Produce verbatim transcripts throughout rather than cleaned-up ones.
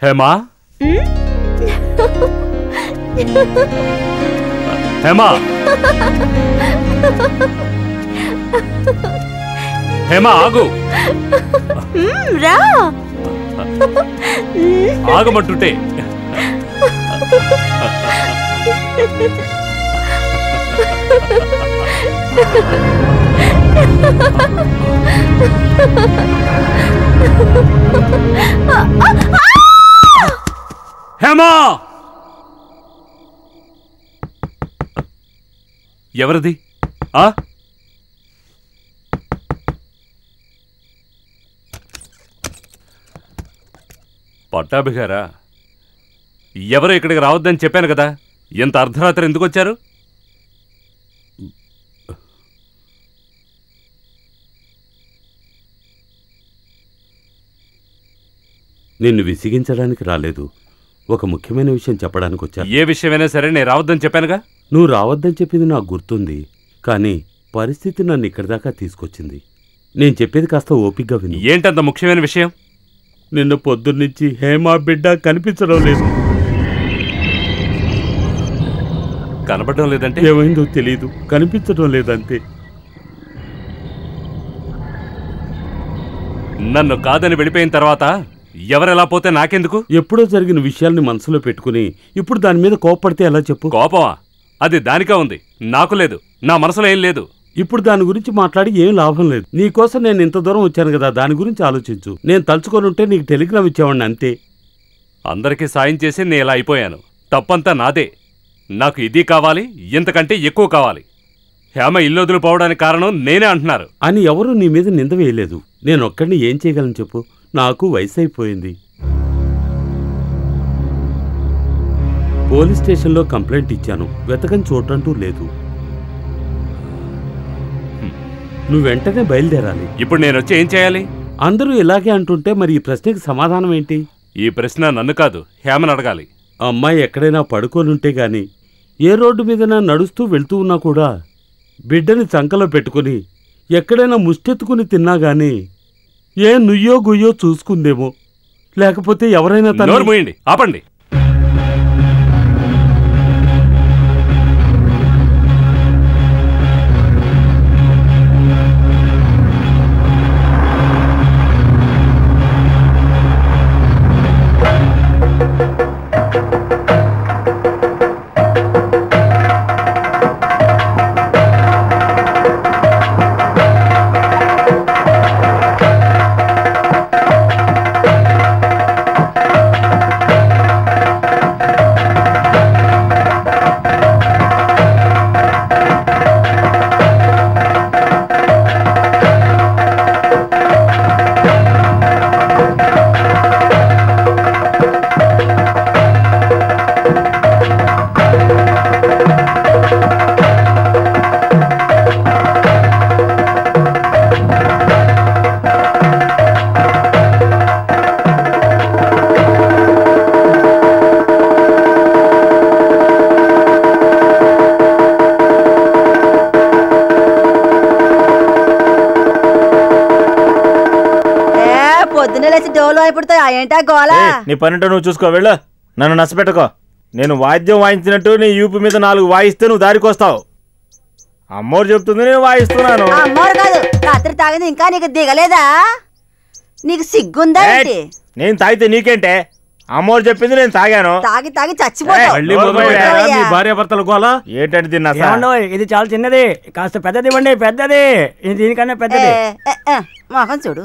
హేమా హేమా హేమా ఆగు రా ఆగమంటుంటే హేమా ఎవరిది ఆ పట్టాభిగారా ఎవరు ఇక్కడికి రావద్దని చెప్పాను కదా ఎంత అర్ధరాత్రి ఎందుకు వచ్చారు నిన్ను విసిగించడానికి రాలేదు ఒక ముఖ్యమైన విషయం చెప్పడానికి వచ్చా ఏ విషయమైనా సరే నేను రావద్దని చెప్పానుగా నువ్వు రావద్దని చెప్పింది నాకు గుర్తుంది కానీ పరిస్థితి నన్ను ఇక్కడి దాకా తీసుకొచ్చింది నేను చెప్పేది కాస్త ఓపికగా విను ఏంటంత ముఖ్యమైన విషయం నిన్న పొద్దున్నుంచి హేమా బిడ్డ కనిపించడం లేదు కనపడడం లేదంటే ఏమైందో తెలీదు కనిపించడం లేదంతే నన్ను కాదని వెళ్ళిపోయిన తర్వాత ఎవరెలా పోతే నాకెందుకు ఎప్పుడో జరిగిన విషయాల్ని మనసులో పెట్టుకుని ఇప్పుడు దాని మీద కోపడితే ఎలా చెప్పు కోపమా అది దానికే ఉంది నాకు లేదు నా మనసులో ఏం లేదు ఇప్పుడు దాని గురించి మాట్లాడి ఏం లాభం లేదు నీకోసం నేను ఇంత దూరం వచ్చాను కదా దాని గురించి ఆలోచించు నేను తలుచుకొని ఉంటే నీకు టెలిగ్రామ్ ఇచ్చేవాడిని అంతే అందరికీ సాయం చేసి నేను ఇలా అయిపోయాను తప్పంతా నాదే నాకు ఇది కావాలి ఇంతకంటే ఎక్కువ కావాలి హేమ ఇల్లు వదిలిపోవడానికి కారణం నేనే అంటున్నారు అని ఎవరూ నీ మీద నింద వేయలేదు నేను ఒక్కడిని ఏం చేయగలను చెప్పు నాకు వయసు అయిపోయింది పోలీస్ స్టేషన్లో కంప్లైంట్ ఇచ్చాను వెతకని చోటంటూ లేదు నువ్వు వెంటనే బయలుదేరాలి ఇప్పుడు నేను వచ్చి ఏం చేయాలి అందరూ ఇలాగే అంటుంటే మరి ఈ ప్రశ్నకి సమాధానం ఏంటి ఈ ప్రశ్న నన్ను కాదు హేమను అడగాలి అమ్మాయి ఎక్కడైనా పడుకోనుంటే గాని ఏ రోడ్డు మీదైనా నడుస్తూ వెళ్తూ ఉన్నా కూడా బిడ్డని చంకలో పెట్టుకుని ఎక్కడైనా ముష్టెత్తుకుని తిన్నా గాని ఏ నుయ్యో గుయ్యో చూసుకుందేమో లేకపోతే ఎవరైనా తన నోరు మూయండి ఆపండి నీ పనింటో నువ్వు చూసుకో వెళ్ళు నన్ను నచ్చపెట్టుకో నేను వాద్యం వాయించినట్టు నీ యూపి మీద నాలుగు వాయిస్తే నువ్వు దారికొస్తావు అమ్మోరు చెప్తుంది నేను వాయిస్తున్నాను అమ్మోరు కాదు రాత్రి తాగింది ఇంకా నీకు దిగలేదా నీకు సిగ్గుందా నేను తాగితే నీకేంటే అమ్మోరు చెప్పింది నేను తాగాను తాగి తాగి చచ్చిపోతావు భార్యాభర్తల గోలా ఏంటంటే తిన్నా ఇది చాలా చిన్నది కాస్త పెద్దది ఇవ్వండి పెద్దది ఇది దీనికన్నా పెద్దది మొహం చూడు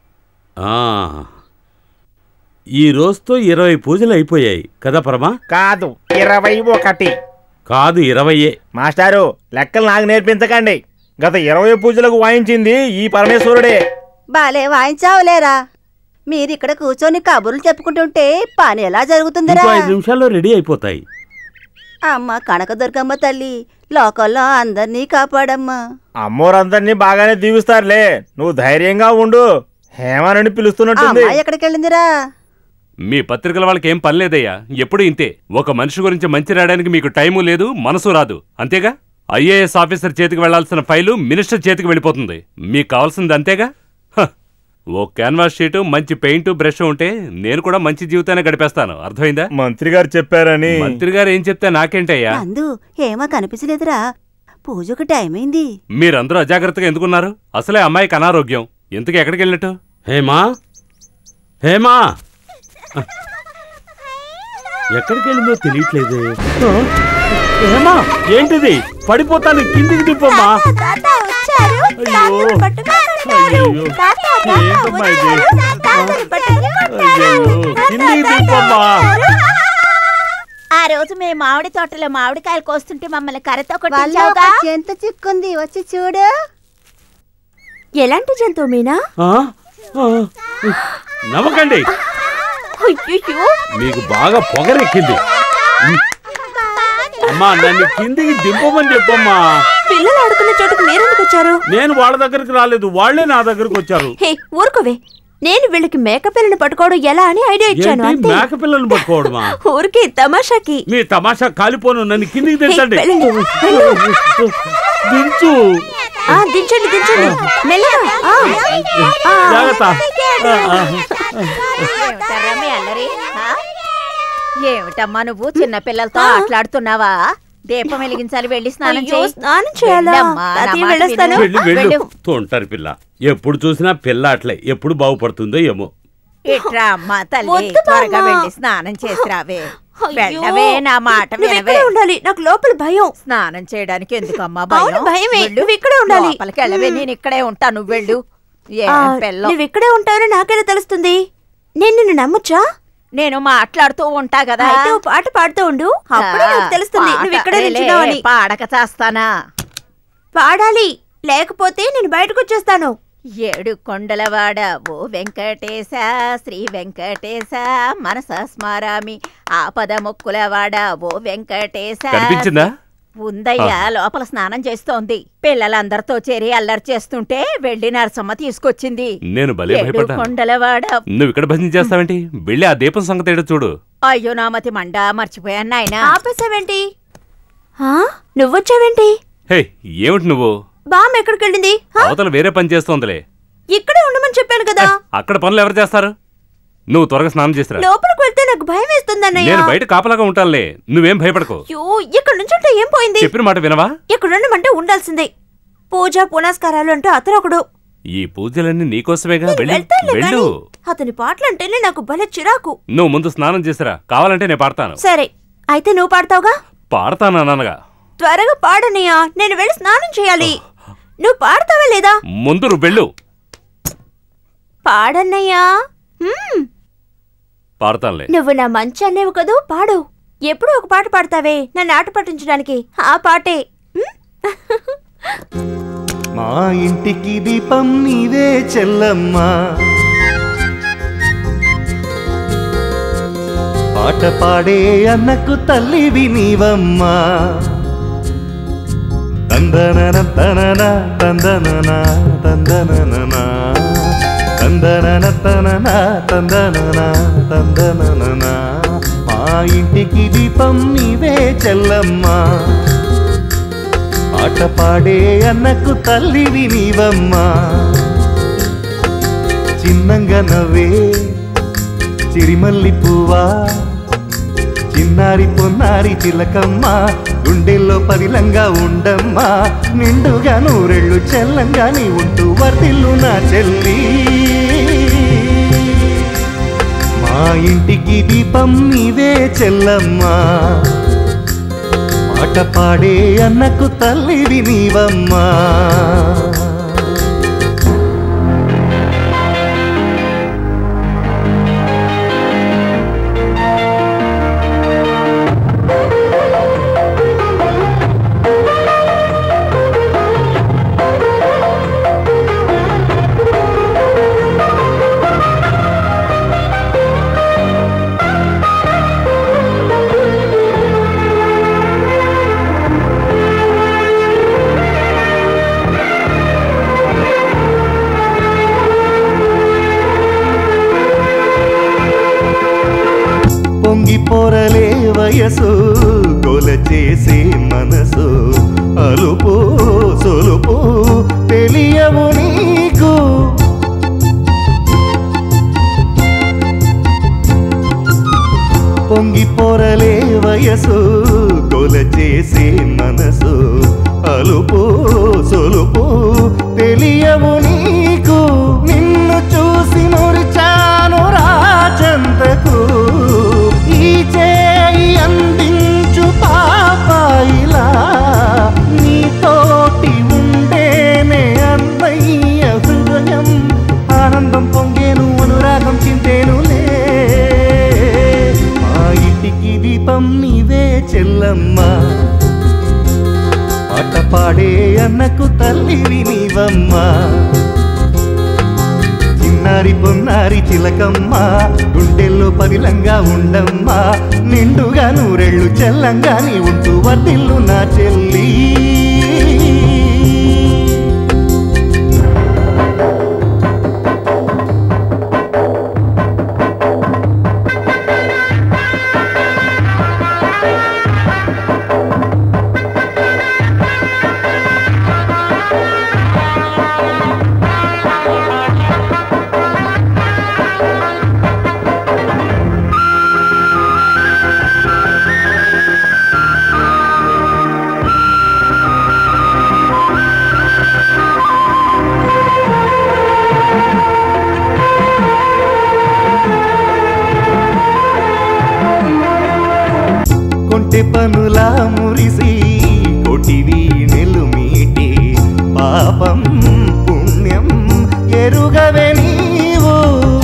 ఈ రోజుతో ఇరవై పూజలు అయిపోయాయి కదా పరమా కాదు ఇరవై ఒకటి కాదు ఇరవయే మాస్టారు లెక్కలు నాకు నేర్పించకండి గత ఇరవై పూజలకు వాయించింది ఈ పరమేశ్వరుడే బాలే వాయించావులేరా మీరిక్కడ కూర్చొని కబుర్లు చెప్పుకుంటుంటే పని ఎలా జరుగుతుంది ఐదు నిమిషాల్లో రెడీ అయిపోతాయి అమ్మ కనకదుర్గమ్మ తల్లి లోకల్లో అందరినీ కాపాడమ్మా అమ్మోరందరినీ బాగానే దీవిస్తారులే నువ్వు ధైర్యంగా ఉండు హేమని పిలుస్తున్నట్టుంది ఎక్కడికి వెళ్ళిందిరా మీ పత్రికల వాళ్ళకి ఏం పని లేదయ్యా ఎప్పుడు ఇంతే ఒక మనిషి గురించి మంచి రాయడానికి మీకు టైము లేదు మనసు రాదు అంతేగా ఐఏఎస్ ఆఫీసర్ చేతికి వెళ్లాల్సిన ఫైలు మినిస్టర్ చేతికి వెళ్ళిపోతుంది మీకు కావాల్సింది అంతేగా ఓ క్యాన్వాస్ షీటు, మంచి పెయింట్, బ్రష్ ఉంటే నేను కూడా మంచి జీవితాన్ని గడిపేస్తాను. అర్థమైందా? మంత్రి గారు చెప్పారని. మంత్రి గారు ఏం చెప్తే నాకేంటయ్యా? అందు ఏమో కనిపించలేదురా, పూజకు టైం అయింది. మీరందరూ అజాగ్రత్తగా ఎందుకున్నారు? అసలే అమ్మాయికి అనారోగ్యం. ఎందుకు ఎక్కడికి వెళ్ళినట్టు? హేమా హేమా ఎక్కడికి వెళ్ళిందో తెలియట్లేదు. హేమా ఏంటిది? పడిపోతాను, కిందికి దింపమ్మా. కిందికి దింపమ్మా. ఆ రోజు మేము మామిడి తోటలో మామిడికాయలు కోస్తుంటే మమ్మల్ని కర్రతో ఎంత చిక్కుంది, వచ్చి చూడు. ఎలాంటి జంతువు మీనా? నవ్వకండి, మీకు బాగా పొగరెక్కింది. అమ్మా నన్ను కిందికి దింపమని చెప్పమ్మా. పిల్లలు ఆడుకునే చోటుకు మీరెందుకు వచ్చారు? నేను వాళ్ళ దగ్గరికి రాలేదు, వాళ్లే నా దగ్గరకు వచ్చారు. హే ఊరుకోవే, నేను వీళ్ళకి మేకపిల్లని పట్టుకోవడం ఎలా అని ఐడియా ఇచ్చాను. మేకపిల్లని పట్టుకోవడమా? ఊరికి తమాషాకి. మీ తమాషా కాలిపోను, నన్ను కిందికి దించండి. దించు. దించండి దించండి మెల్లగా. జాగ్రత్త. ఏమిటమ్మా నువ్వు చిన్న పిల్లలతో ఆటలాడుతున్నావా? దీపం వెలిగించాలి, వెళ్ళి స్నానం చేయి. స్నానం చేయాలి. తోంటారు పిల్ల, ఎప్పుడు చూసినా పిల్ల అట్లే, ఎప్పుడు బాగుపడుతుందో ఏమో. ఇట్రా అమ్మా తల్లి, త్వరగా వెళ్ళి స్నానం చేసి రావే. వెళ్ళవే, నా మాట వినవే. ఉండాలి, నాకు లోపల భయం. స్నానం చేయడానికి ఎందుకమ్మా భయం? భయమే, నువ్వు ఇక్కడే ఉండాలి. లోపలికి వెళ్ళవే, నేను ఇక్కడే ఉంటాను, నువ్వు వెళ్ళు. నువ్వు ఇక్కడే ఉంటావని నాకెలా తెలుస్తుంది? నేను నిన్ను నమ్మొచ్చా? నేను మాట్లాడుతూ ఉంటా కదా. పాట పాడుతూ ఉండు, అప్పుడే నాకు తెలుస్తుంది నువ్వు ఇక్కడే నిల్చున్నావని. పాడక చేస్తానా? పాడాలి, లేకపోతే నేను బయటకు వచ్చేస్తాను. ఏడు కొండలవాడ ఓ వెంకటేశ, శ్రీ వెంకటేశ మనస స్మరామి, ఆపద మొక్కులవాడ ఓ వెంకటేశ. కనిపించిందా? ఉందయ్యా, లోపల స్నానం చేస్తోంది. పిల్లలందరితో చేరి అల్లరి చేస్తుంటే వెళ్లి నరసమ్మ తీసుకొచ్చింది. నేను భలే భయపడ్డాను. కొండలవాడ, నువ్వు ఇక్కడ భజన చేస్తావేంటి? వెళ్ళి ఆ దీపం సంగతి ఏడో చూడు. అయ్యో నామతి మండ, మర్చిపోయాను నాయన. ఆపేసావేంటి? నువ్వొచ్చావేంటి? హే ఏమిటి నువ్వు? బామ్మ ఎక్కడికి వెళ్ళింది? అవతల వేరే పని చేస్తోందిలే. ఇక్కడే ఉండమని చెప్పాను కదా. అక్కడ పనులు ఎవరు చేస్తారు? నువ్వు త్వరగా స్నానం చేసిరా. లోపలికి వెళ్తే నాకు భయం వేస్తుందన్నయ్య. నేను బయట కాపలాగా ఉంటానులే, నువ్వేం భయపడకు. ఇక్కడ నుంచి ఉంటే ఏం పోయింది? చెప్పిన మాట వినవా? ఇక్కడ ఉండమంటే ఉండాల్సిందే. పూజ పునస్కారాలు అంటూ అతను ఒకడు. ఈ పూజలన్నీ నీకోసమేగా, వెళ్ళు. అతని పాటలంటేనే నాకు భలే చిరాకు. నువ్వు ముందు స్నానం చేసిరా, కావాలంటే నేను పాడతాను. సరే అయితే నువ్వు పాడతావుగా? పాడతాను అన్నానుగా. త్వరగా పాడనయ్యా, నేను వెళ్ళి స్నానం చేయాలి. నువ్వు పాడతావా లేదా? ముందు నువ్వు వెళ్ళు. పాడన్నయ్యా. పాడతానులే. నువ్వు నా మంచి అన్నేవు కదూ, పాడు. ఎప్పుడూ ఒక పాట పాడతావే నన్ను ఆట పట్టించడానికి, ఆ పాటే. మా ఇంటికి దీపం నీవే చెల్లమ్మా, పాట పాడే అన్నకు తల్లివి నీవమ్మా. తందనన తనన తందనన తందనన తందనన తనన తందనన తందనన. మా ఇంటికి దీపం నీవే చెల్లమ్మా, పాట పాడే అన్నకు తల్లివి నీవమ్మా. చిన్నంగా నవ్వే చిరిమల్లి పువ్వా, చిన్నారి పొన్నారి చిలకమ్మ, గుండెల్లో పదిలంగా ఉండమ్మా. నిండుగా నూరెళ్ళు చెల్లంగా నీ ఉంటూ వర్తిల్లు నా చెల్లి. మా ఇంటికి దీపం నీవే చెల్లమ్మా, పాట పాడే అన్నకు తల్లివి నీవమ్మా. పొరలే వయసు కొల చేసే మనసు, అలుపు సొలుపు తెలియవు నీకు. పొంగి పొరలే వయసు కొలచేసే మనసు అలుపు సొలుపు తెలియవు నీకు నిన్ను చూసి మురిచాను రాజంతకు ఈ చేయి అందించు పాపాయిలా నీతోటి ఉండేనే అన్నయ్య హృదయం ఆనందం పొంగేను అనురాగం చింతేనులే మా ఇంటికి దీపం నీవే చెల్లమ్మ పాట పాడే అన్నకు తల్లివి నీవమ్మా చిన్నారి పొన్నారి చిలకమ్మ గుండెల్లో పదిలంగా ఉండమ్మా నిండుగా నూరెళ్ళు చెల్లంగా నీ ఉంటూ వర్దిల్లు నా చెల్లి పనులా మురిసి కొటివి నెలుమీటి పాపం పుణ్యం ఎరుగవే నీవు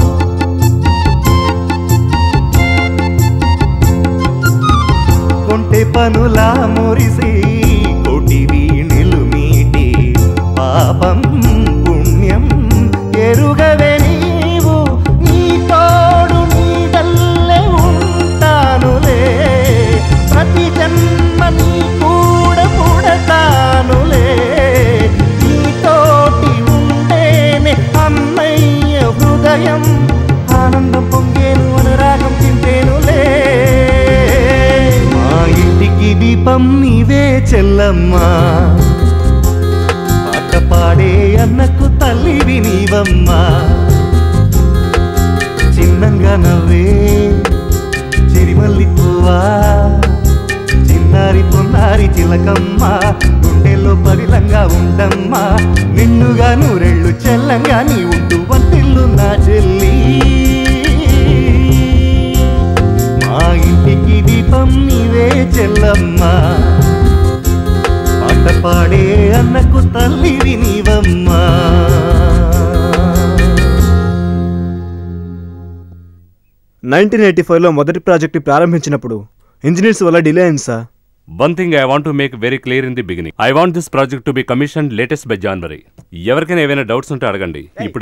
కొంటె పనులా మురిసి కొటివి నెలుమీటి పాపం పుణ్యం ఎరుగవే నీవు నీ తోడు నీడల్లే ఉంటానులే ప్రతి జన్మ నీ కూడా పుడతానులే నీతోటి ఉండేనే అన్నయ్య హృదయం ఆనందం పొంగేను అనురాగం చింతేనులే మా ఇంటికి దీపం నీవే చెల్లమ్మా పాట పాడే అన్నకు తల్లివి నీవమ్మా చిన్నంగా నవ్వే చిరిమల్లి పువ్వా చిన్నారి పొన్నారి చిలకమ్మ గుండెల్లో పరిలంగా ఉండమ్మా నిన్నుగా నూరెళ్ళు చెల్లంగా నీ ఉంటూ వంటిల్లు నా చెల్లి మా ఇంటికి దీపం నీవే చెల్లమ్మా పాట పాడే అన్నకు తల్లివి నీవమ్మా నైన్టీన్ ఎయిటీ ఫైవ్లో మొదటి ప్రాజెక్టు ప్రారంభించినప్పుడు ఇంజనీర్స్ వల్ల డిలే అయింది sir. One thing I want to make very clear in the beginning. I want this project to be commissioned latest by January. ఎవరికైనా ఏమైనా డౌట్స్ ఉంటే అడగండి ఇప్పుడే.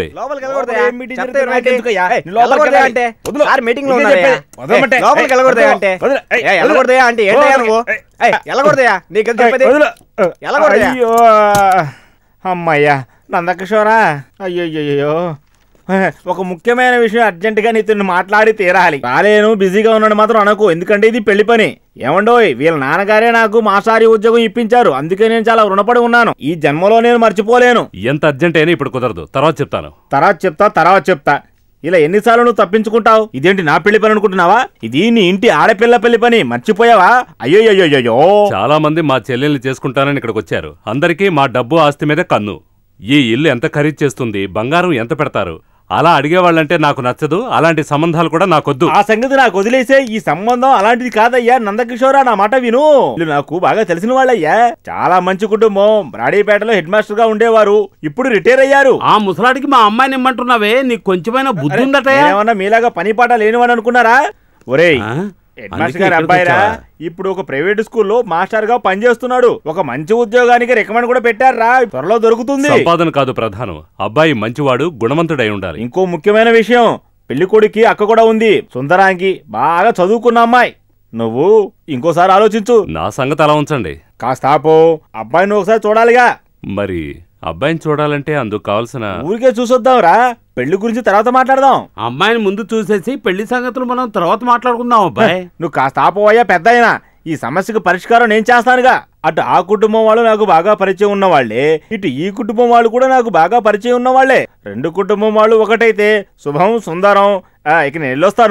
అమ్మయ్యా నందకిషోరా అయ్యో ఒక ముఖ్యమైన విషయం అర్జెంటుగా నీతో మాట్లాడి తీరాలి. రాలేను బిజీగా ఉన్నాడు మాత్రం అనకు, ఎందుకంటే ఇది పెళ్లి పని. ఏమండోయ్ వీళ్ళ నాన్నగారే నాకు మాసారి ఉద్యోగం ఇప్పించారు, అందుకే నేను చాలా రుణపడి ఉన్నాను. ఈ జన్మలో నేను మర్చిపోలేను. ఎంత అర్జెంట్ అయినా ఇప్పుడు కుదరదు, తర్వాత చెప్తాను. తర్వాత చెప్తా తర్వాత చెప్తా ఇలా ఎన్నిసార్లు నువ్వు తప్పించుకుంటావు? ఇదేంటి నా పెళ్లి పని అనుకుంటున్నావా? ఇది నీ ఇంటి ఆడపిల్ల పెళ్లి పని, మర్చిపోయావా? అయ్యో అయ్యో చాలా మంది మా చెల్లెల్ని చేసుకుంటానని ఇక్కడికి వచ్చారు. అందరికీ మా డబ్బు ఆస్తి మీద కన్ను. ఈ ఇల్లు ఎంత ఖరీదు చేస్తుంది, బంగారం ఎంత పెడతారు, అలా అడిగేవాళ్ళంటే నాకు నచ్చదు. అలాంటి సంబంధాలు కూడా నాకొద్దు. ఆ సంగతి నాకు వదిలేసే. ఈ సంబంధం అలాంటిది కాదయ్యా నందకిషోరా, నా మాట విను. నాకు బాగా తెలిసిన వాళ్ళయ్యా, చాలా మంచి కుటుంబం. రాడీపేటలో హెడ్ మాస్టర్ గా ఉండేవారు, ఇప్పుడు రిటైర్ అయ్యారు. ఆ ముసలాడికి మా అమ్మాయిని ఇమ్మంటున్నావే, నీకు కొంచెమైనా బుద్ధి ఉందట? ఏమన్నా మీలాగా పని పాట లేనివాడు అనుకున్నారా? ఒరేయ్ హెడ్ మాస్టర్ గారు అబ్బాయిరా, ఇప్పుడు ఒక ప్రైవేట్ స్కూల్లో మాస్టర్ గా పనిచేస్తున్నాడు. ఒక మంచి ఉద్యోగానికి రికమెండ్ కూడా పెట్టారా, త్వరలో దొరుకుతుంది. సంపాదన కాదు ప్రధానం, అబ్బాయి మంచివాడు, గుణవంతుడై ఉండాలి. ఇంకో ముఖ్యమైన విషయం, పెళ్లి కొడుకి అక్క కూడా ఉంది, సుందరాంగి, బాగా చదువుకున్న అమ్మాయి. నువ్వు ఇంకోసారి ఆలోచించు. నా సంగతి అలా ఉంచండి. కాస్త ఆపో, అబ్బాయిని ఒకసారి చూడాలిగా. మరి అబ్బాయిని చూడాలంటే అందుకు కావాల్సిన ఊరికే చూసొద్దాంరా, పెళ్లి గురించి తర్వాత మాట్లాడదాం. అమ్మాయిని ముందు చూసేసి పెళ్లి సంగతులు మనం తర్వాత మాట్లాడుకుందాం. అబ్బాయి నువ్వు కాస్త ఆపోవయ్యా పెద్దయినా, ఈ సమస్యకు పరిష్కారం నేను చేస్తానుగా. అటు ఆ కుటుంబం వాళ్ళు నాకు బాగా పరిచయం ఉన్నవాళ్లే, ఇటు ఈ కుటుంబం వాళ్ళు కూడా నాకు బాగా పరిచయం ఉన్నవాళ్లే. రెండు కుటుంబం వాళ్ళు ఒకటైతే శుభం సుందరం. ఇక నేను వెళ్ళొస్తాను.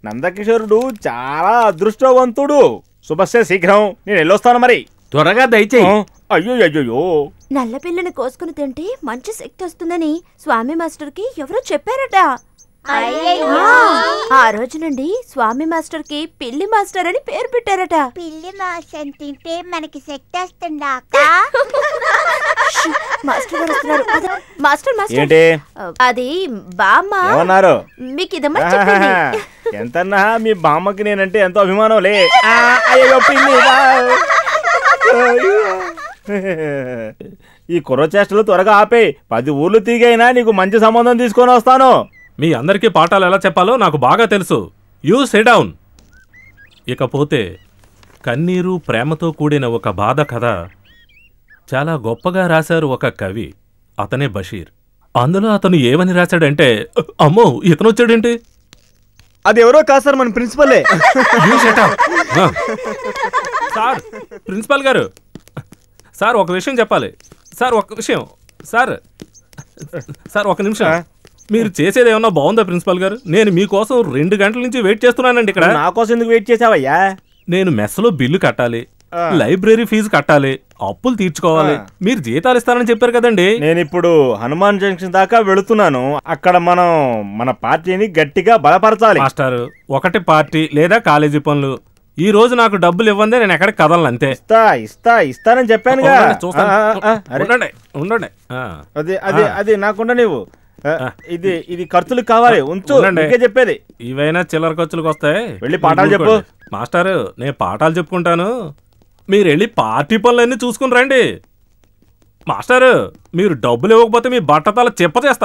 నందకిషోరుడు చాలా అదృష్టవంతుడు. శుభస్య శీఘ్రం, నేను వెళ్ళొస్తాను మరి. త్వరగా దయచేయి. అయ్యో అయ్యో, నల్ల పిల్లని కోసుకుని తింటే మంచి శక్తి వస్తుందని స్వామి మాస్టర్ కి ఎవరో చెప్పారట. ఆ రోజు నుండి స్వామి మాస్టర్ కి పిల్లి మాస్టర్ అని పేరు పెట్టారట. పిల్లి మాంసం తింటే మనకి శక్తి వస్తుందా? మాస్టర్ గారు వస్తున్నారు. మాస్టర్ మాస్టర్ ఏంటి అది బామ్మ ఏమన్నారు? మీకు ఇదమ్మా చెప్పింది. ఎంతన్నా మీ బామ్మకి నేనంటే ఎంతో అభిమానం లే. అయ్యో పిల్లి, ఈ కుర్ర చేష్టలు త్వరగా ఆపే. పది ఊర్లు తిరిగైనా నీకు మంచి సంబంధం తీసుకొని వస్తాను. మీ అందరికీ పాఠాలు ఎలా చెప్పాలో నాకు బాగా తెలుసు. You sit down. ఇకపోతే కన్నీరు ప్రేమతో కూడిన ఒక బాధ కథ చాలా గొప్పగా రాశారు ఒక కవి. అతనే బషీర్. అందులో అతను ఏమని రాశాడంటే, అమ్మో ఇతను వచ్చాడేంటి? అది ఎవరో కాదు సార్, మన ప్రిన్సిపలే. సార్, ప్రిన్సిపల్ గారు సార్ ఒక విషయం చెప్పాలి. సార్ ఒక విషయం సార్ సార్ ఒక నిమిషం. మీరు చేసేది ఏమన్నా బాగుందా ప్రిన్సిపల్ గారు? నేను మీకోసం రెండు గంటల నుంచి వెయిట్ చేస్తున్నానండి ఇక్కడ. నా కోసం ఎందుకు వెయిట్ చేసావయ్యా? నేను మెస్లో బిల్లు కట్టాలి, లైబ్రరీ ఫీజు కట్టాలి, అప్పులు తీర్చుకోవాలి. మీరు జీతాలు ఇస్తారని చెప్పారు కదండి. నేను ఇప్పుడు హనుమాన్ జంక్షన్ దాకా వెళుతున్నాను. అక్కడ మనం మన పార్టీని గట్టిగా బలపరచాలి. మాస్టారు, ఒకటి పార్టీ లేదా కాలేజీ పనులు. ఈ రోజు నాకు డబ్బులు ఇవ్వండి, నేను ఎక్కడికి కదలను అంతే. ఇస్తా ఇస్తా ఇస్తానని చెప్పానుగా. ఉండండి ఉండండి. అదే అదే అది నాకుండా నీవు ఇది ఇది ఖర్చులకు కావాలి, ఉంచు. చెప్పేది ఇవైనా చిల్లర ఖర్చులకు వస్తాయి. వెళ్ళి పాఠాలు చెప్పు. మాస్టారు, నేను పాఠాలు చెప్పుకుంటాను, మీరు వెళ్ళి పార్టీ పనులన్నీ చూసుకుని రండి. మాస్టారు, మీరు డబ్బులు ఇవ్వకపోతే మీ బట్టతల చెప్ప చేస్తా.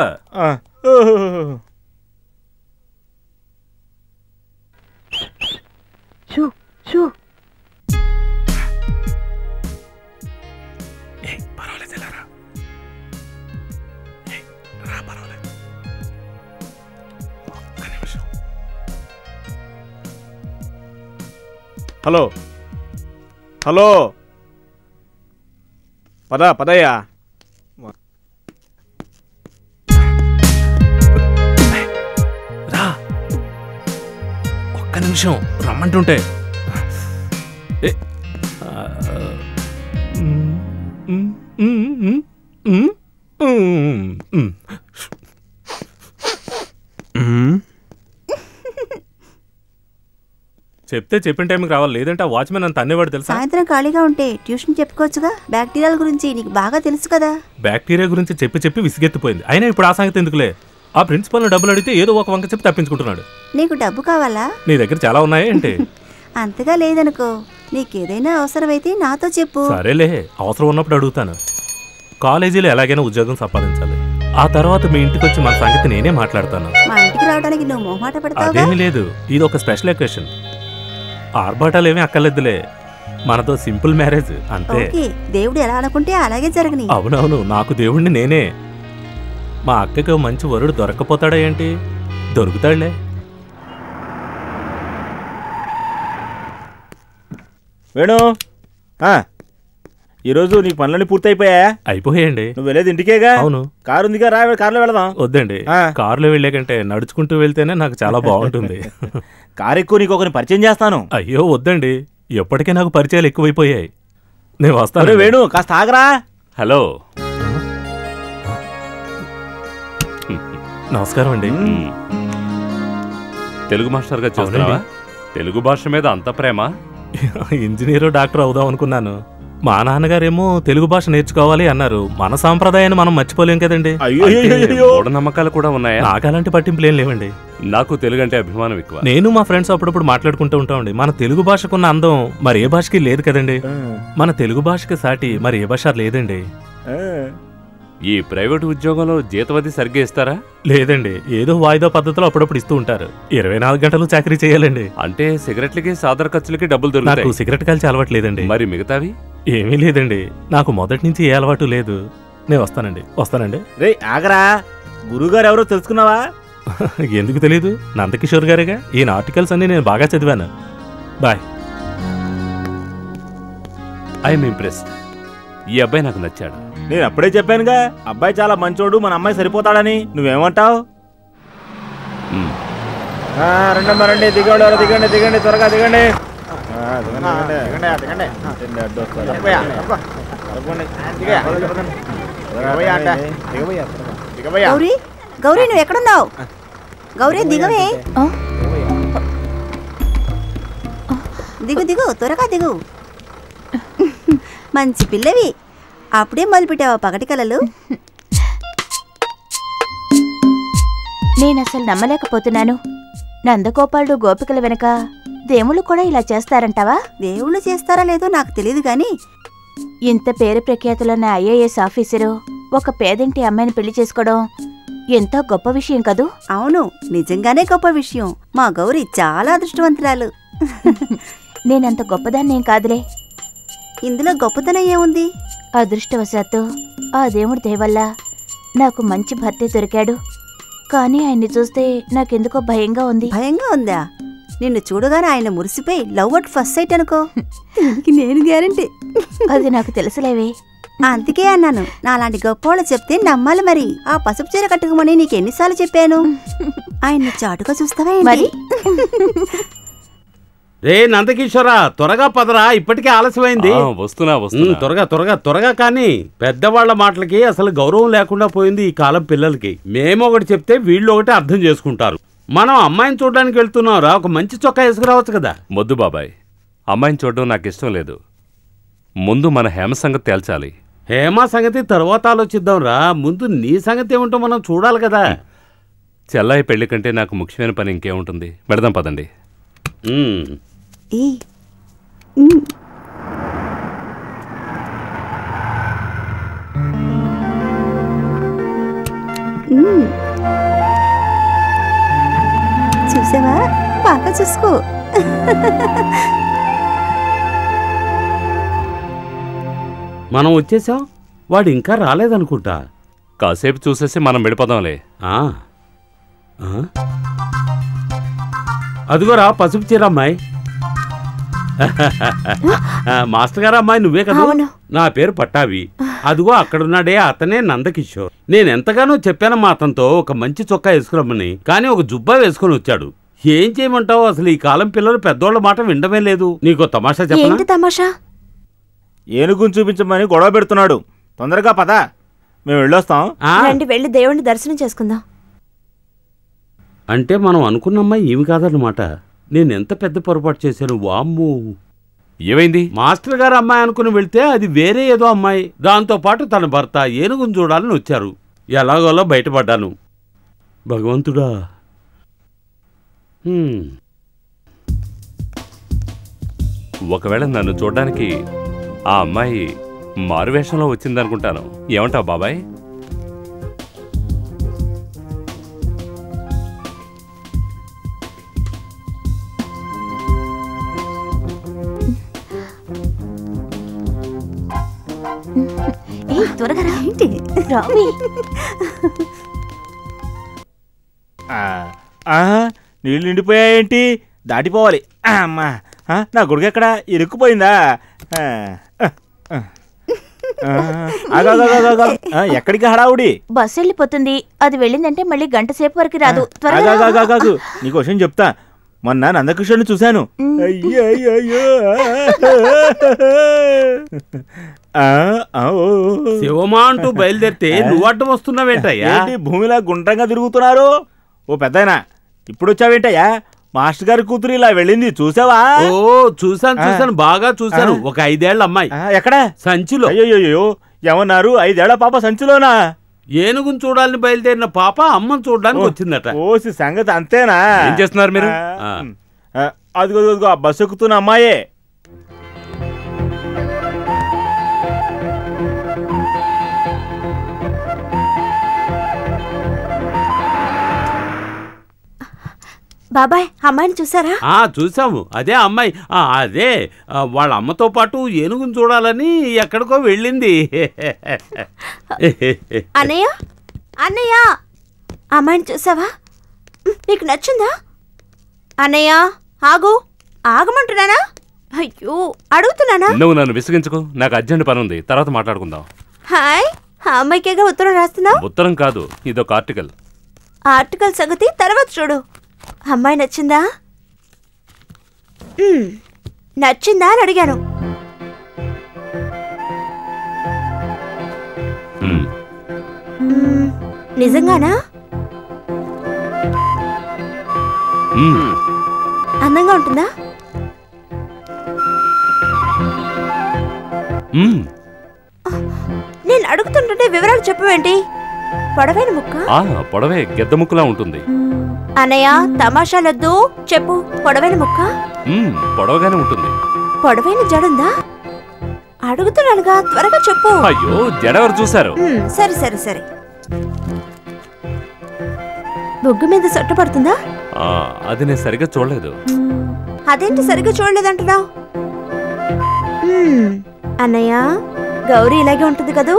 హలో హలో, పద పదయ్యా. రా, ఒక్క నిమిషం రమ్మంటుంటే. చెప్తే చెప్పిన టైంకి రావాలి, లేదంటే ఆ వాచ్మెన్ అంత అన్నేవాడు తెలుసా? సాయంత్రం ఖాళీగా ఉంటే ట్యూషన్ చెప్పుకోవచ్చుగా. బ్యాక్టీరియాల గురించి నీకు బాగా తెలుసు కదా. బ్యాక్టీరియా గురించి చెప్పి చెప్పి విసిగెత్తిపోయింది. అయినా ఇప్పుడు ఆ సంగతి ఎందుకులే. ఆ ప్రిన్సిపల్ని డబ్బులు అడిగితే ఏదో ఒక వంక చెప్పి తప్పించుకుంటున్నాడు. నీకు డబ్బు కావాలా? నీ దగ్గర చాలా ఉన్నాయా ఏంటి? అంతగా లేదనుకో. నీకేదైనా అవసరమైతే నాతో చెప్పు. సరేలే, అవసరం ఉన్నప్పుడు అడుగుతాను. కాలేజీలో ఎలాగైనా ఉద్యోగం సంపాదించాలి. ఆ తర్వాత మీ ఇంటికి వచ్చి మన సంగతి నేనే మాట్లాడతాను. మా ఇంటికి రావడానికి నువ్వు మొహమాట పడతావు. అదేమీ లేదు, ఇది ఒక స్పెషల్ అకేషన్. ఆర్భాటాలు ఏమీ అక్కర్లేదులే, మనతో సింపుల్ మ్యారేజ్ అంతే. దేవుడు ఎలా అనుకుంటే అలాగే జరగని. అవునవును, నాకు దేవుణ్ణి నేనే. మా అక్కకి మంచి వరుడు దొరక్కపోతాడా ఏంటి? దొరుకుతాడులే. వేణు, ఈరోజు నీ పనులన్నీ పూర్తయిపోయా? అయిపోయాయండి. నువ్వు వెళ్ళేది ఇంటికేగా? అవును. కారు ఉందిగా, రా కారులో వెళదాం. వద్దండి, కారులో వెళ్లే కంటే నడుచుకుంటూ వెళ్తేనే నాకు చాలా బాగుంటుంది. కారు ఎక్కువ నీకు ఒకరిని పరిచయం చేస్తాను. అయ్యో వద్దండి, ఎప్పటికే నాకు పరిచయాలు ఎక్కువైపోయాయి. నేను వస్తాను. వేణు, కాస్త ఆగరా. హలో, నమస్కారం అండి. తెలుగు మాస్టర్గా చేస్తున్నావా? తెలుగు భాష మీద అంత ప్రేమ? ఇంజనీరు డాక్టర్ అవుదాం అనుకున్నాను. మా నాన్నగారేమో తెలుగు భాష నేర్చుకోవాలి అన్నారు. మన సాంప్రదాయాన్ని మనం మర్చిపోలేం కదండి. నమ్మకాలు కూడా ఉన్నాయా? నాకు అలాంటి పట్టింపులు ఏం లేవండి. నాకు తెలుగు అంటే అభిమానం ఎక్కువ. నేను మా ఫ్రెండ్స్ అప్పుడప్పుడు మాట్లాడుకుంటూ ఉంటామండి. మన తెలుగు భాషకున్న అందం మరి ఏ భాషకి లేదు కదండి. మన తెలుగు భాషకి సాటి మరి ఏ భాష లేదండి. ఈ ప్రైవేట్ ఉద్యోగంలో జీతవది సరిగ్గా ఇస్తారా? లేదండి, ఏదో వాయిదా పద్ధతిలో అప్పుడప్పుడు ఇస్తూ ఉంటారు. ఇరవై నాలుగు గంటలు చాకరీ చేయాలండి. అంటే సిగరెట్లకి సాదర ఖర్చులకి డబ్బులు దొరుకుతాయి. నాకు సిగరెట్ కాల్చి అలవాటు లేదండి. మరి మిగతావి? ఏమీ లేదండి, నాకు మొదటి నుంచి ఏ అలవాటు లేదు. నేను వస్తానండి వస్తానండి రే ఆగరా, గురుగారు ఎవరో తెలుసుకున్నావా? ఎందుకు తెలీదు, నందకిషోర్ గారేగా. ఈయన ఆర్టికల్స్ అన్ని నేను బాగా చదివాను. బాయ్. I'm impressed. ఈ అబ్బాయి నాకు నచ్చాడు. నేను అప్పుడే చెప్పానుగా, అబ్బాయి చాలా మంచోడు, మన అమ్మాయి సరిపోతాడని. నువ్వేమంటావు? రెండమ్మా రండి, దిగండి దిగండి దిగండి త్వరగా దిగండి. గౌరీ గౌరీ నువ్వు ఎక్కడున్నావు? గౌరీ దిగవే. దిగు దిగు త్వరగా దిగు. మంచి పిల్లవి, అప్పుడే మొదలుపెట్టావా పగటి కలలు? నేనసలు నమ్మలేకపోతున్నాను. నందగోపాలుడు గోపికల వెనక దేవుళ్ళు కూడా ఇలా చేస్తారంటావా? దేవుళ్ళు చేస్తారా లేదో నాకు తెలియదు గాని ఇంత పేరు ప్రఖ్యాతులున్న ఐఏఎస్ ఆఫీసరు ఒక పేదింటి అమ్మాయిని పెళ్లి చేసుకోవడం ఎంతో గొప్ప విషయం కదూ? అవును, నిజంగానే గొప్ప విషయం. మా గౌరీ చాలా అదృష్టవంతురాలు. నేనంత గొప్పదాన్నేం కాదులే. ఇందులో గొప్పతనం ఏముంది? అదృష్టవశాత్తు ఆ దేవుడి దయవల్ల నాకు మంచి భర్తే దొరికాడు. కానీ ఆయన్ని చూస్తే నాకెందుకో భయంగా ఉంది. భయంగా ఉందా? నిన్ను చూడగానే ఆయన మురిసిపోయి లవ్ అట్ ఫస్ట్ సైట్ అనుకో. దీనికి నేను గ్యారంటీ. అది నాకు తెలుసులేవే. అందుకే అన్నాను, నాలాంటి గొప్పవాళ్ళు చెప్తే నమ్మాలి. మరి ఆ పసుపు చీర కట్టుకోమని నీకు ఎన్నిసార్లు చెప్పాను? ఆయన్ని చాటుగా చూస్తావా మరి? రే నందకిషోరా, త్వరగా పదరా, ఇప్పటికే ఆలస్యమైంది. వస్తున్నా వస్తున్నా. త్వరగా త్వరగా త్వరగా. కానీ పెద్దవాళ్ల మాటలకి అసలు గౌరవం లేకుండా పోయింది ఈ కాలం పిల్లలకి. మేము ఒకటి చెప్తే వీళ్ళు ఒకటి అర్థం చేసుకుంటారు. మనం అమ్మాయిని చూడడానికి వెళ్తున్నావురా, ఒక మంచి చొక్కా వేసుకురావచ్చు కదా. మొద్దు బాబాయ్, అమ్మాయిని చూడడం నాకు ఇష్టం లేదు. ముందు మన హేమ సంగతి తేల్చాలి. హేమ సంగతి తర్వాత ఆలోచిద్దాం రా. ముందు నీ సంగతి ఏముంటో మనం చూడాలి కదా. చెల్లాయి పెళ్లి కంటే నాకు ముఖ్యమైన పని ఇంకేముంటుంది. పెడదాం పదండి. చూసావా, బాగా చూసుకో. మనం వచ్చేసాం, వాడు ఇంకా రాలేదనుకుంటా. కాసేపు చూసేసి మనం వెళ్ళిపోదాంలే. అదిగోరా పసుపు చీర అమ్మాయి. మాస్టర్ గారు అమ్మాయి నువ్వే కదా? నా పేరు పట్టావి. అదిగో అక్కడున్నాడే అతనే నందకిషోర్. నేను ఎంతగానో చెప్పానమ్మా అతనితో ఒక మంచి చొక్కా వేసుకురమ్మని, కానీ ఒక జుబ్బా వేసుకుని వచ్చాడు. ఏం చేయమంటావు? అసలు ఈ కాలం పిల్లలు పెద్దోళ్ల మాట వినడమే లేదు. నీకో తమాషా చెప్పనా? తమాషా? ఏనుగుని చూపించమని గొడవ పెడుతున్నాడు. తొందరగా పద, మేము వెళ్ళొస్తాం. రండి, వెళ్ళి దేవుడిని దర్శనం చేసుకుందాం. అంటే మనం అనుకున్నమ్మాయి ఏమి కాదన్నమాట. నేనెంత పెద్ద పొరపాటు చేశాను. వామ్ము, ఏమైంది? మాస్టర్ గారు అమ్మాయి అనుకుని వెళ్తే అది వేరే ఏదో అమ్మాయి. దాంతో పాటు తన భర్త ఏనుగుని చూడాలని వచ్చారు. ఎలాగోలా బయటపడ్డాను. భగవంతుడా. ఒకవేళ నన్ను చూడ్డానికి ఆ అమ్మాయి మారువేషంలో వచ్చిందనుకుంటాను. ఏమంటావు బాబాయ్? త్వరగా ఏంటి రావి? నీళ్ళు నిండిపోయాయేంటి? దాటిపోవాలి. అమ్మా, నా గుడికి ఎక్కడ ఇరుక్కుపోయిందా? ఎక్కడికి హడావుడి? బస్సు వెళ్ళిపోతుంది. అది వెళ్ళిందంటే మళ్ళీ గంట సేపు వరకు రాదు. నీకు విషయం చెప్తా. మొన్న నందకిషోర్ని చూశాను. శివమా అంటూ బయలుదేరితే నువ్వు అడ్డం వస్తున్నావేంటయ్యా? భూమిలా గుండ్రంగా తిరుగుతున్నారు. ఓ పెద్దయినా, ఇప్పుడు వచ్చావేంటయ్యా? మాస్టర్ గారి కూతురు ఇలా వెళ్ళింది చూసావా? ఓ చూసాను చూసాను, బాగా చూసాను. ఒక ఐదేళ్ల అమ్మాయి. ఎక్కడ? సంచిలో. అయ్యో, ఏమన్నారు? ఐదేళ్ల పాప సంచిలోనా? ఏనుగుని చూడాలని బయలుదేరిన పాప అమ్మని చూడడానికి వచ్చిందట. ఓసి సంగతి అంతేనా? ఏం చేస్తున్నారు మీరు? అదిగో ఆ బస్సు ఎక్కుతున్న అమ్మాయే. బాబాయ్, అమ్మాయిని చూసారా? ఆ చూసాము. అదే అమ్మాయి. అదే వాళ్ళ అమ్మతో పాటు ఏనుగుని చూడాలని ఎక్కడికో వెళ్ళింది. అన్నయ్య, అన్నయ్య, అమ్మాయిని చూసావా? నీకు నచ్చిందా? అన్నయ్య ఆగు, ఆగమంటున్నానా? అయ్యో అడుగుతున్నానా? నువ్వు నన్ను విసిగించుకో, నాకు అర్జెంట్ పని ఉంది, తర్వాత మాట్లాడుకుందాం. హాయ్, ఆ అమ్మాయికేగా ఉత్తరం రాస్తున్నావు? ఉత్తరం కాదు, ఇదొక ఆర్టికల్. ఆర్టికల్ సంగతి తర్వాత చూడు. అమ్మాయి నచ్చిందా? నచ్చిందా అని అడిగాను. నిజంగానా? అందంగా ఉంటుందా? నేను అడుగుతుంటుంటే వివరాలు చెప్పవేంటి? పొడవైన ముక్క? పొడవే గెద్ద ముక్కలా ఉంటుంది. అన్నయ్య తమాషాలొద్దు, చెప్పు. పొడవైన ముక్క? పొడవగానే ఉంటుంది. పొడవైన జడుందా? అడుగుతున్నానుగా, త్వరగా చెప్పు. అయ్యో జడెవరు చూశారు? సరే సరే సరే. బొగ్గు మీద సొట్ట పడుతుందా? అది నేను సరిగ్గా చూడలేదు. అదేంటి సరిగ్గా చూడలేదంటున్నావు? అన్నయ్య గౌరీ ఇలాగే ఉంటుంది కదూ?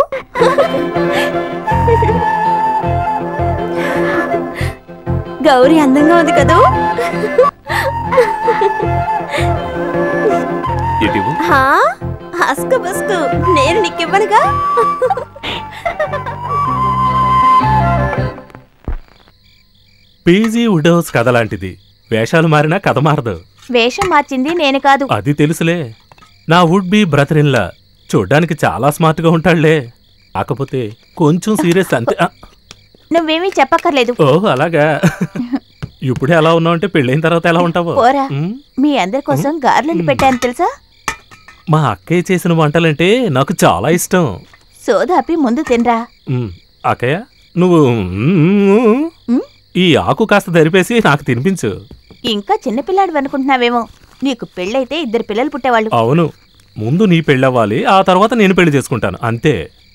గౌరీ అందంగా ఉంది కదూ? హస్కు బస్కు నేను నీకివ్వనుగా. పీజీ ఉడోస్ కథ లాంటిది. వేషాలు మారినా కథ మారదు. వేషం మార్చింది నేను కాదు. అది తెలుసులే. నా would be brother in law చూడ్డానికి చాలా స్మార్ట్ గా ఉంటాడులే, కాకపోతే కొంచెం సీరియస్ అంతే. నువ్వేమీ చెప్పక్కర్లేదు. ఓహ్ అలాగా. ఇప్పుడే ఎలా ఉన్నావు అంటే పెళ్ళైన తర్వాత ఎలా ఉంటావో. మీ అందరి కోసం గారెలు పెట్టాను తెలుసా? మా అక్కయ్య చేసిన వంటలంటే నాకు చాలా ఇష్టం. సోదాపి ముందు తినరా. అక్కయ్య నువ్వు ఈ ఆకు కాస్త దరిపేసి నాకు తినిపించు. ఇంకా చిన్నపిల్లాడు అనుకుంటున్నావేమో. నీకు పెళ్ళైతే ఇద్దరు పిల్లలు పుట్టేవాళ్ళు. అవును, ముందు నీ పెళ్ళవ్వాలి, ఆ తర్వాత నేను పెళ్లి చేసుకుంటాను అంతే.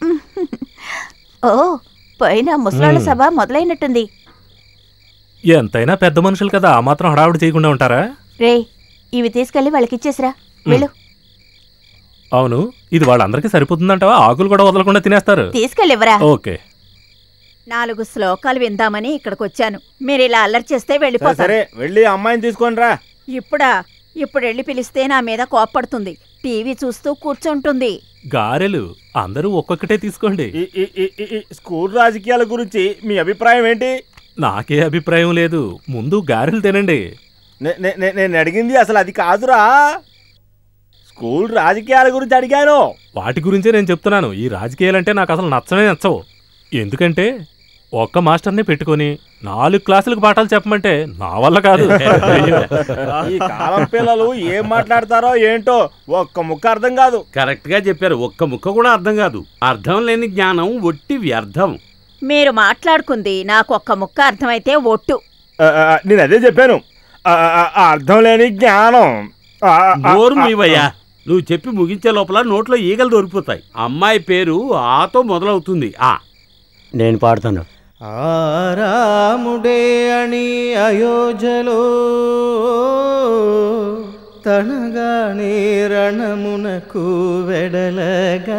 ఓ పైన ముసలాళ్ళ సభ మొదలైనట్టుంది. ఎంతైనా పెద్ద మనుషులు కదా, ఆ మాత్రం హడావుడి చేయకుండా ఉంటారా? రే ఇవి తీసుకెళ్లి వాళ్ళకి ఇచ్చేసిరా వెళ్ళు. అవును, ఇది వాళ్ళందరికీ సరిపోతుందంటావా? ఆకులు కూడా వదలకుండా తినేస్తారు. తీసుకెళ్ళివరా. ఓకే. నాలుగు శ్లోకాలు విందామని ఇక్కడికి వచ్చాను. మీరు ఇలా అల్లరి చేస్తే వెళ్ళిపోతారు. వెళ్ళి అమ్మాయిని తీసుకొని రా. ఇప్పుడా? ఇప్పుడు వెళ్ళి పిలిస్తే నా మీద కోప్పడుతుంది. టీవీ చూస్తూ కూర్చుంటుంది. గారెలు అందరూ ఒక్కొక్కటే తీసుకోండి. స్కూల్ రాజకీయాల గురించి మీ అభిప్రాయం ఏంటి? నాకే అభిప్రాయం లేదు, ముందు గారెలు తినండి. నేను అడిగింది అసలు అది కాదురా, స్కూల్ రాజకీయాల గురించి అడిగాను. వాటి గురించే నేను చెప్తున్నాను. ఈ రాజకీయాలంటే నాకు అసలు నచ్చనే నచ్చవు. ఎందుకంటే ఒక్క మాస్టర్ని పెట్టుకుని నాలుగు క్లాసులకు పాఠాలు చెప్పమంటే నా వల్ల కాదు. ఈ కాలం పిల్లలు ఏం మాట్లాడతారో ఏంటో ఒక్క ముక్క అర్థం కాదు. కరెక్ట్ గా చెప్పారు, ఒక్క ముక్క కూడా అర్థం కాదు. అర్థం లేని జ్ఞానం ఒట్టి వ్యర్థం. మీరు మాట్లాడుకుంది నాకు ఒక్క ముక్క అర్థమైతే ఒట్టు. నేను అదే చెప్పాను, అర్థం లేని జ్ఞానం. నోరు మీవయ్యా, నువ్వు చెప్పి ముగించే లోపల నోట్లో ఈగలు దొరికిపోతాయి. అమ్మాయి పేరు ఆతో మొదలవుతుంది. ఆ నేను పాడుతాను. ఆరాముడే అని అయోధ్యలో తనగానే రణమునకు వెడలగా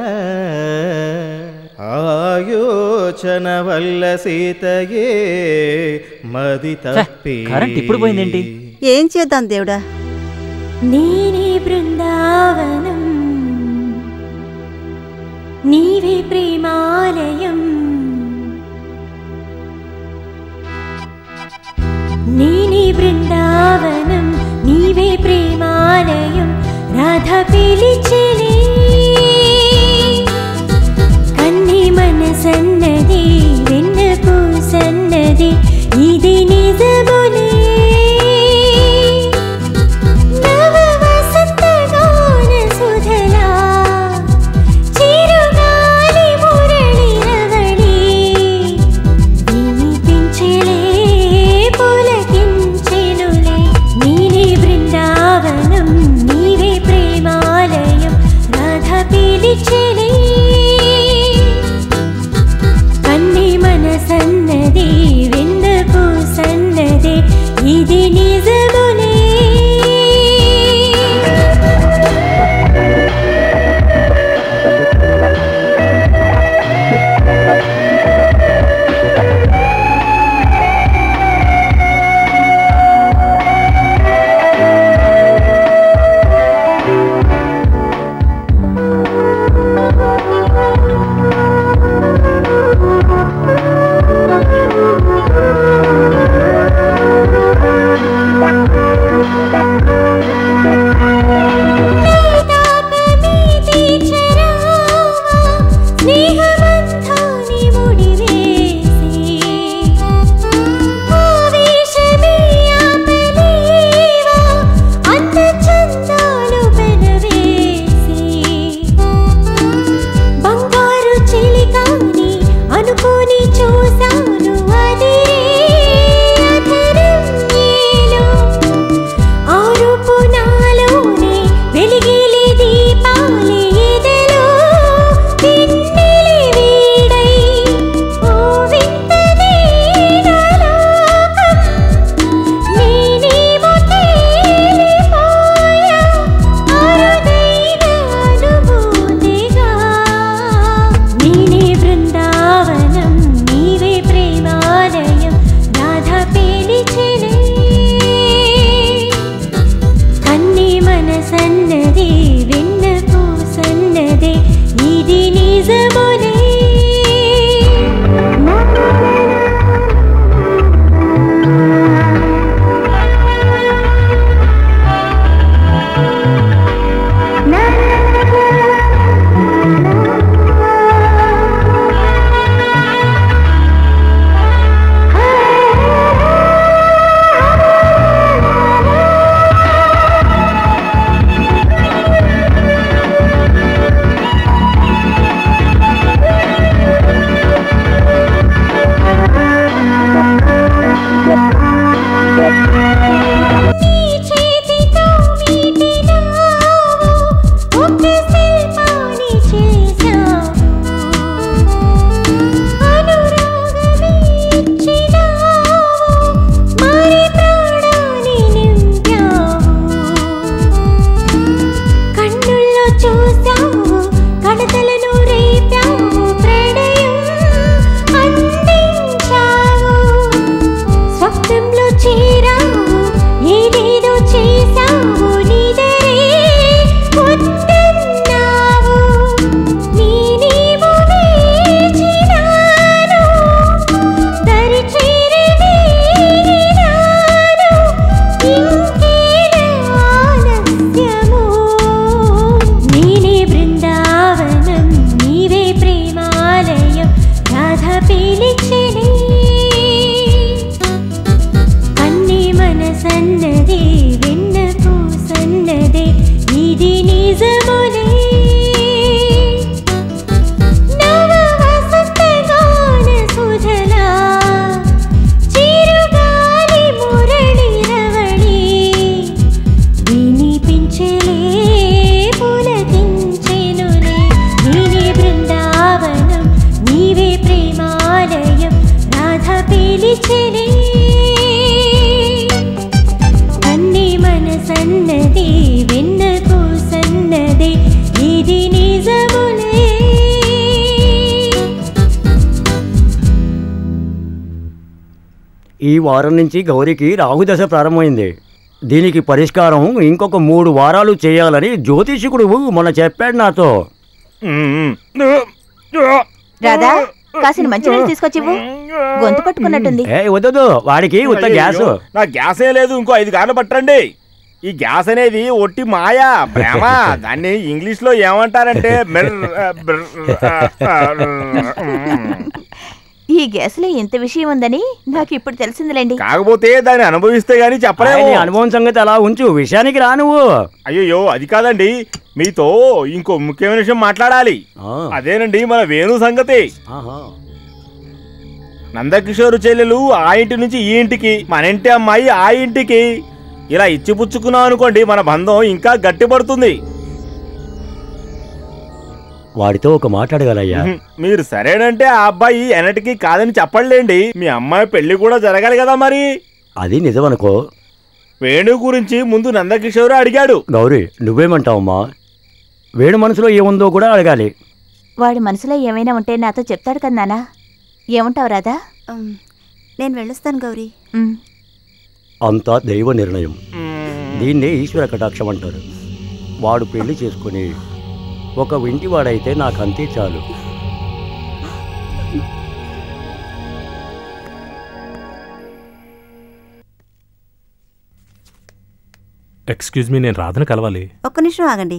ఆయోచన వల్ల సీతయే మది తప్పి. కరెంట్ ఇప్పుడు పోయిందేంటి? ఏం చేద్దాం దేవుడా? నీనే బృందావనం, నీవే ప్రేమాలయం, నీనే బృందావనం నీవే ప్రేమాలయం. రాధ పిలిచెలే కన్ని మనసన్నది వెన్న పూసన్నది ఇది నిజములే. నవ వసంతగాన సుధలా చిరుగాలి మురళి రవళి వినిపించెలే పులకించెనులే. నీనే బృందావనం నీవే ప్రేమాలయం. రాధ పిలిచెలే కన్ని మనసన్నది వెన్న పూసన్నది ఇది నిజములే. ఇది నిజములే. ఈ వారం నుంచి గౌరికి రాహుదశ ప్రారంభమైంది. దీనికి పరిష్కారం ఇంకొక మూడు వారాలు చేయాలని జ్యోతిషకుడు మొన్న చెప్పాడు నాతో. రాధా కాసిన మంచినీళ్ళు తీసుకొచ్చివ్వు. గొంతు పట్టుకున్నట్టుంది. ఏ వద్దు, వాడికి ఉత్త గ్యాస్. నా గ్యాసే లేదు, ఇంకో ఐదు గార్లు పట్టండి. ఈ గ్యాస్ అనేది ఒట్టి మాయా ప్రేమ. దాన్ని ఇంగ్లీష్ లో ఏమంటారంటే ఈ గ్యాస్ లో ఎంత విషయం ఉందని నాకు ఇప్పుడు తెలిసిందిలేండి. కాకపోతే దాన్ని అనుభవిస్తే గానీ చెప్పలేము. అనుభవం సంగతి అలా ఉంచు, విషయానికి రా నువ్వు. అయ్యో అది కాదండి, మీతో ఇంకో ముఖ్యమైన విషయం మాట్లాడాలి. అదేనండి మన వేణు సంగతి. నందకిషోరు చెల్లెలు ఆ ఇంటి నుంచి ఈ ఇంటికి, మన ఇంటి అమ్మాయి ఆ ఇంటికి. ఇలా ఇచ్చిపుచ్చుకున్నాం అనుకోండి, మన బంధం ఇంకా గట్టిపడుతుంది. వాడితో ఒక మాట అడగాలయ్యా. మీరు సరేనంటే ఆ అబ్బాయి ఎన్నటికీ కాదని చెప్పలేండి. మీ అమ్మాయి పెళ్లి కూడా జరగాలి కదా మరి. అది నిజమనుకో. వేణు గురించి ముందు నందకిషోరు అడిగాడు. గౌరీ నువ్వేమంటావమ్మా? వేణు మనసులో ఏముందో కూడా అడగాలి. వాడి మనసులో ఏమైనా ఉంటే నాతో చెప్తాడు కదా నాన్న. ఏమంటావు రాధా? నేను వెళ్ళొస్తాను గౌరీ. అంతా దైవ నిర్ణయం. దీన్నే ఈశ్వర కటాక్షం అంటారు. వాడు పెళ్లి చేసుకుని ఒక ఇంటి వాడైతే నాకు అంతే చాలు. ఎక్స్క్యూజ్ మీ, నేను రాధను కలవాలి. ఒక్క నిమిషం ఆగండి.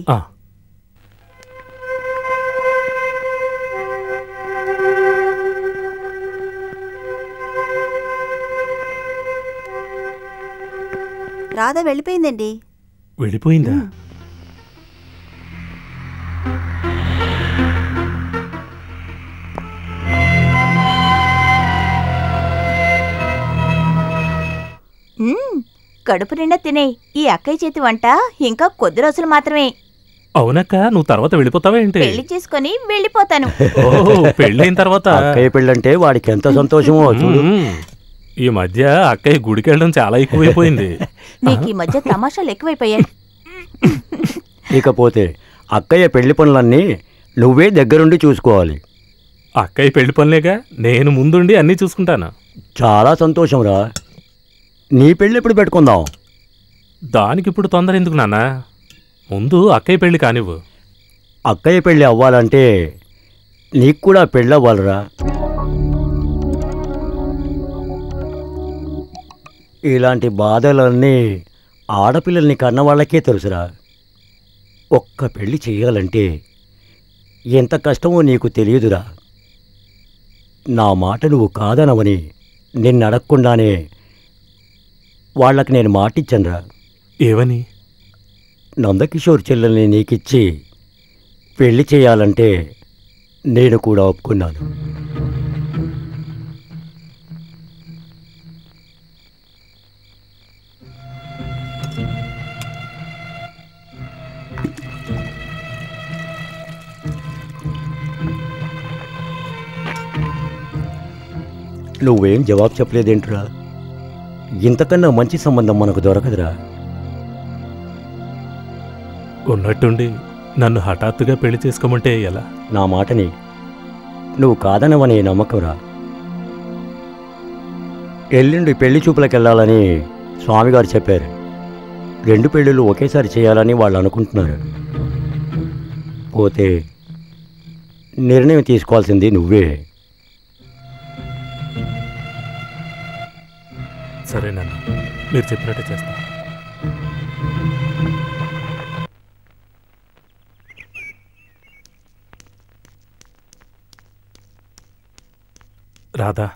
రాధ వెళ్ళిపోయిందండి. వెళ్ళిపోయిందా? కడుపు నిండా తినే ఈ అక్కయ్య చేతి వంట ఇంకా కొద్ది రోజులు మాత్రమే. అవునక్క, నువ్వు తర్వాత వెళ్ళిపోతావా ఏంటి? పెళ్లి చేసుకుని వెళ్ళిపోతాను. పెళ్ళైన తర్వాత అక్కయ్య పెళ్ళంటే వాడికి ఎంత సంతోషమో చూడు. ఈ మధ్య అక్కయ్య గుడికి వెళ్ళడం చాలా ఎక్కువైపోయింది. నీకు ఈ మధ్య తమాషాలు ఎక్కువైపోయాయి. ఇకపోతే అక్కయ్య పెళ్లి పనులన్నీ నువ్వే దగ్గరుండి చూసుకోవాలి. అక్కయ్య పెళ్లి పనులేగా, నేను ముందుండి అన్నీ చూసుకుంటాను. చాలా సంతోషం రా. నీ పెళ్ళి ఎప్పుడు పెట్టుకుందాం? దానికి ఇప్పుడు తొందర ఎందుకు నాన్న? ముందు అక్కయ్య పెళ్లి కానివ్వు. అక్కయ్య పెళ్ళి అవ్వాలంటే నీకు కూడా పెళ్ళి అవ్వాలిరా. ఇలాంటి బాధలన్నీ ఆడపిల్లల్ని కన్న వాళ్ళకే తెలుసురా. ఒక్క పెళ్లి చేయాలంటే ఎంత కష్టమో నీకు తెలియదురా. నా మాట నువ్వు కాదనవని నిన్ను అడగకుండానే వాళ్ళకి నేను మాటిచ్చానురా. ఏవని? నందకిషోర్ చెల్లెల్ని నీకిచ్చి పెళ్లి చేయాలంటే నేను కూడా ఒప్పుకున్నాను. నువ్వేం జవాబు చెప్పలేదేంట్రా? ఇంతకన్నా మంచి సంబంధం మనకు దొరకదురా. ఉన్నట్టుండి నన్ను హఠాత్తుగా పెళ్లి చేసుకోమంటే ఎలా? నా మాటని నువ్వు కాదనవనే నమ్మకంరా. ఎల్లుండి పెళ్లి చూపులకెళ్ళాలని స్వామిగారు చెప్పారు. రెండు పెళ్ళిళ్ళు ఒకేసారి చేయాలని వాళ్ళు అనుకుంటున్నారు. పోతే నిర్ణయం తీసుకోవాల్సింది నువ్వే. సరే నాన్న, మీరు చెప్పినట్టే చేస్తా. రాధా,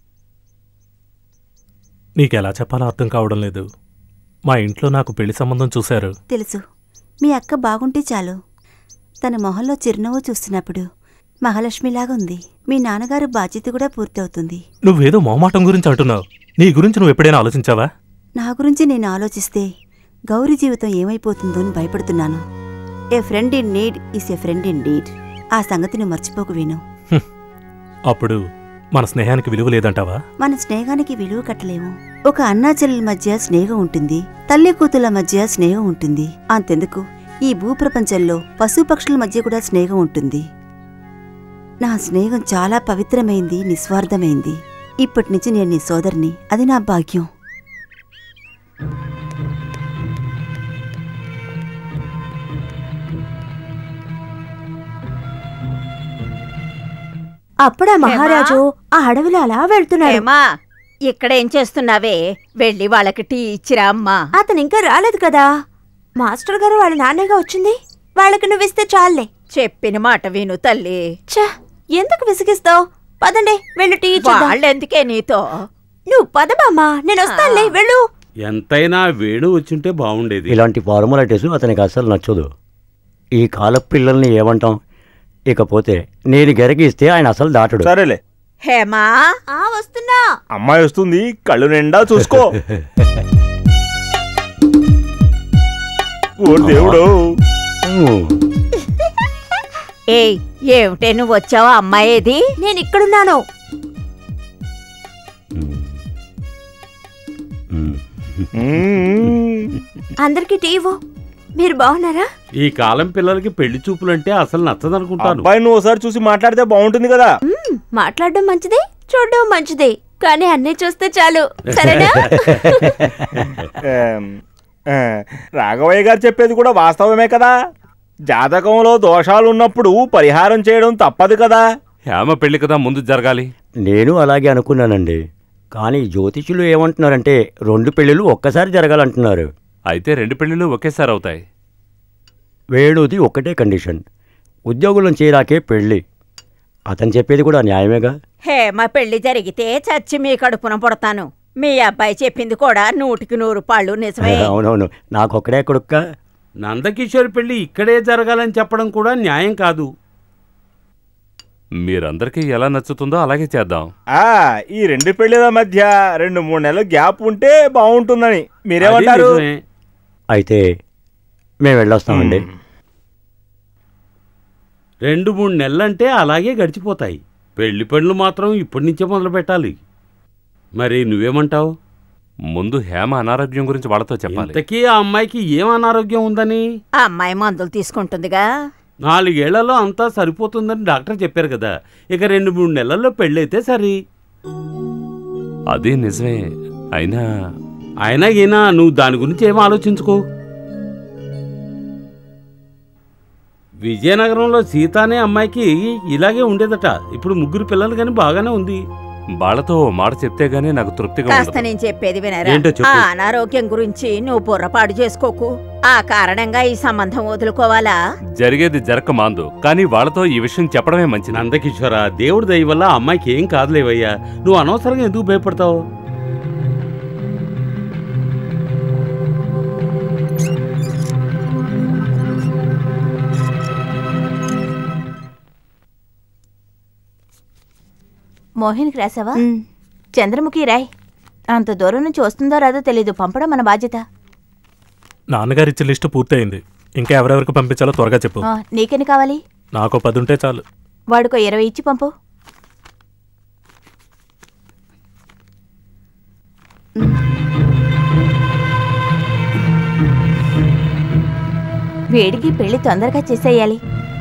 నీకెలా చెప్పాలో అర్థం కావడం లేదు. మా ఇంట్లో నాకు పెళ్లి సంబంధం చూశారు. తెలుసు, మీ అక్క బాగుంటే చాలు. తన మొహంలో చిరునవ్వు చూస్తున్నప్పుడు మహాలక్ష్మిలాగా ఉంది. మీ నాన్నగారు బాధ్యత కూడా పూర్తవుతుంది. నువ్వేదో మొహమాటం గురించి అంటున్నావు. నీ గురించి నువ్వు ఎప్పుడైనా ఆలోచించావా? నా గురించి నేను ఆలోచిస్తే గౌరీ జీవితం ఏమైపోతుందో అని భయపడుతున్నాను. A friend in need is a friend indeed. ఆ సంగతిని మర్చిపోకు వేణు. అప్పుడు మన స్నేహానికి విలువ లేదంటావా? మన స్నేహానికి విలువ కట్టలేము. ఒక అన్నా చెల్లెల మధ్య స్నేహం ఉంటుంది, తల్లి కూతుల మధ్య స్నేహం ఉంటుంది. అంతెందుకు, ఈ భూప్రపంచంలో పశుపక్షుల మధ్య కూడా స్నేహం ఉంటుంది. నా స్నేహం చాలా పవిత్రమైంది, నిస్వార్థమైంది. ఇప్పటి నుంచి నేను నీ సోదరిని, అది నా భాగ్యం. అప్పుడా మహారాజు ఆ అడవిలో అలా వెళ్తున్నాడు. ఇక్కడేం చేస్తున్నావే? వెళ్ళి వాళ్ళకి టీ ఇచ్చిరా అమ్మా. అతను ఇంకా రాలేదు కదా. మాస్టర్ గారు వాళ్ళ నాన్నగా వచ్చింది, వాళ్ళకి నువ్విస్తే చాలే. చెప్పిన మాట విను తల్లి. ఛ, ఎందుకు విసిగిస్తావు? పదండి వెళ్ళి టీ ఇచ్చేద్దాం. వాళ్ళెందుకే నీతో? నువ్వు పదబామ్మా, నేను వస్తానులే, వెళ్ళు. ఎంతైనా వేణు వచ్చుంటే బాగుండేది. ఇలాంటి ఫార్మాలిటీస్ అతనికి అసలు నచ్చదు. ఈ కాల పిల్లల్ని ఏమంటాం? ఇకపోతే నేను గెరగిస్తే ఆయన అసలు దాటడు. సరేలే. హేమా వస్తున్నా. అమ్మాయి వస్తుంది, కళ్ళు నిండా చూసుకో. ఓ దేవుడు. ఏయ్, ఏమిటే నువ్వు వచ్చావా? అమ్మాయేది? నేను ఇక్కడున్నాను. అందరికి టీ ఇవ్వు. మీరు బాగున్నారా? ఈ కాలం పిల్లలకి పెళ్లి చూపులంటే అసలు నచ్చదనుకుంటాను. అబ్బాయి నువ్వు ఒకసారి చూసి మాట్లాడితే బాగుంటుంది కదా. మాట్లాడడం మంచిదే, చూడడం మంచిదే, కానీ అన్నీ చూస్తే చాలు. సరేనా? రాఘవయ్య గారు చెప్పేది కూడా వాస్తవమే కదా. జాతకంలో దోషాలు ఉన్నప్పుడు పరిహారం చేయడం తప్పదు కదా. హేమ పెళ్లి కదా ముందు జరగాలి. నేను అలాగే అనుకున్నానండి. కానీ జ్యోతిషులు ఏమంటున్నారంటే రెండు పెళ్ళిళ్ళు ఒక్కసారి జరగాలంటున్నారు. అయితే రెండు పెళ్లిళ్ళు ఒకేసారి అవుతాయి. వేణుది ఒక్కటే కండిషన్, ఉద్యోగులను చేరాకే పెళ్ళి. అతను చెప్పేది కూడా న్యాయమేగా. హేమ పెళ్లి జరిగితే చచ్చి మీ కడుపున పుడతాను. మీ అబ్బాయి చెప్పింది కూడా నూటికి నూరు పాళ్ళు నిజమే. అవునవును, నాకొక్కడే కొడుక్క. నందకిషోర్ పెళ్లి ఇక్కడే జరగాలని చెప్పడం కూడా న్యాయం కాదు. మీరందరికీ ఎలా నచ్చుతుందో అలాగే చేద్దాం. ఆ ఈ రెండు పెళ్లిల మధ్య రెండు మూడు నెలలు గ్యాప్ ఉంటే బాగుంటుందని మీరేమంటారు? అయితే మేము వెళ్ళొస్తామండి. రెండు మూడు నెలలంటే అలాగే గడిచిపోతాయి. పెళ్లి పనులు మాత్రం ఇప్పటి నుంచే మొదలు పెట్టాలి. మరి నువ్వేమంటావు? ముందు హేమ అనారోగ్యం గురించి వాళ్ళతో చెప్పాలి. ఇంతకీ ఆ అమ్మాయికి ఏం అనారోగ్యం ఉందని? ఆ అమ్మాయి మందులు తీసుకుంటుందిగా. నాలుగేళ్లలో అంతా సరిపోతుందని డాక్టర్ చెప్పారు కదా. ఇక రెండు మూడు నెలల్లో పెళ్ళైతే సరి. అది నిజమే. అయినా అయినా అయినా నువ్వు దాని గురించి ఏం ఆలోచించుకో. విజయనగరంలో సీత అనే అమ్మాయికి ఇలాగే ఉండేదట. ఇప్పుడు ముగ్గురు పిల్లలు కానీ బాగానే ఉంది. బాలతో మాట చెప్తే గానీ నాకు తృప్తిగా కాస్త నేను చెప్పేది వినరా. ఏంటో చెప్పు. ఆ అనారోగ్యం గురించి నువ్వు బుర్రపాడు చేసుకోకు. ఆ కారణంగా ఈ సంబంధం వదులుకోవాలా? జరిగేది జరక మాందు, కానీ వాళ్ళతో ఈ విషయం చెప్పడమే మంచిది. నందకిషోర, దేవుడి దయ వల్ల ఆ అమ్మాయికి ఏం కాదులేవయ్యా. నువ్వు అనవసరంగా ఎందుకు భయపడతావు? మోహిన్కి రాసావా? చంద్రముఖి రాయ్. అంత దూరం నుంచి వస్తుందో రాదో తెలీదు, పంపడం మన బాధ్యత. నాన్నగారిచ్చే లిస్టు పూర్తయింది. ఇంకా ఎవరెవరికి పంపించాలో త్వరగా చెప్పు. నీకెన్ని కావాలి? నాకు పది ఉంటే చాలు. వాడికో ఇరవై ఇచ్చి పంపు. వేడికి పెళ్లి తొందరగా చేసేయాలి.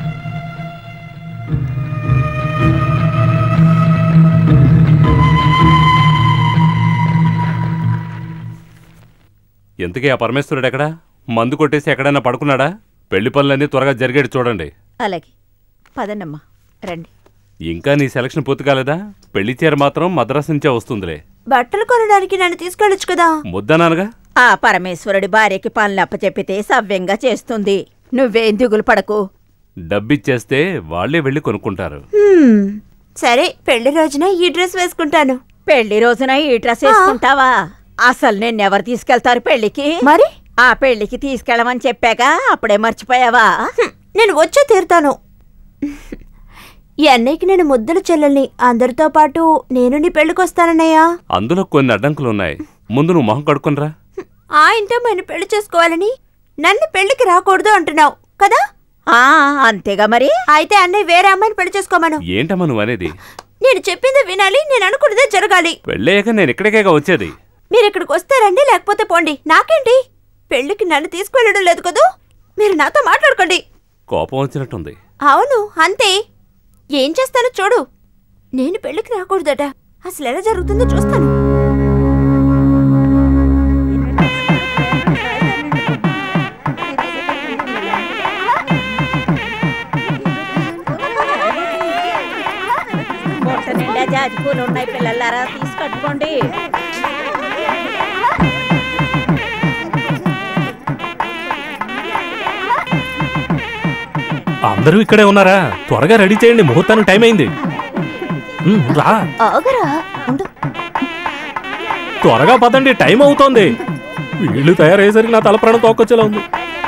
ఎంతకీ ఆ పరమేశ్వరుడు ఎక్కడా? మందు కొట్టేసి ఎక్కడైనా పడుకున్నాడా? పెళ్లి పనులన్నీ త్వరగా జరిగేది చూడండి. అలాగే పదండమ్మా, రండి. ఇంకా నీ సెలక్షన్ పూర్తి కాలేదా? పెళ్లి చీర మాత్రం మద్రాసు నుంచే వస్తుందిలే. బట్టలు కొనడానికి నన్ను తీసుకెళ్ళొచ్చు కదా. ముద్దనానుగా. ఆ పరమేశ్వరుడి భార్యకి పనులు అప్పచెప్పితే సవ్యంగా చేస్తుంది. నువ్వేం దిగులు పడకు. డబ్బిచ్చేస్తే వాళ్లే వెళ్ళి కొనుక్కుంటారు. సరే, పెళ్లి రోజున ఈ డ్రెస్ వేసుకుంటాను. పెళ్లి రోజున ఈ డ్రెస్ వేసుకుంటావా? అసలు నిన్నెవరు తీసుకెళ్తారు పెళ్లికి? మరి ఆ పెళ్లికి తీసుకెళ్ళమని చెప్పాక అప్పుడే మర్చిపోయావా? నేను వచ్చే తీరుతాను. ఈ అన్నయ్యకి నేను ముద్దుల చెల్లెల్ని. అందరితో పాటు నేను నీ పెళ్లికి వస్తానన్నయ్యా. అందులో కొన్ని అడ్డంకులున్నాయి. ముందు నువ్వు మొహం కడుక్కునరా. ఆ ఇంట్లో నేను పెళ్లి చేసుకోవాలని నన్ను పెళ్లికి రాకూడదు అంటున్నావు కదా? ఆ అంతేగా మరి. అయితే అన్నయ్య వేరే అమ్మాయిని పెళ్లి చేసుకోమను. ఏంటమ్మా నువ్వు అనేది? నేను చెప్పింది వినాలి, నేను అనుకున్నదే జరగాలి. పెళ్ళయ్యాక నేను ఇక్కడికేగా వచ్చేది. మీరు ఇక్కడికి వస్తారండి, లేకపోతే పోండి, నాకేంటి? పెళ్లికి నన్ను తీసుకువెళ్ళడం లేదు కదూ. మీరు నాతో మాట్లాడుకోండి. కోపం వచ్చినట్టుంది. అవును అంతే. ఏం చేస్తానో చూడు. నేను పెళ్లికి రాకూడదట. అసలు ఎలా జరుగుతుందో చూస్తాను. పొట్ట నిండా జాజి పూలు ఉన్నాయి పిల్లలారా, తీసుకట్టుకోండి. అందరూ ఇక్కడే ఉన్నారా? త్వరగా రెడీ చేయండి, ముహూర్తానికి టైం అయింది. రా త్వరగా పదండి, టైం అవుతోంది. వీళ్ళు తయారయ్యేసరికి నా తల ప్రాణం తోకొచ్చేలా ఉంది.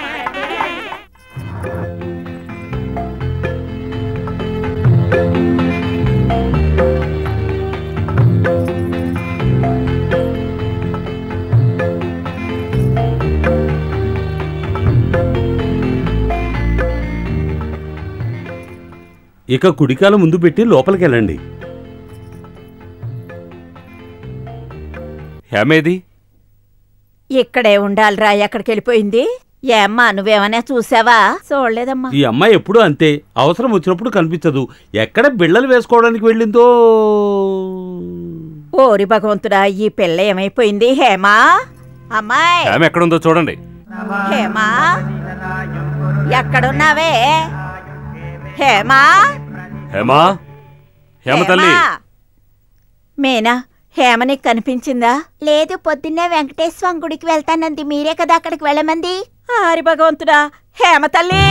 ఇక కుడికాల ముందు పెట్టి లోపలికెళ్ళండి. హేమేది? ఇక్కడే ఉండాలిరా, ఎక్కడికి వెళ్ళిపోయింది? ఏమ్మా నువ్వేమన్నా చూసావా? చూడలేదమ్మా. ఈ అమ్మాయి ఎప్పుడూ అంతే, అవసరం వచ్చినప్పుడు కనిపించదు. ఎక్కడ బిళ్ళలు వేసుకోవడానికి వెళ్ళిందో. ఓరి భగవంతుడా, ఈ పిల్ల ఏమైపోయింది? హేమా, అమ్మాయి హేమ ఎక్కడుందో చూడండి. హేమా, ఎక్కడున్నావే? హేమా, హేమా, హేమ తల్లి. మేనా, హేమ నీకు కనిపించిందా? లేదు, పొద్దున్నే వెంకటేశ్వరం గుడికి వెళ్తానంది. మీరే కదా అక్కడికి వెళ్ళమంది. ఆరి భగవంతుడా, హేమ తల్లి.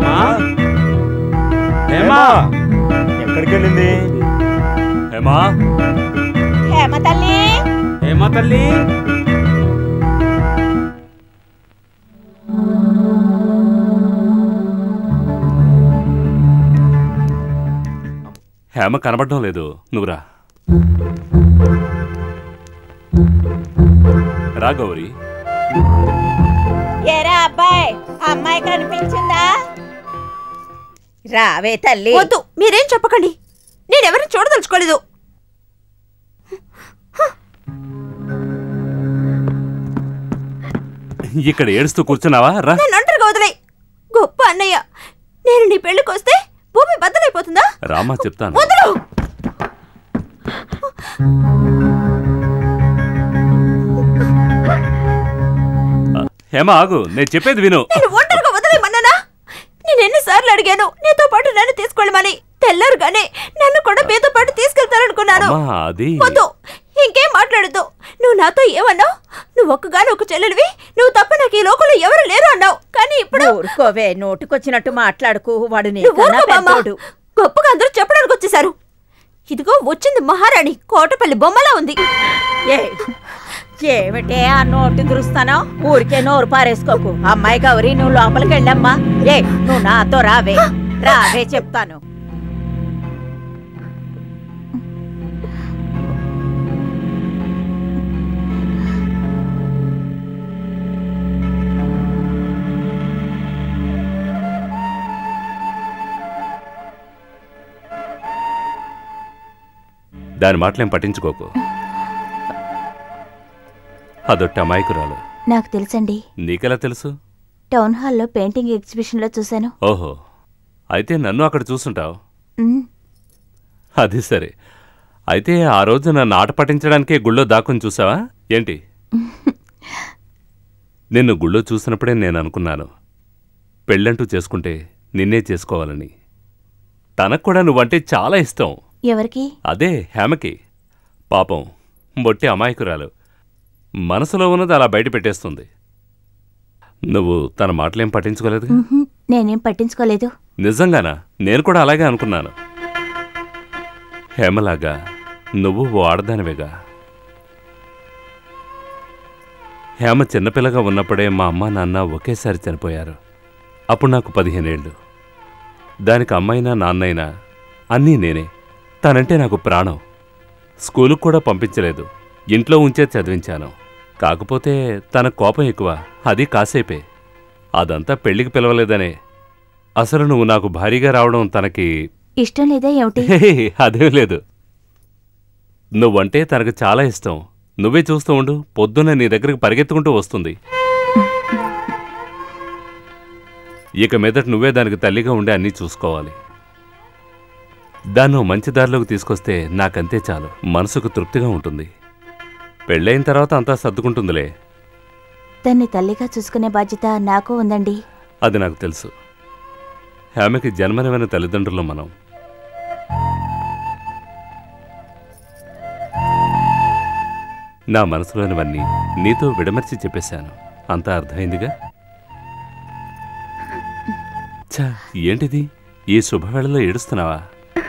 ఎక్కడికి వెళ్ళింది? హేమా, హేమ తల్లి, హేమ తల్లి. హేమ కనబడడం లేదు, నువ్వురా. రా గౌరీ. ఏరా అబ్బాయి, అమ్మాయి కనిపించిందా? రావే తల్లి. వద్దు, మీరేం చెప్పకండి. నేనెవరిని చూడదలుచుకోలేదు. ఇక్కడ ఏడుస్తూ కూర్చున్నావా? రా. నన్ను ఒంటరిగా వదిలే. గొప్ప అన్నయ్య, నేను నీ పెళ్లికి వస్తే భూమి బద్దలైపోతుందా? రామా చెప్తాను. వదలు. హేమ ఆగు, నేను చెప్పేది విను. నేను ఒంటరిగా వదిలేమన్నానా? నేను ఎన్నిసార్లు అడిగాను నీతో పాటు నన్ను తీసుకెళ్ళమని. తెల్లారుగానే నన్ను కూడా మీతో పాటు తీసుకెళ్తారనుకున్నాను. అది వద్దు, ఇంకేం మాట్లాడద్దు. నువ్వు నాతో ఏమన్నావు? నువ్వు ఒక్కగాను ఒక చెల్లెలివి, నువ్వు తప్ప నాకు ఈ లోకంలో ఎవరు లేరు అన్నావు. కానీ ఇప్పుడు ఊరుకోవే, నోటుకొచ్చినట్టు మాట్లాడుకు. వాడు గొప్పగా అందరూ చెప్పడానికి వచ్చేసారు. ఇదిగో వచ్చింది మహారాణి, కోటపల్లి బొమ్మలా ఉంది. ఏమిటే ఆ నోటు దురుస్తానో? ఊరికే నోరు పారేసుకోకు. అమ్మాయి గౌరీ, నువ్వు లోపలికి వెళ్ళమ్మా. ఏ నువ్వు నాతో రావే, రావే చెప్తాను. దాని మాటలేం పట్టించుకోకు. అదొట్టి అమాయకురాలు. నాకు తెలుసండి. నీకెలా తెలుసు? టౌన్ హాల్లో పెయింటింగ్ ఎగ్జిబిషన్లో చూశాను. ఓహో, అయితే నన్ను అక్కడ చూసుంటావు. అది సరే. అయితే ఆ రోజు నన్ను ఆట పట్టించడానికే గుళ్ళో దాక్కుని చూసావా ఏంటి? నిన్ను గుళ్ళో చూసినప్పుడే నేను అనుకున్నాను, పెళ్ళంటూ చేసుకుంటే నిన్నే చేసుకోవాలని. తనకు కూడా నువ్వంటే చాలా ఇష్టం. ఎవరికి? అదే హేమకి. పాపం బొట్టి అమాయకురాలు, మనసులో ఉన్నది అలా బయట పెట్టేస్తుంది. నువ్వు తన మాటలేం పట్టించుకోలేదు? నేనేం పట్టించుకోలేదు. నిజంగానా? నేను కూడా అలాగే అనుకున్నాను. హేమలాగా నువ్వు ఓ ఆడదానివేగా. హేమ చిన్నపిల్లగా ఉన్నప్పుడే మా అమ్మ నాన్న ఒకేసారి చనిపోయారు. అప్పుడు నాకు పదిహేనేళ్ళు. దానికి అమ్మైనా నాన్నైనా అన్నీ నేనే. తనంటే నాకు ప్రాణం. స్కూలుకు కూడా పంపించలేదు, ఇంట్లో ఉంచే చదివించాను. కాకపోతే తన కోపం ఎక్కువ, అది కాసేపే. అదంతా పెళ్లికి పిలవలేదనే. అసలు నువ్వు నాకు భారీగా రావడం తనకి ఇష్టం లేదా ఏమిటి? అదేం లేదు. నువ్వంటే తనకు చాలా ఇష్టం. నువ్వే చూస్తూ ఉండు, పొద్దున్న నీ దగ్గరికి పరిగెత్తుకుంటూ వస్తుంది. ఇక మీదట నువ్వే దానికి తల్లిగా ఉండి అన్నీ చూసుకోవాలి. దాన్ని మంచి దారిలోకి తీసుకొస్తే నాకంతే చాలు, మనసుకు తృప్తిగా ఉంటుంది. పెళ్ళైన తర్వాత అంతా సర్దుకుంటుందిలే. దాన్ని తల్లిగా చూసుకునే బాధ్యత నాకు ఉందండి. అది నాకు తెలుసు. ఆమెకి జన్మనివ్వని తల్లిదండ్రులు మనం. నా మనసులోనివన్నీ నీతో విడమర్చి చెప్పేశాను. అంతా అర్థమైందిగా? ఛా, ఏంటిది ఈ శుభవేళలో ఏడుస్తున్నావా?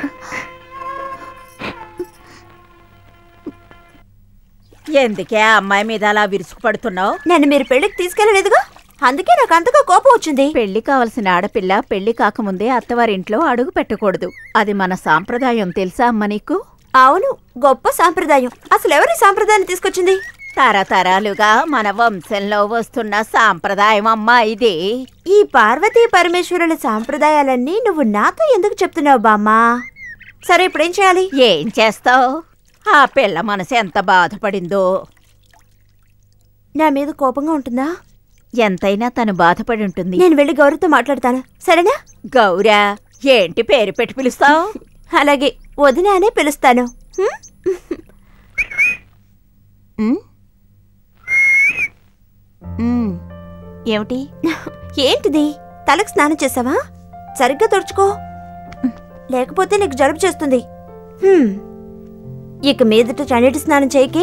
ఎందుకే ఆ అమ్మాయి మీద అలా విరుచుకుపడుతున్నావు? నన్ను మీరు పెళ్లికి తీసుకెళ్లలేదుగా, అందుకే నాకు అంతగా కోపం వచ్చింది. పెళ్లి కావలసిన ఆడపిల్ల పెళ్లి కాకముందే అత్తవారింట్లో అడుగు పెట్టకూడదు. అది మన సాంప్రదాయం, తెలుసా అమ్మ నీకు? అవును, గొప్ప సాంప్రదాయం. అసలు ఎవరి సాంప్రదాయాన్ని తీసుకొచ్చింది? తరతరాలుగా మన వంశంలో వస్తున్న సాంప్రదాయం అమ్మా ఇది. ఈ పార్వతీ పరమేశ్వరుల సాంప్రదాయాలన్నీ నువ్వు నాతో ఎందుకు చెప్తున్నావు బామ్మా? సరే, ఇప్పుడేం చేయాలి? ఏం చేస్తావు? ఆ పిల్ల మనసు ఎంత బాధపడిందో. నా మీద కోపంగా ఉంటుందా? ఎంతైనా తను బాధపడి ఉంటుంది. నేను వెళ్ళి గౌరితో మాట్లాడతాను, సరేనా? గౌరా, ఏంటి పేరు పెట్టి పిలుస్తావు? అలాగే, వదినా అనే పిలుస్తాను. ఏమిటి? ఏంటిది? తలకు స్నానం చేసావా? సరిగ్గా తుడుచుకో, లేకపోతే నీకు జలుబు చేస్తుంది. ఇక మీదట చన్నీటి స్నానం చేయకి.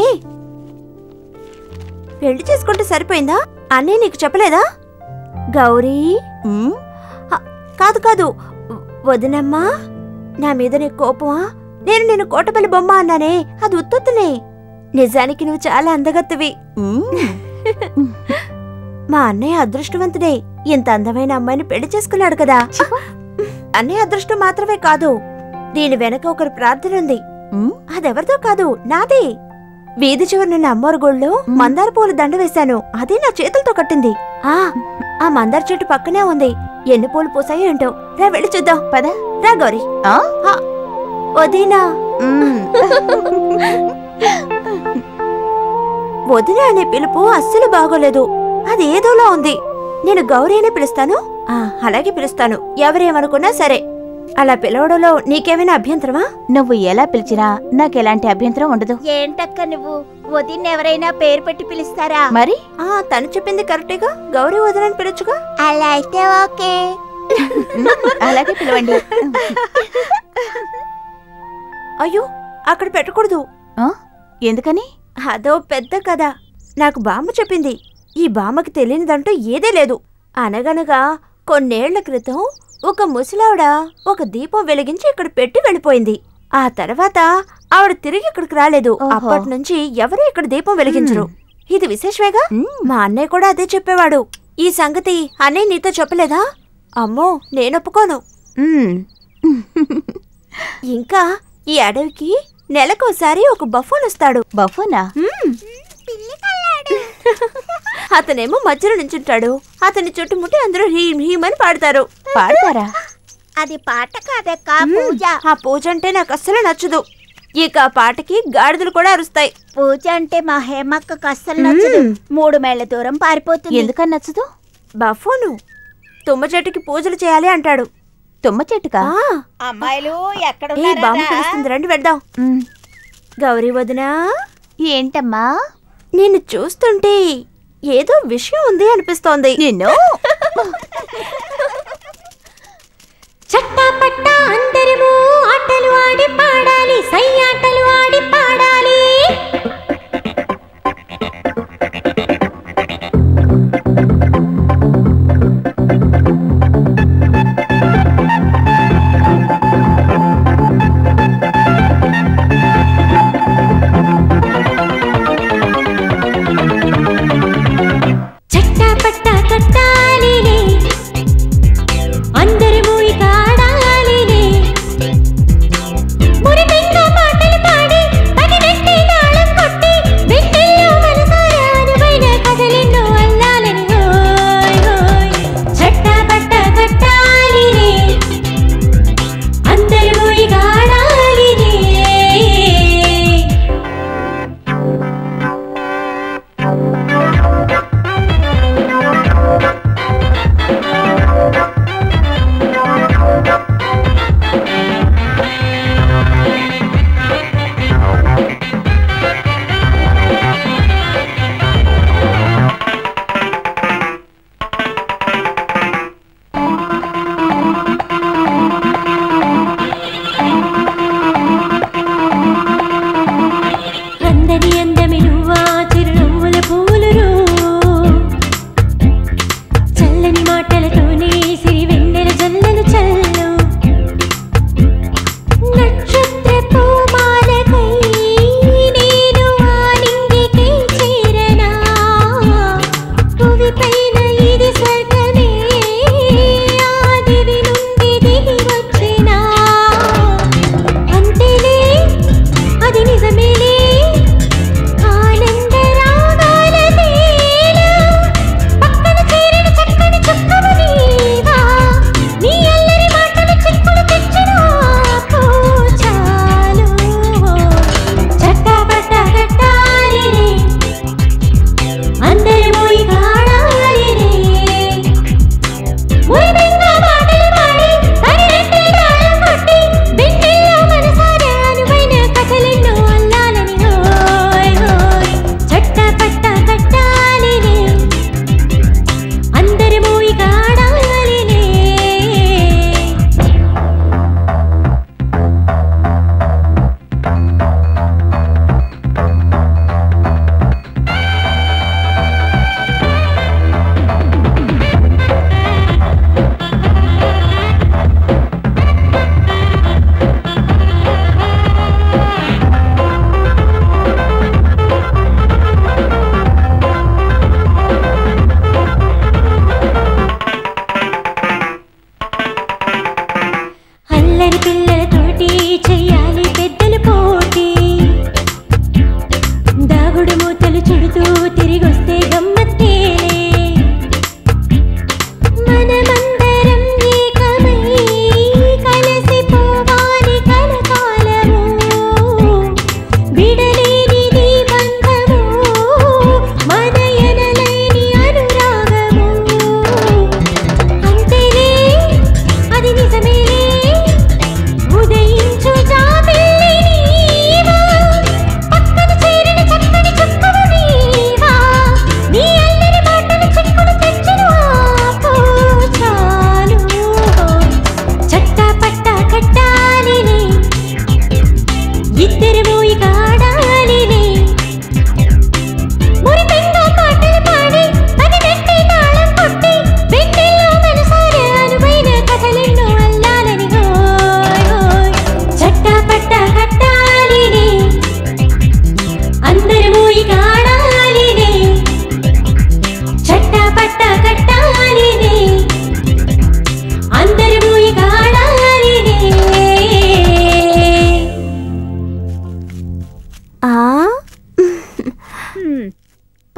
పెళ్లి చేసుకుంటే సరిపోయిందా? అన్నీ నీకు చెప్పలేదా? గౌరీ, కాదు కాదు వదినమ్మా, నా మీద నీకు కోపమా? నేను నేను కోటపల్లి బొమ్మ అన్నానే, అది ఉత్తొత్తునే. నిజానికి నువ్వు చాలా అందగత్తవి. మా అన్నయ్య అదృష్టవంతుడే, ఇంత అందమైన అమ్మాయిని పెళ్లి చేసుకున్నాడు కదా. అన్నయ్య అదృష్టం మాత్రమే కాదు, దీని వెనక ఒకరి ప్రార్థన ఉంది. అదెవరిదో కాదు, నాదే. వీధి చివరినున్న అమ్మోరు గుళ్ళో మందార పూల దండ వేశాను, అదే నా చేతులతో కట్టింది. ఆ ఆ మందార చెట్టు పక్కనే ఉంది. ఎన్ని పూలు పూసాయో ఏంటో, రా వెళ్ళి చూద్దాం. పద రా గౌరీ. వదినా, వదిన అనే పిలుపు అస్సలు బాగోలేదు, అది ఏదోలా ఉంది. నేను గౌరీ అనే పిలుస్తాను. ఆ అలాగే పిలుస్తాను, ఎవరేమనుకున్నా సరే. అలా పిలవడంలో నీకేమైనా అభ్యంతరమా? నువ్వు ఎలా పిలిచినా నాకెలాంటి అభ్యంతరం ఉండదు. ఏంటక్క నువ్వు వదిన ఎవరైనా పేరు పెట్టి పిలుస్తారా? మరి ఆ తను చెప్పింది కరెక్టేగా, గౌరీ వదినని పిలచుగా. అలా అయితే ఓకే. అలాగే పిలవండి. అయ్యో, అక్కడ పెట్టకూడదు. ఎందుకని? అదో పెద్ద కథ, నాకు బామ్మ చెప్పింది. ఈ బామ్మకి తెలియనిదంటూ ఏదే లేదు. అనగనగా కొన్నేళ్ల క్రితం ఒక ముసలావిడ ఒక దీపం వెలిగించి ఇక్కడ పెట్టి వెళ్ళిపోయింది. ఆ తర్వాత ఆవిడ తిరిగి ఇక్కడికి రాలేదు. అప్పటి నుంచి ఎవరు ఇక్కడ దీపం వెలిగించరు. ఇది విశేషమేగా. మా అన్నయ్య కూడా అదే చెప్పేవాడు. ఈ సంగతి అన్నయ్య నీతో చెప్పలేదా? అమ్మో, నేనొప్పుకోను. ఇంకా ఈ అడవికి నెలకోసారి ఒక బఫోన్ వస్తాడు. బఫోనా? అతనేమో మధ్యలో నుంచుంటాడు. అతని చుట్టుముట్టి అందరూ హీమ్ హీమ్ అని పాడతారు. పాడతారా? అది పాట కాదక్క, పూజ. ఆ పూజ అంటే నాకు అస్సలు నచ్చదు. ఇక ఆ పాటకి గాడిదలు కూడా అరుస్తాయి. పూజ అంటే మా హేమక్కకు అస్సలు నచ్చదు. మూడు మైళ్ళ దూరం పారిపోతుంది. ఎందుకని నచ్చదు? బఫోను తుమ్మ చెట్టుకి పూజలు చేయాలి అంటాడు. తుమ్మ చెట్టుకా? అమ్మాయిలు ఎక్కడ బామ్మ పిలుస్తుంది, రండి వెళ్దాం. గౌరీ వదినా. ఏంటమ్మా? నిన్ను చూస్తుంటే ఏదో విషయం ఉంది అనిపిస్తోంది. నిన్ను చట్టాపట్టా అందరము ఆటలు ఆడి పాడాలి, సై ఆటలు ఆడి పాడాలి. చట్టాపట్టా కట్టాలిలే,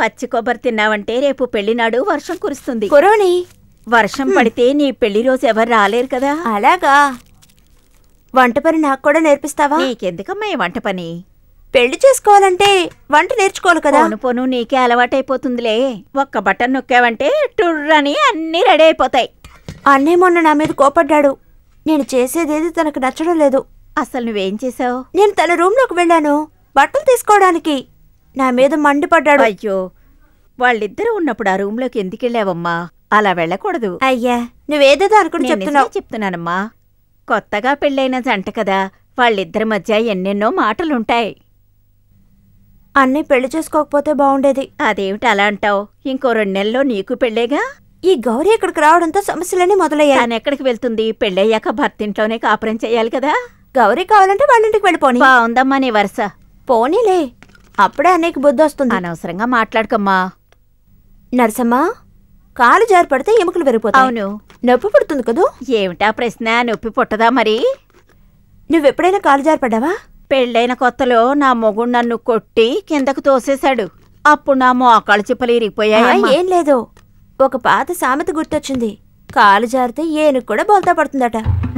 పచ్చి కొబ్బరి తిన్నావంటే రేపు పెళ్లినాడు వర్షం కురుస్తుంది. కురోని వర్షం పడితే నీ పెళ్లి రోజు ఎవరు రాలేరు కదా. అలాగా? వంట పని నాకు కూడా నేర్పిస్తావా? నీకెందుకమ్మా ఈ వంట పని? పెళ్లి చేసుకోవాలంటే వంట నేర్చుకోవాలి కదా. పోను పోను నీకే అలవాటైపోతుందిలే. ఒక్క బటన్ నొక్కావంటే టుర్రని అన్నీ రెడీ అయిపోతాయి. అన్నయ్య మొన్న నా మీద కోపడ్డాడు. నేను చేసేదేది తనకు నచ్చడం లేదు. అసలు నువ్వేం చేసావు? నేను తన రూమ్లోకి వెళ్ళాను బట్టలు తీసుకోవడానికి. నా మీద మండిపడ్డాడు. అయ్యో, వాళ్ళిద్దరూ ఉన్నప్పుడు ఆ రూమ్లోకి ఎందుకు వెళ్ళావమ్మా? అలా వెళ్ళకూడదు. అయ్యా, నువ్వేదేదో అనుకుని చెప్తున్నావు. చెప్తున్నానమ్మా, కొత్తగా పెళ్ళైన జంట కదా, వాళ్ళిద్దరి మధ్య ఎన్నెన్నో మాటలుంటాయి. అన్నయ్య పెళ్లి చేసుకోకపోతే బాగుండేది. అదేమిటి అలా అంటావు? ఇంకో రెండు నెలల్లో నీకు పెళ్ళేగా. ఈ గౌరీ ఇక్కడికి రావడంతో సమస్యలన్నీ మొదలయ్యాయి. తను ఎక్కడికి వెళ్తుంది? పెళ్ళయ్యాక భర్తింట్లోనే కాపురం చెయ్యాలి కదా. గౌరీ కావాలంటే వాళ్ళింటికి వెళ్ళిపోని. బాగుందమ్మా నీ వరుస. పోనీలే, అప్పుడే అన్నయ్యకి బుద్ధి వస్తుంది. అనవసరంగా మాట్లాడకమ్మా. నరసమ్మా, కాలు జారి పడితే ఎముకలు విరిగిపోతాయి. అవును, నొప్పి పుడుతుంది కదూ. ఏమిటా ప్రశ్న? నొప్పి పుట్టదా మరి? నువ్వెప్పుడైనా కాలు జారి పడ్డావా? పెళ్ళైన కొత్తలో నా మొగుడు నన్ను కొట్టి కిందకు తోసేశాడు. అప్పుడు నా మోకాళ్ళ చిప్పలు ఇరిగిపోయాయి. ఏం లేదు, ఒక పాత సామెత గుర్తొచ్చింది. కాలు జారితే ఏనుగు కూడా బోల్తా పడుతుందట.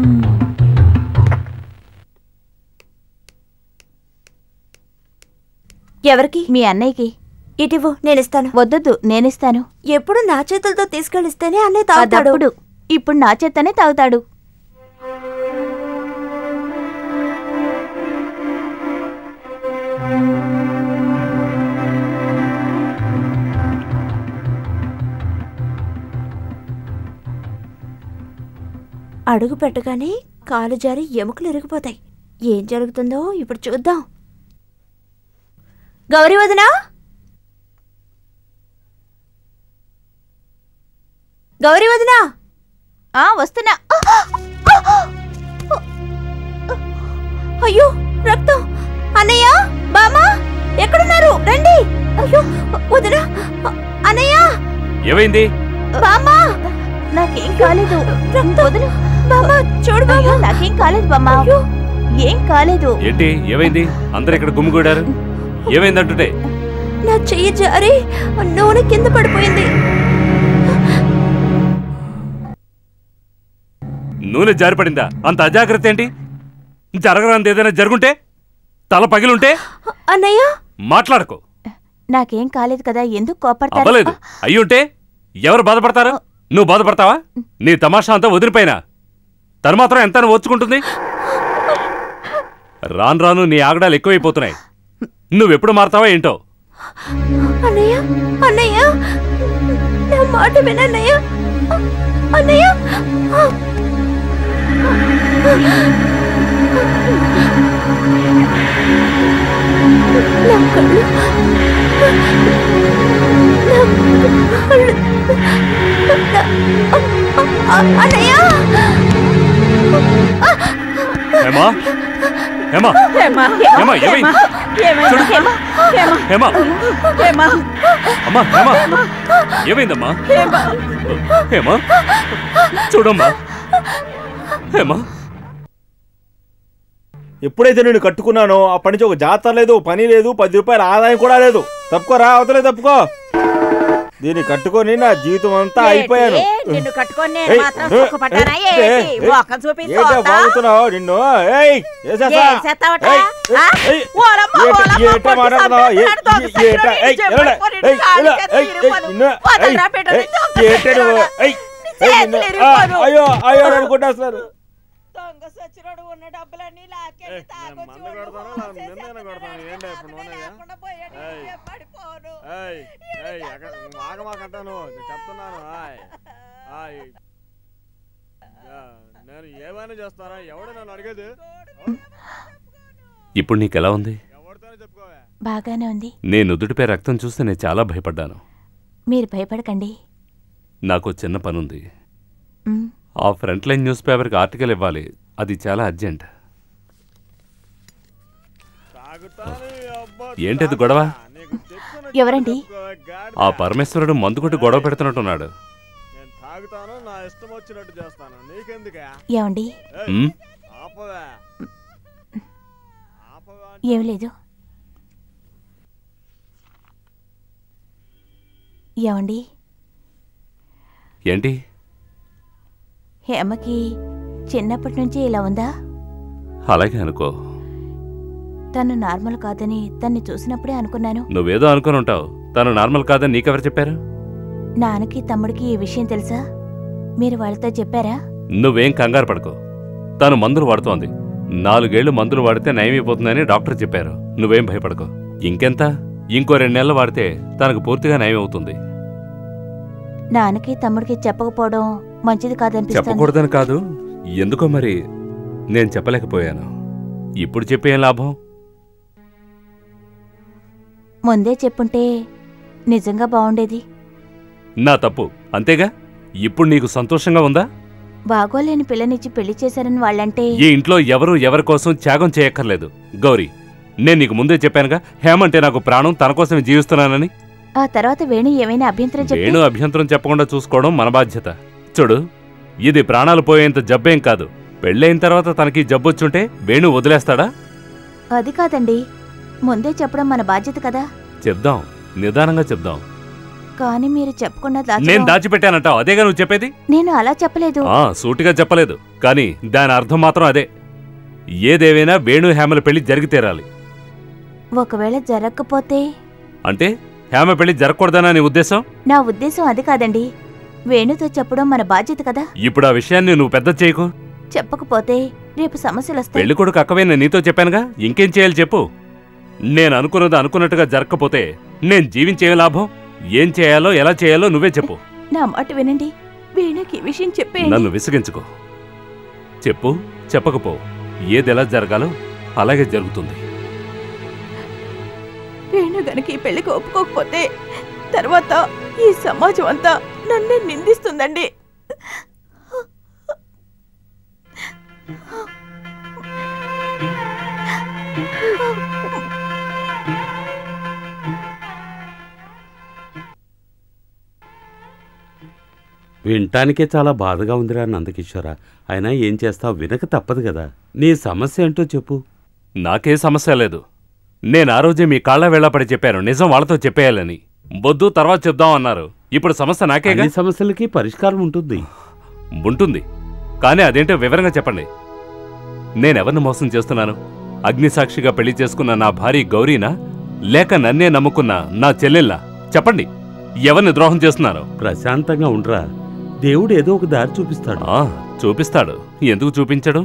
ఎవరికి? మీ అన్నయ్యకి. ఇటివ్వు, నేనిస్తాను. వద్దొద్దు, నేనిస్తాను. ఎప్పుడు నా చేతులతో తీసుకెళ్ళిస్తేనే అన్నయ్య తాగుతాడు. అదప్పుడు. ఇప్పుడు నా చేత్తనే తాగుతాడు. అడుగు పెట్టగానే కాలు జారి ఎముకలు ఇరిగిపోతాయి. ఏం జరుగుతుందో ఇప్పుడు చూద్దాం. గౌరీ వదినా, గౌరీ వదినా. ఆ వస్తున్నా. అయ్యో, రక్తం. అన్నయ్య, బామా, ఎక్కడున్నారు? రండి. అయ్యో వదినా, అన్నయ్య. ఏమైంది? బామా, నాకేం కాలేదు. వదిన, బామా చూడు. బామా, నాకేం కాలేదు బామ్మా. ఏం కాలేదు. ఏంటి ఏమైంది? అందరు ఇక్కడ గుమ్మిగూడారు. ఏమైందంటుంటే? నా చెయ్యి జారి నూనె కింద పడిపోయింది. నూనె జారిపడిందా? అంత అజాగ్రత్త ఏంటి? జరగరాంది ఏదైనా జరుగుంటే, తల పగిలుంటే? అన్నయ్య, మాట్లాడకు. నాకేం కాలేదు కదా, ఎందుకు కోపడతారు? అవ్వలేదు. అయ్యుంటే ఎవరు బాధపడతారు? నువ్వు బాధపడతావా? నీ తమాషా అంతా వదిలిపోయినా తను మాత్రం ఎంత ఓర్చుకుంటుంది? రాను రాను నీ ఆగడాలు ఎక్కువైపోతున్నాయి. నువ్వెప్పుడు మారతావా ఏంటో? అన్నయ్య, అన్నయ్య, నా మాట వినన్నయ్య. అన్నయ్య, నా కళ్ళు, అన్నయ్య. హేమా, హేమా, హేమా, హేమా, ఏమైంది? ఏమైంది? హేమా, హేమా, హేమా, అమ్మా, హేమా, ఏమైందమ్మా? హేమా, హేమా, చూడమ్మా. హేమా, ఎప్పుడైతే నేను కట్టుకున్నానో అప్పటి నుంచి ఒక జాతర లేదు, పని లేదు, పది రూపాయల ఆదాయం కూడా లేదు. తప్పుకోరా, అవతలే తప్పుకో. దీన్ని కట్టుకొని నా జీవితం అంతా అయిపోయాను. నిన్ను కట్టుకొని నేను మాత్రం సుఖపడ్డానా ఏంటి? మొఖం చూపించు. బాగుతున్నావు నిన్ను. అయ్యో అయ్యో అనుకుంటా సార్. దొంగ సచ్చినోడు ఉన్న డబ్బులన్నీ లాక్కెళ్ళి తాగొచ్చి పడిపోను. చెప్తున్నాను నేను ఏమైనా చేస్తానా? ఎవడు నన్ను అడిగేది? ఇప్పుడు నీకెలా ఉంది? బాగానే ఉంది. నేను నుదుటిపై రక్తం చూస్తే నేను చాలా భయపడ్డాను. మీరు భయపడకండి. నాకు చిన్న పనుంది. ఆ ఫ్రంట్ లైన్ న్యూస్ పేపర్కి ఆర్టికల్ ఇవ్వాలి. అది చాలా అర్జెంట్. ఏంటది గొడవ? ఎవరండి? ఆ పరమేశ్వరుడు మందు కొట్టి గొడవ పెడుతున్నట్టున్నాడు. ఏమండి? ఏం లేదు. ఏమండి? ఏంటి? హేమకి చిన్నప్పటి నుంచి ఇలా ఉందా? అలాగే అనుకో. తను నార్మల్ కాదని తన్ని చూసినప్పుడే అనుకున్నాను. నువ్వేదో అనుకుని ఉంటావు. తను నార్మల్ కాదని నీకెవరు చెప్పారు? నాన్నకి తమ్ముడికి ఈ విషయం తెలుసా? మీరు వాళ్ళతో చెప్పారా? నువ్వేం కంగారు పడకు. తను మందులు వాడుతోంది. నాలుగేళ్లు మందులు వాడితే నయమైపోతుందని డాక్టర్ చెప్పారు. నువ్వేం భయపడకు. ఇంకెంత? ఇంకో రెండు నెలలు వాడితే తనకు పూర్తిగా నయమవుతుంది. నాన్నకి తమ్ముడికి చెప్పకపోవడం మంచిది కాదనిపిస్తుంది. చెప్పకూడదని కాదు, ఎందుకో మరి నేను చెప్పలేకపోయాను. ఇప్పుడు చెప్పేం లాభం? ముందే చెప్పుంటే నిజంగా బాగుండేది. నా తప్పు అంతేగా. ఇప్పుడు నీకు సంతోషంగా ఉందా? బాగోలేని పిల్లనిచ్చి పెళ్లి చేశారని వాళ్ళంటే ఈ ఇంట్లో ఎవరూ ఎవరి కోసం త్యాగం చేయక్కర్లేదు. గౌరీ, నేను నీకు ముందే చెప్పానుగా, హేమంటే నాకు ప్రాణం, తన కోసమే జీవిస్తున్నానని. ఆ తర్వాత వేణు ఏమైనా అభ్యంతరం చెప్పి వేణు అభ్యంతరం చెప్పకుండా చూసుకోవడం మన బాధ్యత. చూడు, ఇది ప్రాణాలు పోయేంత జబ్బేం కాదు. పెళ్ళైన తర్వాత తనకి జబ్బొచ్చుంటే వేణు వదిలేస్తాడా? అది కాదండి, ముందే చెప్పడం మన బాధ్యత కదా. చెప్దాం, నిదానంగా చెప్దాం. కానీ మీరు చెప్పకుండా నేను దాచడం- దాచిపెట్టానంటావు, అదేగా నువ్వు చెప్పేది? నేను అలా చెప్పలేదు. ఆ సూటిగా చెప్పలేదు, కానీ దాని అర్థం మాత్రం అదే. ఏదేవైనా వేణు హేమల పెళ్లి జరిగి తీరాలి. ఒకవేళ జరగకపోతే? అంటే హేమ పెళ్లి జరగకూడదనా నీ ఉద్దేశం? నా ఉద్దేశం అది కాదండి. వేణుతో చెప్పడం మన బాధ్యత కదా. ఇప్పుడు ఆ విషయాన్ని నువ్వు పెద్ద చేయకు. చెప్పకపోతే రేపు సమస్యలు వస్తాయి. పెళ్లి కొడుకు అక్కవే నేను నీతో చెప్పానుగా, ఇంకేం చేయాలి చెప్పు. నేను అనుకున్నది అనుకున్నట్టుగా జరగకపోతే నేను జీవించేం లాభం? ఏం చేయాలో ఎలా చేయాలో నువ్వే చెప్పు. నా మాట వినండి, వేణుకి ఈ విషయం చెప్పేయండి. నన్ను విసిగించుకో. చెప్పు, చెప్పకపో, ఏది ఎలా జరగాలో అలాగే జరుగుతుంది. వేణు గనక ఈ పెళ్లికి ఒప్పుకోకపోతే తర్వాత ఈ సమాజం అంతా నన్నే నిందిస్తుందండి. వినటానికే చాలా బాధగా ఉందిరా నందకిషోర. అయినా ఏం చేస్తావు, వినక తప్పదు కదా. నీ సమస్య ఏంటో చెప్పు. నాకే సమస్య లేదు. నేను ఆ రోజే మీ కాళ్ళ వేళపడి చెప్పాను నిజం వాళ్ళతో చెప్పేయాలని. బొద్దు తర్వాత చెప్దాం అన్నారు. ఇప్పుడు సమస్య నాకేగా. అన్ని సమస్యలకి పరిష్కారం ఉంటుంది. ఉంటుంది, కానీ అదేంటో వివరంగా చెప్పండి. నేనెవరిని మోసం చేస్తున్నాను? అగ్నిసాక్షిగా పెళ్లి చేసుకున్న నా భార్య గౌరీనా, లేక నన్నే నమ్ముకున్న నా చెల్లెల్లా? చెప్పండి, ఎవరిని ద్రోహం చేస్తున్నాను? ప్రశాంతంగా ఉండరా, దేవుడు ఏదో ఒక దారి చూపిస్తాడు. ఆ చూపిస్తాడు, ఎందుకు చూపించడు?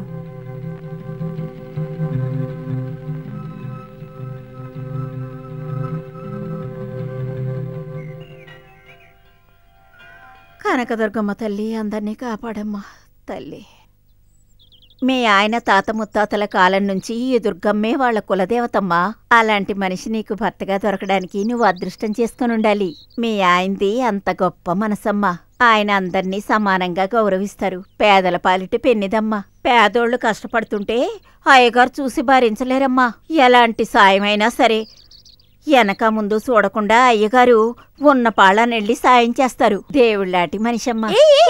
కనకదుర్గమ్మ తల్లి అందరినీ కాపాడమ్మా తల్లి. మీ ఆయన తాత ముత్తాతల కాలం నుంచి ఈ దుర్గమ్మే వాళ్ళ కులదేవతమ్మా. అలాంటి మనిషి నీకు భర్తగా దొరకడానికి నువ్వు అదృష్టం చేసుకుని ఉండాలి. మీ ఆయనది అంత గొప్ప మనసమ్మా. ఆయన అందర్నీ సమానంగా గౌరవిస్తారు. పేదల పాలిటి పెన్నిదమ్మా. పేదోళ్లు కష్టపడుతుంటే అయ్యగారు చూసి భరించలేరమ్మా. ఎలాంటి సాయమైనా సరే వెనక ముందు చూడకుండా అయ్యగారు ఉన్న పాళ్ళనెళ్ళి సాయం చేస్తారు. దేవుళ్ళాటి మనిషమ్మా.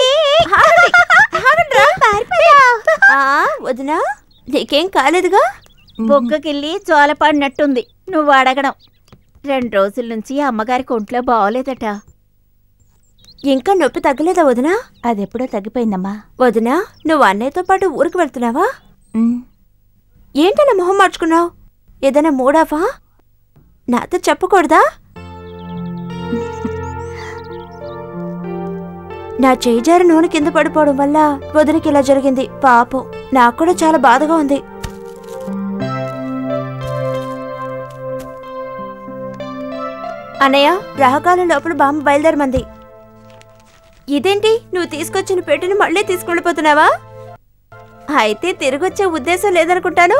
వదినా, నీకేం కాలేదుగా? బొగ్గకిల్లి జోలపడినట్టుంది నువ్వు అడగడం. రెండు రోజుల నుంచి అమ్మగారికి ఒంట్లో బాగోలేదట. ఇంకా నొప్పి తగ్గలేదా వదినా? అదెప్పుడో తగ్గిపోయిందమ్మా. వదినా, నువ్వు అన్నయ్యతో పాటు ఊరికి వెళ్తున్నావా? ఏంటన్నా మొహం మార్చుకున్నావు? ఏదైనా మూడాఫా? నాతో చెప్పకూడదా? నా చేజారి నూనె కింద పడిపోవడం వల్ల వదినకి ఇలా జరిగింది. పాపం, నాకు కూడా చాలా బాధగా ఉంది. అన్నయ్య, రాహకాలం లోపల బామ్మ బయలుదేరమంది. ఇదేంటి, నువ్వు తీసుకొచ్చిన పెట్టిని మళ్ళీ తీసుకెళ్ళిపోతున్నావా? అయితే తిరిగొచ్చే ఉద్దేశం లేదనుకుంటాను.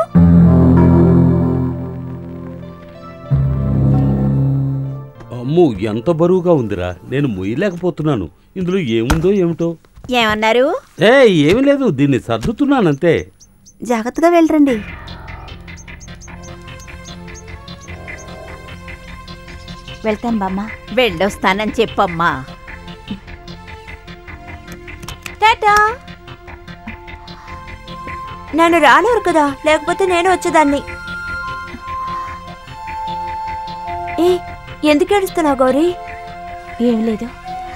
అమ్ము, ఎంత బరువుగా ఉందిరా, నేను మొయ్యలేకపోతున్నాను. ఇందులో ఏముందో ఏమిటో. ఏమన్నారు? ఏ ఏమి లేదు, దీన్ని సర్దుతున్నానంతే. జాగ్రత్తగా వెళ్ళరండి. వెళ్తాను బామ్మ. వెళ్ళొస్తానని చెప్పమ్మా. టాటా. నన్ను రానివ్వరు కదా, లేకపోతే నేను వచ్చేదాన్ని. ఏ ఎందుకు ఏడుస్తున్నావు గౌరీ? ఏం లేదు.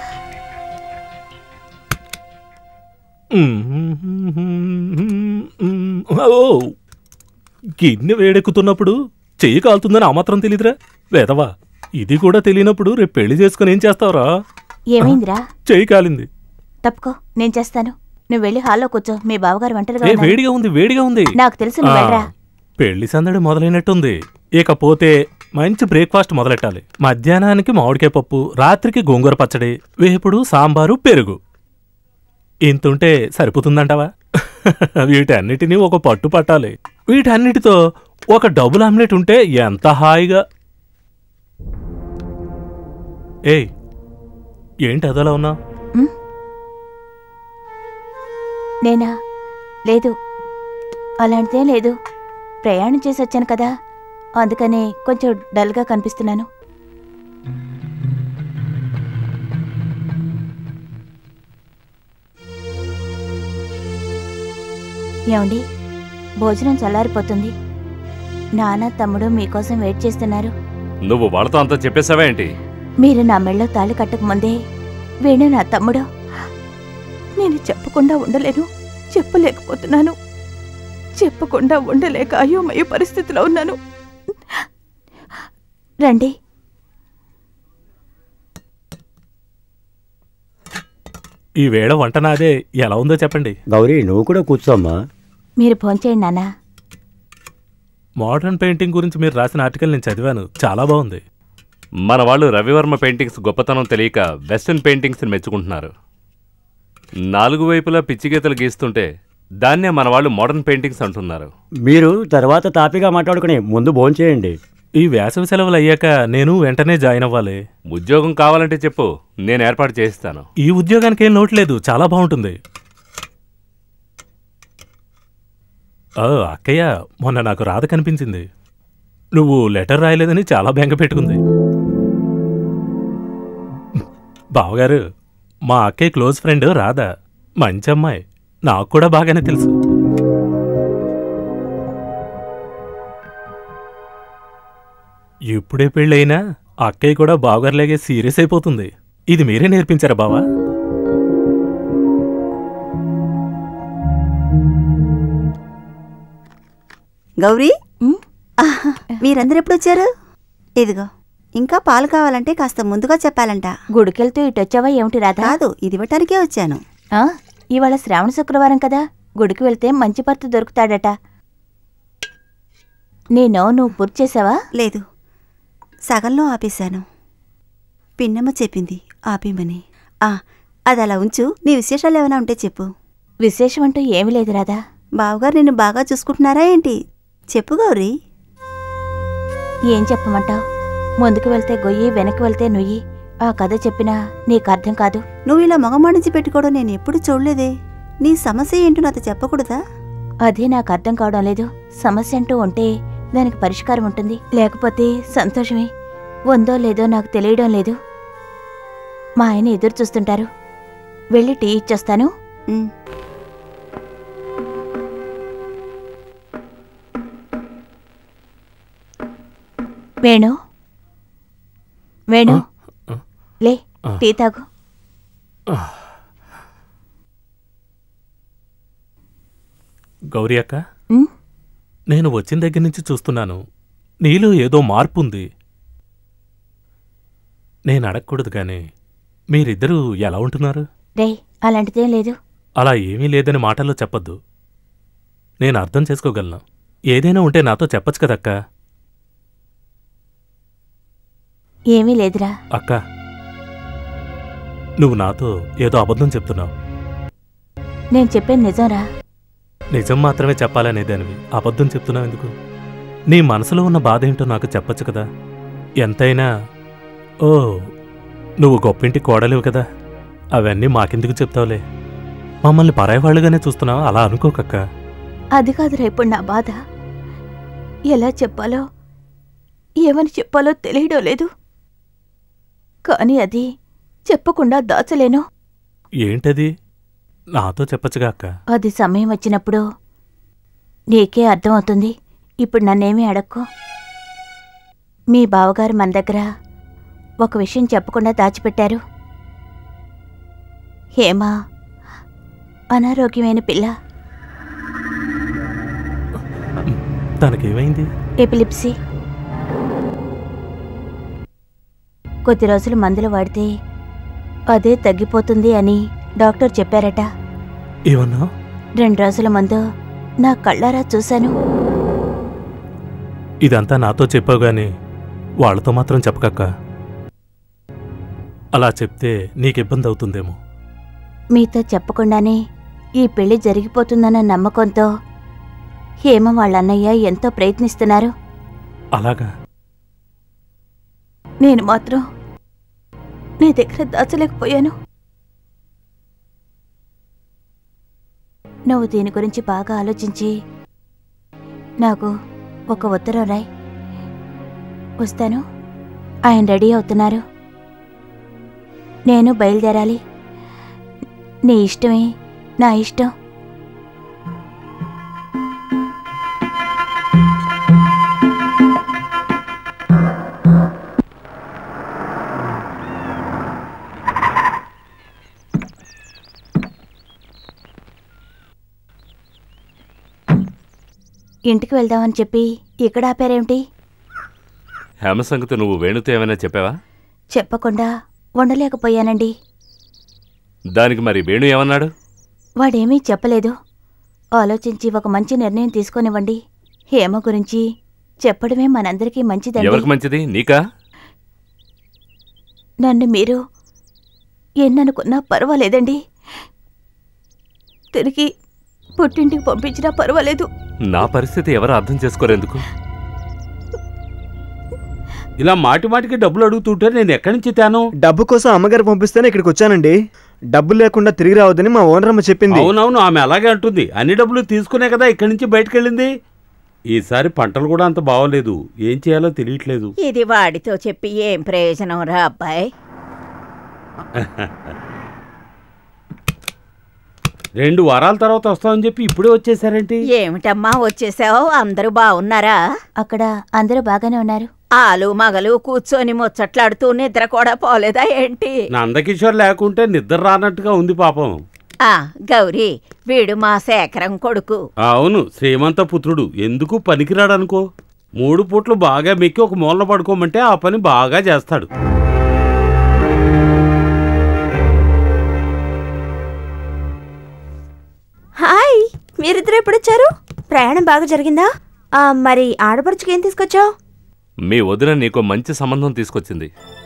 గిన్నె వేడెక్కుతున్నప్పుడు చెయ్యి కాలుతుందని ఆ మాత్రం తెలీదురా వేదవా. ఇది కూడా తెలియనప్పుడు రేపు పెళ్లి చేసుకుని ఏం చేస్తావురా? ఏమైందిరా? చెయ్యి కాలింది. తప్పుకో, నేను చేస్తాను. నువ్వు వెళ్ళి హాల్లో కూర్చో. మీ బావగారు ఒంటరిగా ఏ ఉన్నారు. వేడిగా ఉంది వేడిగా ఉంది. నాకు తెలుసు, నువ్వు వెళ్ళరా. పెళ్లి సందడి మొదలైనట్టుంది. ఇకపోతే మంచి బ్రేక్ఫాస్ట్ మొదలెట్టాలి. మధ్యాహ్నానికి మామిడికాయ పప్పు, రాత్రికి గోంగూర పచ్చడి, వేపుడు, సాంబారు, పెరుగు. ఇంతుంటే సరిపోతుందంటావా? వీటన్నిటినీ ఒక పట్టు పట్టాలి. వీటన్నిటితో ఒక డబుల్ ఆమ్లెట్ ఉంటే ఎంత హాయిగా. ఏయ్, ఏంటి అదలా ఉన్నా? నేనా? లేదు, అలాంటిదే లేదు. ప్రయాణం చేసి వచ్చాను కదా, అందుకనే కొంచెం డల్గా కనిపిస్తున్నాను. ఏమండి, భోజనం చల్లారిపోతుంది. నాన్న తమ్ముడు మీకోసం వెయిట్ చేస్తున్నారు. నువ్వు వాళ్ళతో అంతా చెప్పేశావా ఏంటి? మీరు నా మెళ్ళో తాళి కట్టకముందే వీణు నా తమ్ముడు. నేను చెప్పకుండా ఉండలేను, చెప్పలేకపోతున్నాను. చెప్పకుండా ఉండలేక అయోమయ పరిస్థితిలో ఉన్నాను. రండి. ఈ వేళ వంట నాదే. ఎలా ఉందో చెప్పండి. గౌరీ, నువ్వు కూడా కూర్చోమ్మా. మీరు భోంచేయండి నాన్న. మోడర్న్ పెయింటింగ్ గురించి మీరు రాసిన ఆర్టికల్ నేను చదివాను, చాలా బాగుంది. మన వాళ్ళు రవివర్మ పెయింటింగ్స్ గొప్పతనం తెలియక వెస్టర్న్ పెయింటింగ్స్ని మెచ్చుకుంటున్నారు. నాలుగు వైపులా పిచ్చిగీతలు గీస్తుంటే దాన్నే మన వాళ్ళు మోడర్న్ పెయింటింగ్స్ అంటున్నారు. మీరు తర్వాత తాపిగా మాట్లాడుకుని ముందు భోంచేయండి. ఈ వేసవి సెలవులు అయ్యాక నేను వెంటనే జాయిన్ అవ్వాలి. ఉద్యోగం కావాలంటే చెప్పు, నేను ఏర్పాటు చేయిస్తాను. ఈ ఉద్యోగానికి ఏం లోటు లేదు, చాలా బాగుంటుంది. అక్కయ్య మొన్న నాకు రాధ కనిపించింది. నువ్వు లెటర్ రాయలేదని చాలా బెంగ పెట్టుకుంది. బావగారు, మా అక్కయ్య క్లోజ్ ఫ్రెండ్ రాధ, మంచి అమ్మాయి, నాకు కూడా బాగానే తెలుసు. ఇప్పుడే పెళ్ళైనా అక్కయ్య కూడా బావగారులాగే సీరియస్ అయిపోతుంది. ఇది మీరే నేర్పించారా బావా? గౌరీ, మీరందరూ ఎప్పుడు వచ్చారు? ఇదిగో, ఇంకా పాలు కావాలంటే కాస్త ముందుగా చెప్పాలంట. గుడికెళ్తూ ఇటు వచ్చావా ఏమిటి రాధా? కాదు, ఇది ఇవ్వటానికే వచ్చాను. ఇవాళ శ్రావణ శుక్రవారం కదా, గుడికి వెళ్తే మంచి భర్త దొరుకుతాడట. నేను నువ్వు పూర్తి చేసావా? లేదు, సగంలో ఆపేశాను. పిన్నమ్మ చెప్పింది ఆపేమని. ఆ అది అలా ఉంచు. నీ విశేషాలు ఏమైనా ఉంటే చెప్పు. విశేషం అంటూ ఏమీ లేదు రాధా. బావగారు నిన్ను బాగా చూసుకుంటున్నారా ఏంటి? చెప్పు గౌరీ. ఏం చెప్పమంటావు? ముందుకు వెళ్తే గొయ్యి, వెనక్కి వెళ్తే నుయ్యి. ఆ కథ చెప్పినా నీకు అర్థం కాదు. నువ్వు ఇలా మొగమాడించి పెట్టుకోవడం నేను ఎప్పుడు చూడలేదే. నీ సమస్య ఏంటో నాతో చెప్పకూడదా? అదే నాకు అర్థం కావడం లేదు. సమస్య అంటూ ఉంటే దానికి పరిష్కారం ఉంటుంది, లేకపోతే సంతోషమే. ఉందో లేదో నాకు తెలియడం లేదు. మా ఆయన ఎదురు చూస్తుంటారు. వెళ్ళి టీ ఇచ్చొస్తాను. వేణు, వేణు, లే, టీ తాగు. గౌరీ అక్క, నేను వచ్చిన దగ్గర నుంచి చూస్తున్నాను, నీలో ఏదో మార్పు ఉంది. నేను అడగకూడదు కానీ మీరిద్దరూ ఎలా ఉంటున్నారు? రే, అలాంటిదేం లేదు. అలా ఏమీ లేదని మాటల్లో చెప్పొద్దు. నేను అర్థం చేసుకోగలను. ఏదైనా ఉంటే నాతో చెప్పచ్చు కదక్క. ఏమీ లేదురా. అక్క, నువ్వు నాతో ఏదో అబద్ధం చెప్తున్నావు. నేను చెప్పేది నిజంరా. నిజం మాత్రమే చెప్పాలనేదానివి అబద్ధం చెప్తున్నావు ఎందుకు? నీ మనసులో ఉన్న బాధ ఏంటో నాకు చెప్పచ్చు కదా. ఎంతైనా ఓ నువ్వు గొప్పింటి కోడలేవు కదా, అవన్నీ మాకెందుకు చెప్తావులే. మమ్మల్ని పరాయివాళ్ళుగానే చూస్తున్నావు, అలా అనుకోకక్క. అది కాదురా ఇప్పుడు నా బాధ. ఎలా చెప్పాలో ఏమని చెప్పాలో తెలియడం లేదు. కానీ అది చెప్పకుండా దాచలేను. ఏంటది? నాతో చెప్పచ్చుగా అక్క. అది సమయం వచ్చినప్పుడు నీకే అర్థమవుతుంది. ఇప్పుడు నన్నేమీ అడక్కో. మీ బావగారు మన దగ్గర ఒక విషయం చెప్పకుండా దాచిపెట్టారు. హేమా అనారోగ్యమైన పిల్ల. తనకేమైంది? ఎపిలిప్సీ. కొద్ది రోజులు మందులు వాడితే అదే తగ్గిపోతుంది అని డాక్టర్ చెప్పారట. ఏమన్నా? రెండు రోజుల ముందు నా కళ్ళారా చూశాను. ఇదంతా నాతో చెప్పావు గాని వాళ్ళతో మాత్రం చెప్పకక్క. అలా చెప్తే నీకు ఇబ్బంది అవుతుందేమో. మీతో చెప్పకుండానే ఈ పెళ్లి జరిగిపోతుందన్న నమ్మకంతో హేమ వాళ్ళ అన్నయ్య ఎంతో ప్రయత్నిస్తున్నారు. అలాగా? నేను మాత్రం నీ దగ్గర దాచలేకపోయాను. నువ్వు దీని గురించి బాగా ఆలోచించి నాకు ఒక ఉత్తరం రాయ్. వస్తాను. ఆయన రెడీ అవుతున్నారు. నేను బయలుదేరాలి. నీ ఇష్టమే నా ఇష్టం. ఇంటికి వెళ్దామని చెప్పి ఇక్కడ ఆపారేమిటి? హేమ సంగతి నువ్వు వేణుతో ఏమైనా చెప్పావా? చెప్పకుండా ఉండలేకపోయానండి. దానికి మరి వేణు ఏమన్నాడు? వాడేమీ చెప్పలేదు. ఆలోచించి ఒక మంచి నిర్ణయం తీసుకొనివ్వండి. హేమ గురించి చెప్పడమే మనందరికీ మంచిదండి. ఎవరికి మంచిది? నీకా? నన్ను మీరు ఎన్ననుకున్నా పర్వాలేదండి. తిరిగి పుట్టింటికి పంపించినా పర్వాలేదు. నా పరిస్థితి ఎవరు అర్థం చేసుకోరేందుకు? ఇలా మాటి మాటికి డబ్బులు అడుగుతుంటే నేను ఎక్కడి నుంచి తేను? డబ్బు కోసం అమ్మగారు పంపిస్తేనే ఇక్కడికి వచ్చానండి. డబ్బులు లేకుండా తిరిగి రావద్దని మా ఓనర్ అమ్మ చెప్పింది. అవునవును, ఆమె అలాగే అంటుంది. అన్ని డబ్బులు తీసుకునే కదా ఇక్కడి నుంచి బయటకు వెళ్ళింది. ఈసారి పంటలు కూడా అంత బాగోలేదు. ఏం చేయాలో తెలియట్లేదు. ఇది వాడితో చెప్పి ఏం ప్రయోజనం రా అబ్బాయి? రెండు వారాల తర్వాత వస్తామని చెప్పి ఇప్పుడే వచ్చేసారేంటి? ఏమిటమ్మా వచ్చేసావు? అందరూ బాగున్నారా? అక్కడ అందరూ బాగానే ఉన్నారు. ఆలు మగలు కూర్చొని ముచ్చట్లాడుతూ నిద్ర కూడా పోలేదా ఏంటి? నందకిషోర్ లేకుంటే నిద్ర రానట్టుగా ఉంది పాపం. ఆ గౌరీ, వీడు మా శేఖరం కొడుకు. అవును, శ్రీమంత పుత్రుడు. ఎందుకు పనికిరాడనుకో. మూడు పూట్లు బాగా మెక్కి ఒక మూలన పడుకోమంటే ఆ పని బాగా చేస్తాడు. హాయ్, మీరిద్దరు ఎప్పుడొచ్చారు? ప్రయాణం బాగా జరిగిందా? మరి ఆడపడుచుకి ఏం తీసుకొచ్చావు? మీ వదిన నీకు మంచి సంబంధం తీసుకొచ్చింది.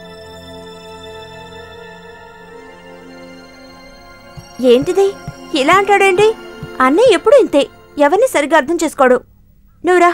ఏంటిది ఇలా అంటాడేంటి? అన్నయ్య ఎప్పుడు ఇంతే, ఎవరిని సరిగ్గా అర్థం చేసుకోడు. నువ్వురా.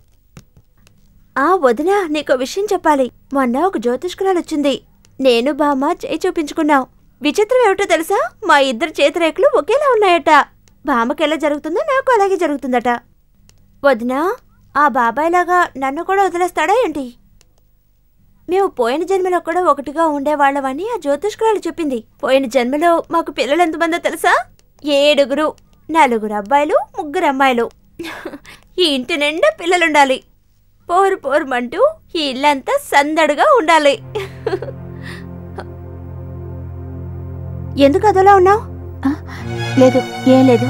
ఆ వదిన, నీకో విషయం చెప్పాలి. మొన్న ఒక జ్యోతిష్కురాలు వచ్చింది. నేను బామ్మ చేయి చూపించుకున్నాం. విచిత్రం ఏమిటో తెలుసా? మా ఇద్దరు చేతిరేఖలు ఒకేలా ఉన్నాయట. బామ్మకి ఎలా జరుగుతుందో నాకు అలాగే జరుగుతుందట. వదినా, ఆ బాబాయ్లాగా నన్ను కూడా వదిలేస్తాడా ఏంటి? మేము పోయిన జన్మలో కూడా ఒకటిగా ఉండేవాళ్ళమని ఆ జ్యోతిష్కురాలు చెప్పింది. పోయిన జన్మలో మాకు పిల్లలు ఎంతమందో తెలుసా? ఏడుగురు. నలుగురు అబ్బాయిలు, ముగ్గురు అమ్మాయిలు. ఈ ఇంటి నిండా పిల్లలుండాలి. పోరు పోరుమంటూ ఈ ఇల్లంతా సందడిగా ఉండాలి. ఎందుకు అదోలా ఉన్నావు? లేదు, ఏం లేదు.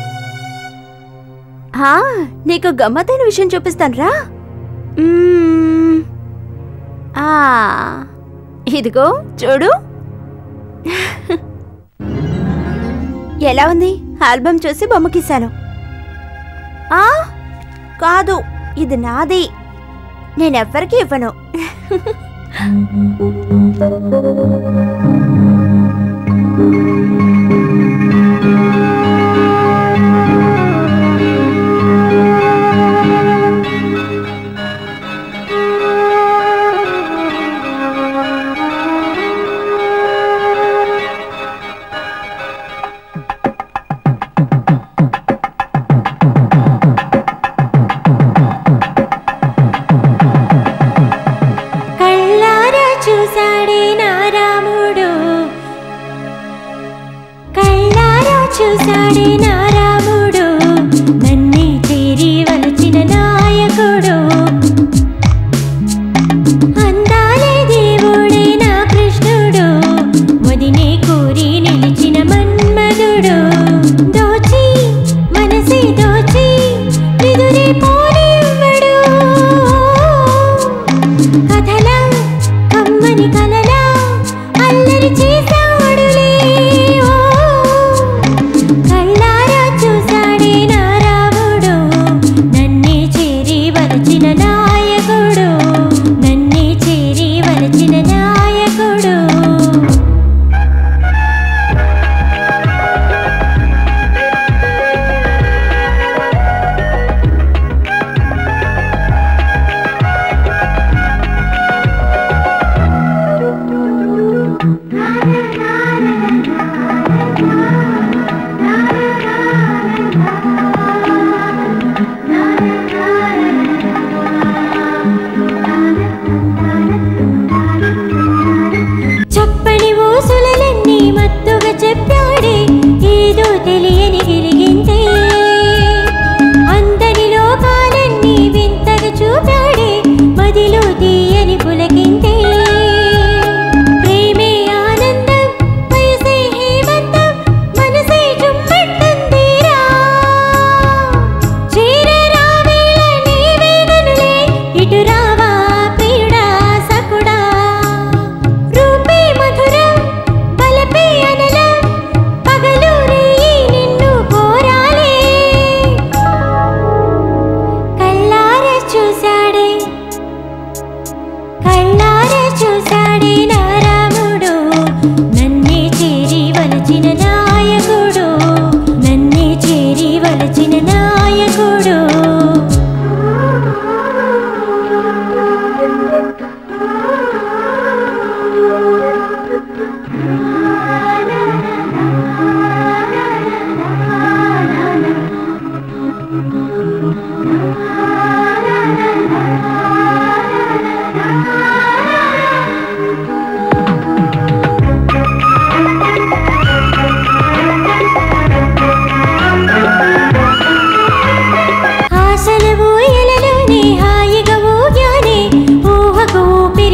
నీకు గమ్మతైన విషయం చూపిస్తాను రా. ఇదిగో చూడు. ఎలా ఉంది? ఆల్బమ్ చూసి బొమ్మకిస్తాను. కాదు, ఇది నాది. నేనెవ్వరికీ ఇవ్వను.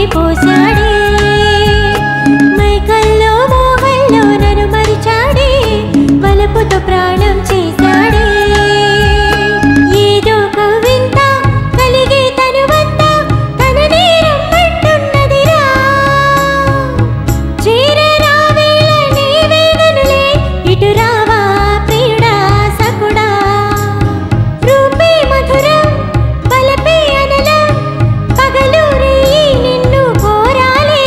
పోసాడే మైకల్లో మోహంలో నన్ను మరిచాడే వలపుతో ప్రాణం చేశాడే ఏదో కవింత కలిగే తనువంత తన నేరం పట్టున్నదిరా చేరేరా వేళ నీ వేగనులే ఇటు రావా ప్రియుడా సకుడా రూపే మధురం పలపే అనలం పగలూరి నిన్ను కోరాలే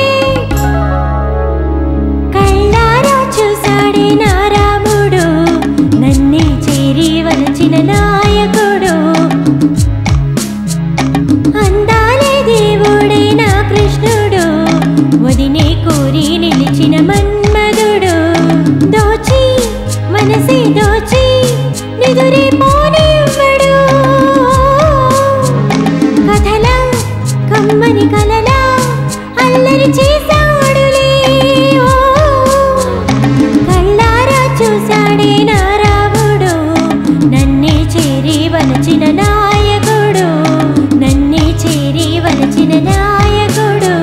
కళ్ళారా చూసాడే నా రాముడు నన్నే చేరి వలచిన నాయకుడు అందాలే దేవుడే నా కృష్ణుడు వదినే కోరి నిలిచిన మన్మధుడు దోచి మనసే దోచి నిదురే పోనివ్వడు కథలా కమ్మని కలలా అల్లరి చేశాడులే ఓ కళ్ళారా చూశాడే నా రాముడు నన్నే చేరి వలచిన నాయకుడు నన్నే చేరి వలచిన నాయకుడు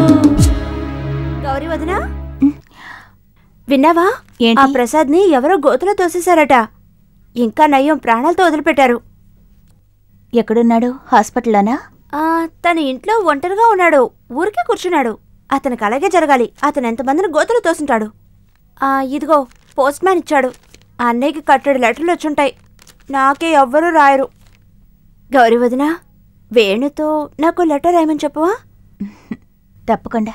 గౌరీ వదినా విన్నావా ఆ ప్రసాద్ ని ఎవరో గోతులో తోసేశారట ఇంకా నయ్యం ప్రాణాలతో వదిలిపెట్టారు. ఎక్కడున్నాడు? హాస్పిటల్లోనా? ఆ తన ఇంట్లో ఒంటరిగా ఉన్నాడు. ఊరికే కూర్చున్నాడు. అతనికి అలాగే జరగాలి. అతను ఎంతమందిని గోతులు తోసింటాడు. ఆ ఇదిగో పోస్ట్ మ్యాన్ ఇచ్చాడు. ఆ అన్నయ్యకి కట్టడి లెటర్లు వచ్చుంటాయి. నాకే ఎవ్వరూ రాయరు. గౌరీ వదినా వేణుతో నాకు లెటర్ రాయమని చెప్పవా? తప్పకుండా.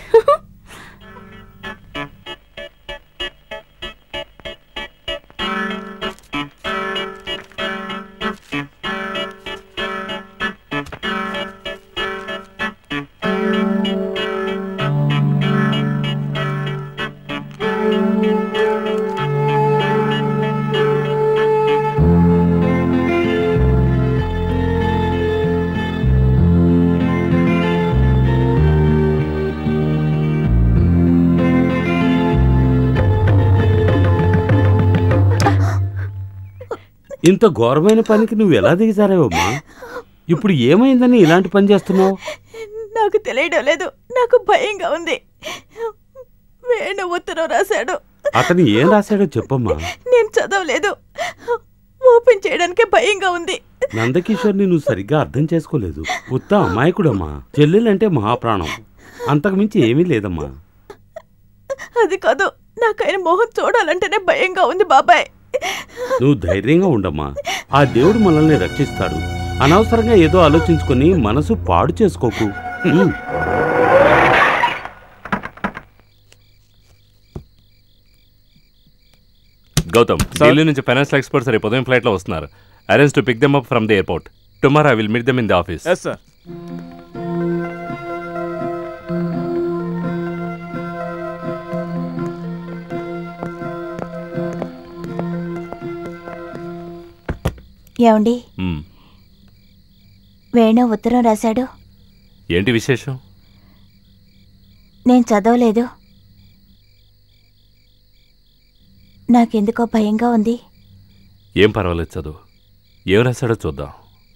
ఇంత ఘోరమైన పనికి నువ్వు ఎలా దిగజారావమ్మా? ఇప్పుడు ఏమైందని ఇలాంటి పని చేస్తున్నావు? నాకు తెలియడం లేదు. నాకు భయంగా ఉంది. వేణు ఉత్తరం రాశాడు. అతను ఏం రాశాడో చెప్పమ్మా. నేను చదవలేదు. ఓపెన్ చేయడానికి భయంగా ఉంది. నందకిషోర్ని నువ్వు సరిగ్గా అర్థం చేసుకోలేదు. ఉత్త అమాయకుడమ్మా. చెల్లెలంటే మహాప్రాణం. అంతకుమించి ఏమీ లేదమ్మా. అది కాదు, నాకైన మోహన్ చూడాలంటేనే భయంగా ఉంది బాబాయ్. నువ్వు ధైర్యంగా ఉండమ్మా. ఆ దేవుడు మనల్ని రక్షిస్తాడు. అనవసరంగా ఏదో ఆలోచించుకొని మనసు పాడు చేసుకోకు. గౌతమ్, ఢిల్లీ నుంచి ఫైనాన్షియల్ ఎక్స్పర్ట్స్ రేపు ఉదయం ఫ్లైట్లో వస్తున్నారు. Arrange to pick them up from the airport. Tomorrow I will meet them in the office. Yes sir. ఏమండి, వేణు ఉత్తరం రాశాడు. ఏంటి విశేషం? నేను చదవలేదు. నాకెందుకో భయంగా ఉంది. ఏం పర్వాలేదు, చదువు. ఏం రాశాడో చూద్దాం.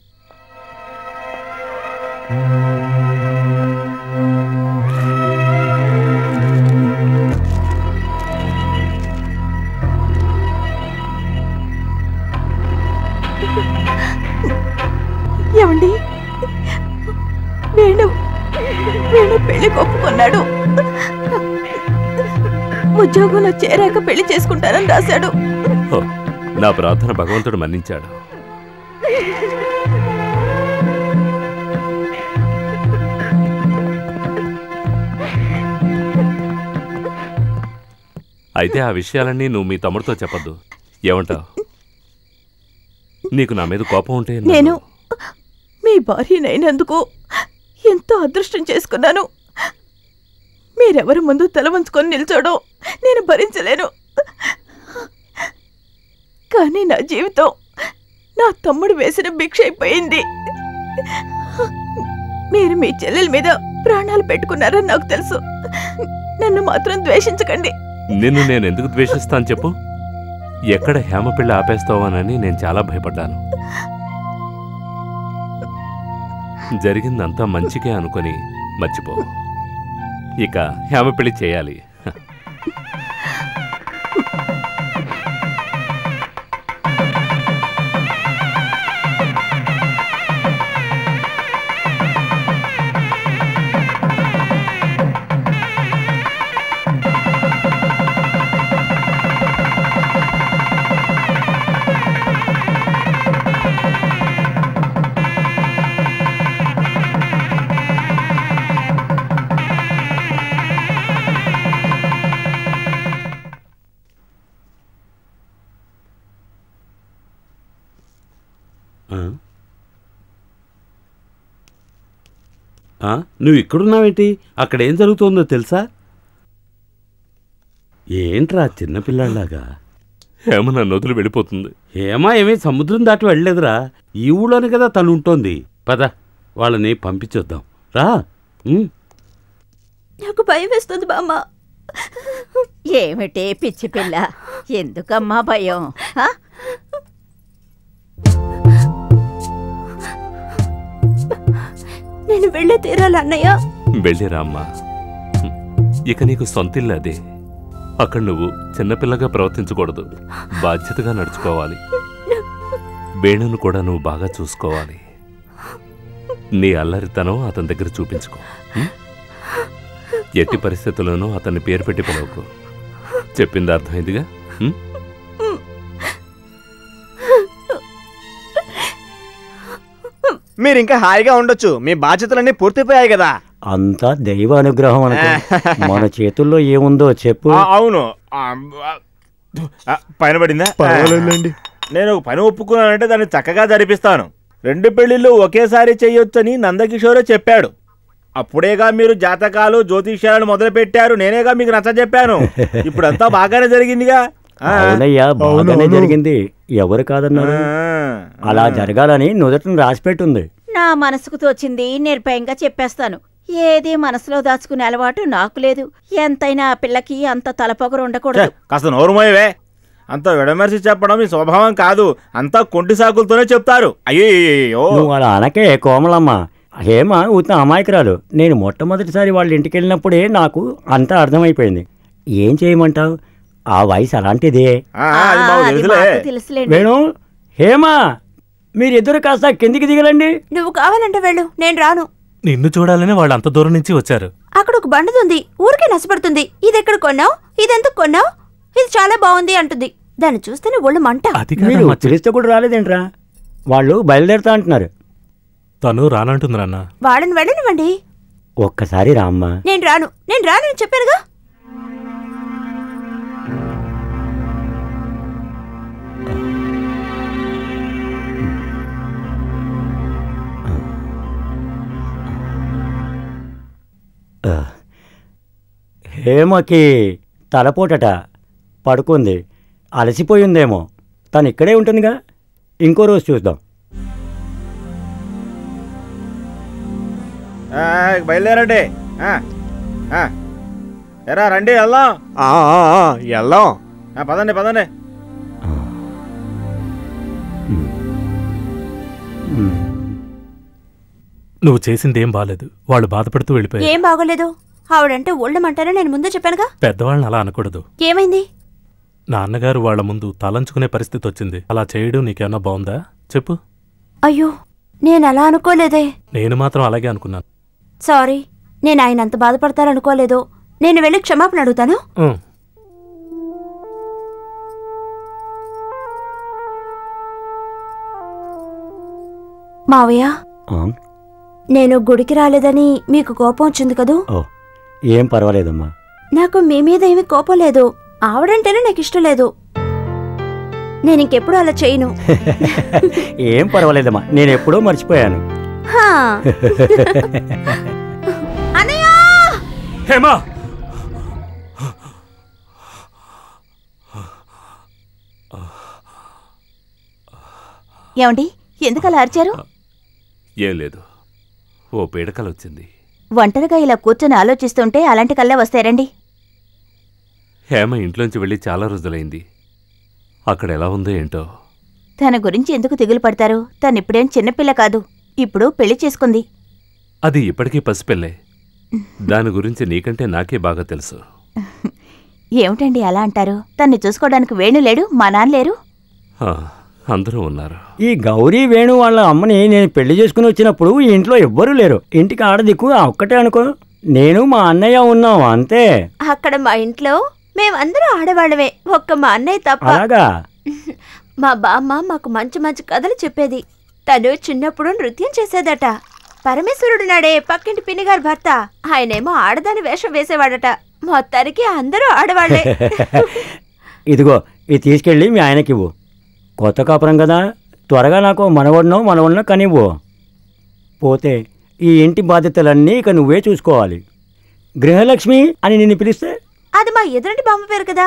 ఏమండి, వేణు వేణు పెళ్లి ఒప్పుకున్నాడు. ఉద్యోగంలో చేరాక పెళ్లి చేసుకుంటారని రాశాడు. నా ప్రార్థన భగవంతుడు మన్నించాడు. అయితే ఆ విషయాలన్నీ నువ్వు మీ తమ్ముడితో చెప్పద్దు. ఏమంటావు? నీకు నా మీద కోపం ఉంటే నేను మీ భార్యనైనందుకు ఎంతో అదృష్టం చేసుకున్నాను. మీరెవరి ముందు తల వంచుకొని నిల్చోడో నేను భరించలేను. కానీ నా జీవితం నా తమ్ముడు వేసిన భిక్ష అయిపోయింది. మీరు మీ చెల్లెల మీద ప్రాణాలు పెట్టుకున్నారని నాకు తెలుసు. నన్ను మాత్రం ద్వేషించకండి. నిన్ను నేను ఎందుకు ద్వేషిస్తాను చెప్పు? ఎక్కడ హేమ పిల్ల ఆపేస్తావోనని నేను చాలా భయపడ్డాను. జరిగిందంతా మంచికే అనుకుని మర్చిపో. ఇక హేమ పెళ్లి చేయాలి. నువ్వు ఇక్కడున్నావేంటి? అక్కడేం జరుగుతుందో తెలుసా? ఏంట్రా చిన్నపిల్లాడిలాగా? హేమ నన్ను వదిలి వెళ్ళిపోతుంది. హేమ ఏమీ సముద్రం దాటి వెళ్ళలేదురా, ఈ ఊళ్ళోనే కదా తను ఉంటుంది. పద, వాళ్ళని పంపించొద్దాం రా. నాకు భయం వేస్తుంది బామ్మ. ఏమిటే పిచ్చి పిల్ల, ఎందుకమ్మా భయం? నేను వెళ్ళే తీరాలి అన్నయ్య. వెళ్ళిరా అమ్మా. ఇక నీకు సొంతిల్లు అదే. అక్కడ నువ్వు చిన్నపిల్లగా ప్రవర్తించకూడదు, బాధ్యతగా నడుచుకోవాలి. వేణును కూడా నువ్వు బాగా చూసుకోవాలి. నీ అల్లరితనం అతని దగ్గర చూపించుకో. ఎట్టి పరిస్థితుల్లోనూ అతన్ని పేరు పెట్టి పిలవకు. చెప్పింది అర్థమైందిగా? మీరు ఇంకా హాయిగా ఉండొచ్చు, మీ బాధ్యతలన్నీ పూర్తిపోయాయి కదా. అంతా దైవ అనుగ్రహం అనుకో. మన చేతుల్లో ఏముందో చెప్పు. అవును, పైన పడిందా? పర్వాలేదండి. నేను ఒక పని ఒప్పుకున్నానంటే దాన్ని చక్కగా జరిపిస్తాను. రెండు పెళ్లిళ్ళు ఒకేసారి చెయ్యొచ్చని నందకిషోరే చెప్పాడు. అప్పుడేగా మీరు జాతకాలు జ్యోతిష్యాలను మొదలు పెట్టారు. నేనేగా మీకు నచ్చ చెప్పాను. ఇప్పుడంతా బాగానే జరిగిందిగా. అవునయ్యా, బాగానే జరిగింది. ఎవరు కాదన్నారు? అలా జరగాలని నుదటను రాసిపెట్టుంది. నా మనసుకు తోచింది నిర్భయంగా చెప్పేస్తాను. ఏది మనసులో దాచుకునే అలవాటు నాకు లేదు. ఎంతైనా ఆ పిల్లకి అంత తలపొగరు ఉండకూడదు. కాస్త నోరుమోయవే. అంత విడమర్చి చెప్పడం మీ స్వభావం కాదు. అంతా కొంటి సాకులతోనే చెప్తారు. అయ్యో, నువ్వు అలా అనకే కోమలమ్మ. హేమ ఉత్త అమాయకురాలు. నేను మొట్టమొదటిసారి వాళ్ళ ఇంటికి వెళ్ళినప్పుడే నాకు అంతా అర్థమైపోయింది. ఏం చేయమంటావు? ఆ వయసు అలాంటిదే. వేణు, హేమ, మీరిద్దరు కాస్త కిందికి దిగలండి. నువ్వు కావాలంటే వెళ్ళు, నేను రాను. నిన్ను చూడాలని వాళ్ళు అంత దూరం నుంచి వచ్చారు. అక్కడ ఒక బండదుంది, ఊరికే నష్టపడుతుంది. ఇది ఎక్కడ కొన్నావు? ఇదెందుకు కొన్నావు? ఇది చాలా బాగుంది అంటుంది. దాన్ని చూస్తేనే ఒళ్ళు మంట. మీరు తెలిస్తే కూడా రాలేదేంట్రా? వాళ్ళు బయలుదేరుతా అంటున్నారు. తను రానంటుంది నాన్న. వాళ్ళని వెళ్ళనివ్వండి. ఒక్కసారి రామ్మా. నేను రాను, నేను రానని చెప్పానుగా. హేమకి తలపోటట, పడుకుంది. అలసిపోయిందేమో. తను ఇక్కడే ఉంటుందిగా. ఇంకో రోజు చూద్దాం. బయలుదేరండి. ఎరా రండి, వెళ్దాం. వెళ్దాం, పదండి పదండి. నువ్వు చేసిందేం బాలేదు. వాళ్ళు బాధపడుతూ వెళ్ళిపోయారు. ఏం బాగోలేదు. ఆవిడంటే ఒళ్ళమంటారని నేను ముందే చెప్పానుగా. పెద్దవాళ్ళని అలా అనకూడదు. ఏమైంది? నాన్నగారు వాళ్ల ముందు తలంచుకునే పరిస్థితి వచ్చింది. అలా చేయడం నీకేమన్నా బాగుందా చెప్పు. అయ్యో, నేను అలా అనుకోలేదే. నేను మాత్రం అలాగే అనుకున్నాను. సారీ, నేను ఆయన అంత బాధపడతారనుకోలేదు. నేను వెళ్ళి క్షమాపణ అడుగుతాను. మావయ్య, నేను గుడికి రాలేదని మీకు కోపం వచ్చింది కదూ? ఏం పర్వాలేదమ్మా. నాకు మీ మీద ఏమీ కోపం లేదు. ఆవిడంటేనే నాకు ఇష్టం లేదు. నేను ఇంకెప్పుడు అలా చేయను. ఏం పర్వాలేదమ్మా, నేను ఎప్పుడో మర్చిపోయాను. ఏమండి, ఎందుకలా అరిచారు? ఏం లేదు, ఓ పీడకలు వచ్చింది. ఒంటరిగా ఇలా కూర్చొని ఆలోచిస్తుంటే అలాంటి కళ్ళే వస్తారండి. హేమ ఇంట్లోంచి వెళ్ళి చాలా రోజులైంది. అక్కడ ఎలా ఉందో ఏంటో. తన గురించి ఎందుకు దిగులు పడతారు? తనిప్పుడేం చిన్నపిల్ల కాదు, ఇప్పుడు పెళ్లి చేసుకుంది. అది ఇప్పటికీ పసిపిల్లే. దాని గురించి నీకంటే నాకే బాగా తెలుసు. ఏమిటండి అలా అంటారు? తన్ని చూసుకోవడానికి వేణు లేడు, మా నాన్న లేరు. ఆ, అందరూ ఉన్నారు. ఈ గౌరీ వేణు వాళ్ళ అమ్మని నేను పెళ్లి చేసుకుని వచ్చినప్పుడు ఈ ఇంట్లో ఎవ్వరూ లేరు. ఇంటికి ఆడదిక్కు ఆ ఒక్కటే అనుకో. నేను మా అన్నయ్య ఉన్నాం అంతే. అక్కడ మా ఇంట్లో మేమందరం ఆడవాళ్ళమే, ఒక్క మా అన్నయ్య తప్ప. అలాగా? మా బామ్మ మాకు మంచి మంచి కథలు చెప్పేది. తను చిన్నప్పుడు నృత్యం చేసేదట. పరమేశ్వరుడు నాడే పక్కింటి పిన్నిగారి భర్త, ఆయనేమో ఆడదాని వేషం వేసేవాడట. మొత్తానికి అందరూ ఆడవాళ్లే. ఇదిగో ఇది తీసుకెళ్ళి మీ ఆయనకి ఇవ్వు. కొత్త కాపురం కదా, త్వరగా నాకు మనవడినో మనవడినో కనివ్వు. పోతే ఈ ఇంటి బాధ్యతలన్నీ ఇక నువ్వే చూసుకోవాలి. గృహలక్ష్మి అని నిన్ను పిలిస్తే అది మా ఎదురంటి బామ్మ పేరు కదా.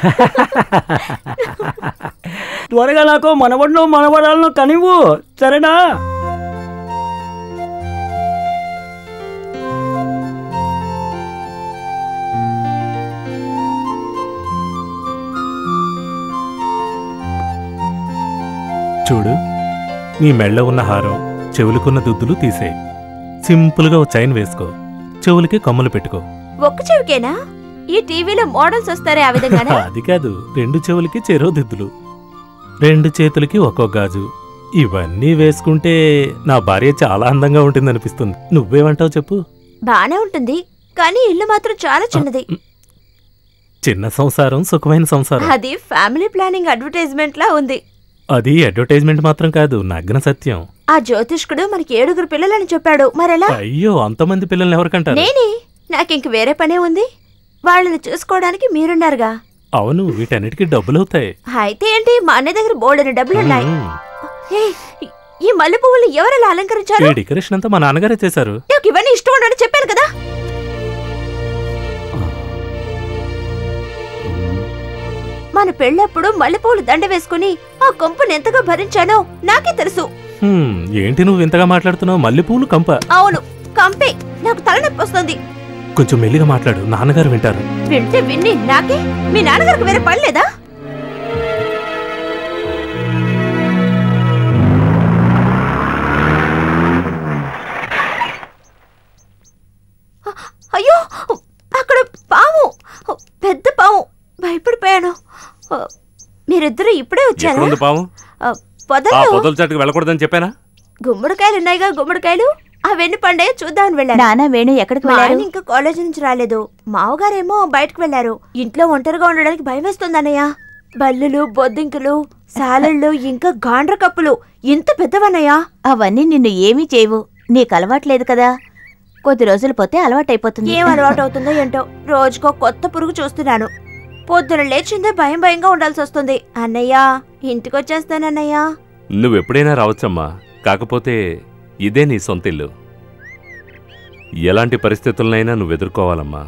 త్వరగా నాకు మనవడినో మనవడాలను కనివ్వు, సరేనా? చూడు, నీ మెళ్ళ ఉన్న హారం, చెవులకున్న దుద్దులు తీసే. సింపుల్గా ఓ చైన్ వేసుకో, చెవులకి కమ్ములు పెట్టుకో. ఒక్క చెవికేనా? ఈ టీవీలో మోడల్స్ వస్తారే ఆ విధంగా? అది కాదు, రెండు చెవులకి చెరో దిద్దులు, రెండు చేతులకి ఒక్కో గాజు. ఇవన్నీ వేసుకుంటే నా భార్య చాలా అందంగా ఉంటుంది అనిపిస్తుంది. నువ్వేమంటావు చెప్పు? బానే ఉంటుంది, కానీ ఇల్లు మాత్రం చాలా చిన్నది. చిన్న సంసారం సుఖమైన సంసారం. అది ఫ్యామిలీ ప్లానింగ్ అడ్వర్టైజ్మెంట్ లా ఉంది. అది అడ్వర్టైజ్మెంట్ మాత్రం కాదు, నగ్న సత్యం. ఆ జ్యోతిష్కుడు మనకి ఏడుగురు పిల్లలని చెప్పాడు, మరెలా? అయ్యో, అంతమంది పిల్లల్ని ఎవరికంటారు? నేనే. నాకింక వేరే పనే ఉంది. వాళ్ళని చూసుకోవడానికి మీరున్నారుగా. అవును, వీటన్నిటికీ డబ్బులవుతాయి. అయితే ఏంటి, మా అన్నయ్య దగ్గర బోల్డెని డబ్బులున్నాయి. ఈ మల్లె పువ్వులు ఎవరలా అలంకరించారు? ఈ డెకరేషన్ అంతా మా నాన్నగారే చేశారు. నాకు ఇవన్నీ ఇష్టం ఉండని చెప్పాను కదా. మన పెళ్ళప్పుడు మల్లెపూలు దండ వేసుకుని ఆ కొంపను ఎంతగా భరించానో నాకే తెలుసు. ఏంటి నువ్వు ఇంతగా మాట్లాడుతున్నావు? మల్లెపూలు కంప? అవును, కంపే. నాకు తలనొప్పి వస్తుంది. కొంచెం మెల్లిగా మాట్లాడు, నాన్నగారు వింటారు. వింటే విన్ని నాకే. మీ నాన్నగారికి వేరే పని లేదా? అయ్యో, అక్కడ పాము, పెద్ద పాము. భయపడిపోయాను. మీరిద్దరు ఇప్పుడే వచ్చారా? పాము పొదల చాటుకు వెళ్ళకూడదని చెప్పానా? గుమ్మడికాయలు ఉన్నాయిగా, గుమ్మడికాయలు అవన్నీ పండే చూద్దామని వెళ్ళారు. నాన్న వేణు ఎక్కడికి వెళ్ళారు? ఇంకా కాలేజీ నుంచి రాలేదు. మావగారేమో బయటకు వెళ్లారు. ఇంట్లో ఒంటరిగా ఉండడానికి భయం వేస్తుందన్నయ్య. బల్లులు, బొద్దింకులు, సాలళ్ళు, ఇంకా గాండ్ర కప్పులు ఇంత పెద్దవన్నయ్యా. అవన్నీ నిన్ను ఏమీ చేయవు, నీకు అలవాట్లేదు కదా. కొద్ది రోజులు పోతే అలవాటైపోతుంది. ఏం అలవాటు అవుతుందో ఏంటో, రోజుకో కొత్త పురుగు చూస్తున్నాను. పొద్దున లేచిందే భయం భయంగా ఉండాల్సి వస్తుంది. అన్నయ్య, ఇంటికొచ్చేస్తానన్నయ్యా. నువ్వెప్పుడైనా రావచ్చమ్మా, కాకపోతే ఇదే నీ సొంతిల్లు. ఎలాంటి పరిస్థితులనైనా నువ్వు ఎదుర్కోవాలమ్మా.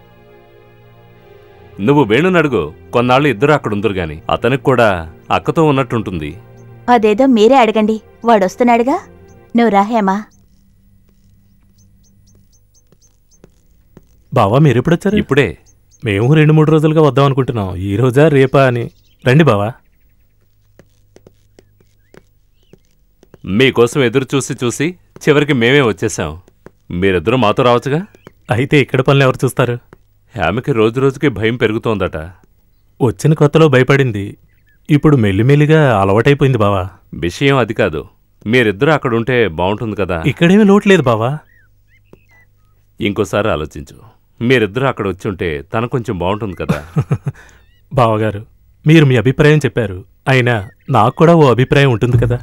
నువ్వు వేణుని అడుగు, కొన్నాళ్ళు ఇద్దరు అక్కడుందరు గాని అతనికి కూడా అక్కతో ఉన్నట్టుంటుంది. అదేదో మీరే అడగండి, వాడొస్తున్నాడుగా. నువ్వు రాహేమా. బావా, మీరెప్పుడొచ్చారు? ఇప్పుడే. మేము రెండు మూడు రోజులుగా వద్దాం అనుకుంటున్నాం. ఈ రోజా రేపా అని. రండి బావా. మీకోసం ఎదురు చూసి చూసి చివరికి మేమే వచ్చేసాం. మీరిద్దరూ మాతో రావచ్చుగా. అయితే ఇక్కడ పనులు ఎవరు చూస్తారు? ఆమెకి రోజు రోజుకి భయం పెరుగుతోందట. వచ్చిన కొత్తలో భయపడింది, ఇప్పుడు మెల్లిమెల్లిగా అలవాటైపోయింది బావా. విషయం అది కాదు, మీరిద్దరూ అక్కడుంటే బాగుంటుంది కదా. ఇక్కడేమీ లోట్లేదు బావా. ఇంకోసారి ఆలోచించు. మీరిద్దరూ అక్కడ వచ్చి ఉంటే తన కొంచెం బాగుంటుంది కదా. బావగారు, మీరు మీ అభిప్రాయం చెప్పారు, అయినా నాకు కూడా ఓ అభిప్రాయం ఉంటుంది కదా.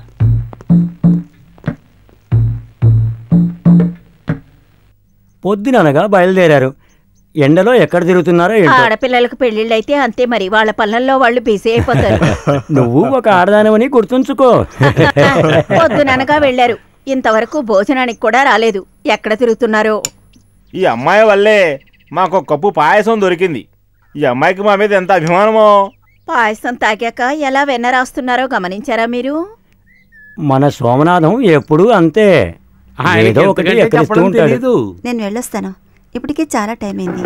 పొద్దుననగా బయలుదేరారు. ఎండలో ఎక్కడ తిరుగుతున్నారో ఏంటో. ఆడపిల్లలకు పెళ్లిళ్ళైతే అంతే మరి, వాళ్ళ పనుల్లో వాళ్ళు బిజీ అయిపోతారు. నువ్వు ఒక ఆడదానవని గుర్తుంచుకో. పొద్దుననగా వెళ్లారు, ఇంతవరకు భోజనానికి కూడా రాలేదు. ఎక్కడ తిరుగుతున్నారో. ఈ అమ్మాయి వల్లే మాకు కప్పు పాయసం దొరికింది. ఈ అమ్మాయికి మా మీద ఎంత అభిమానమో. పాయసం తాగాక ఎలా వెన్న రాస్తున్నారో గమనించారా మీరు? మన సోమనాథం ఎప్పుడూ అంతే, ఏదో ఒకటి ఎక్కడిస్తూ ఉంటాడు. నేను వెళ్ళొస్తాను, ఇప్పటికే చాలా టైం అయింది.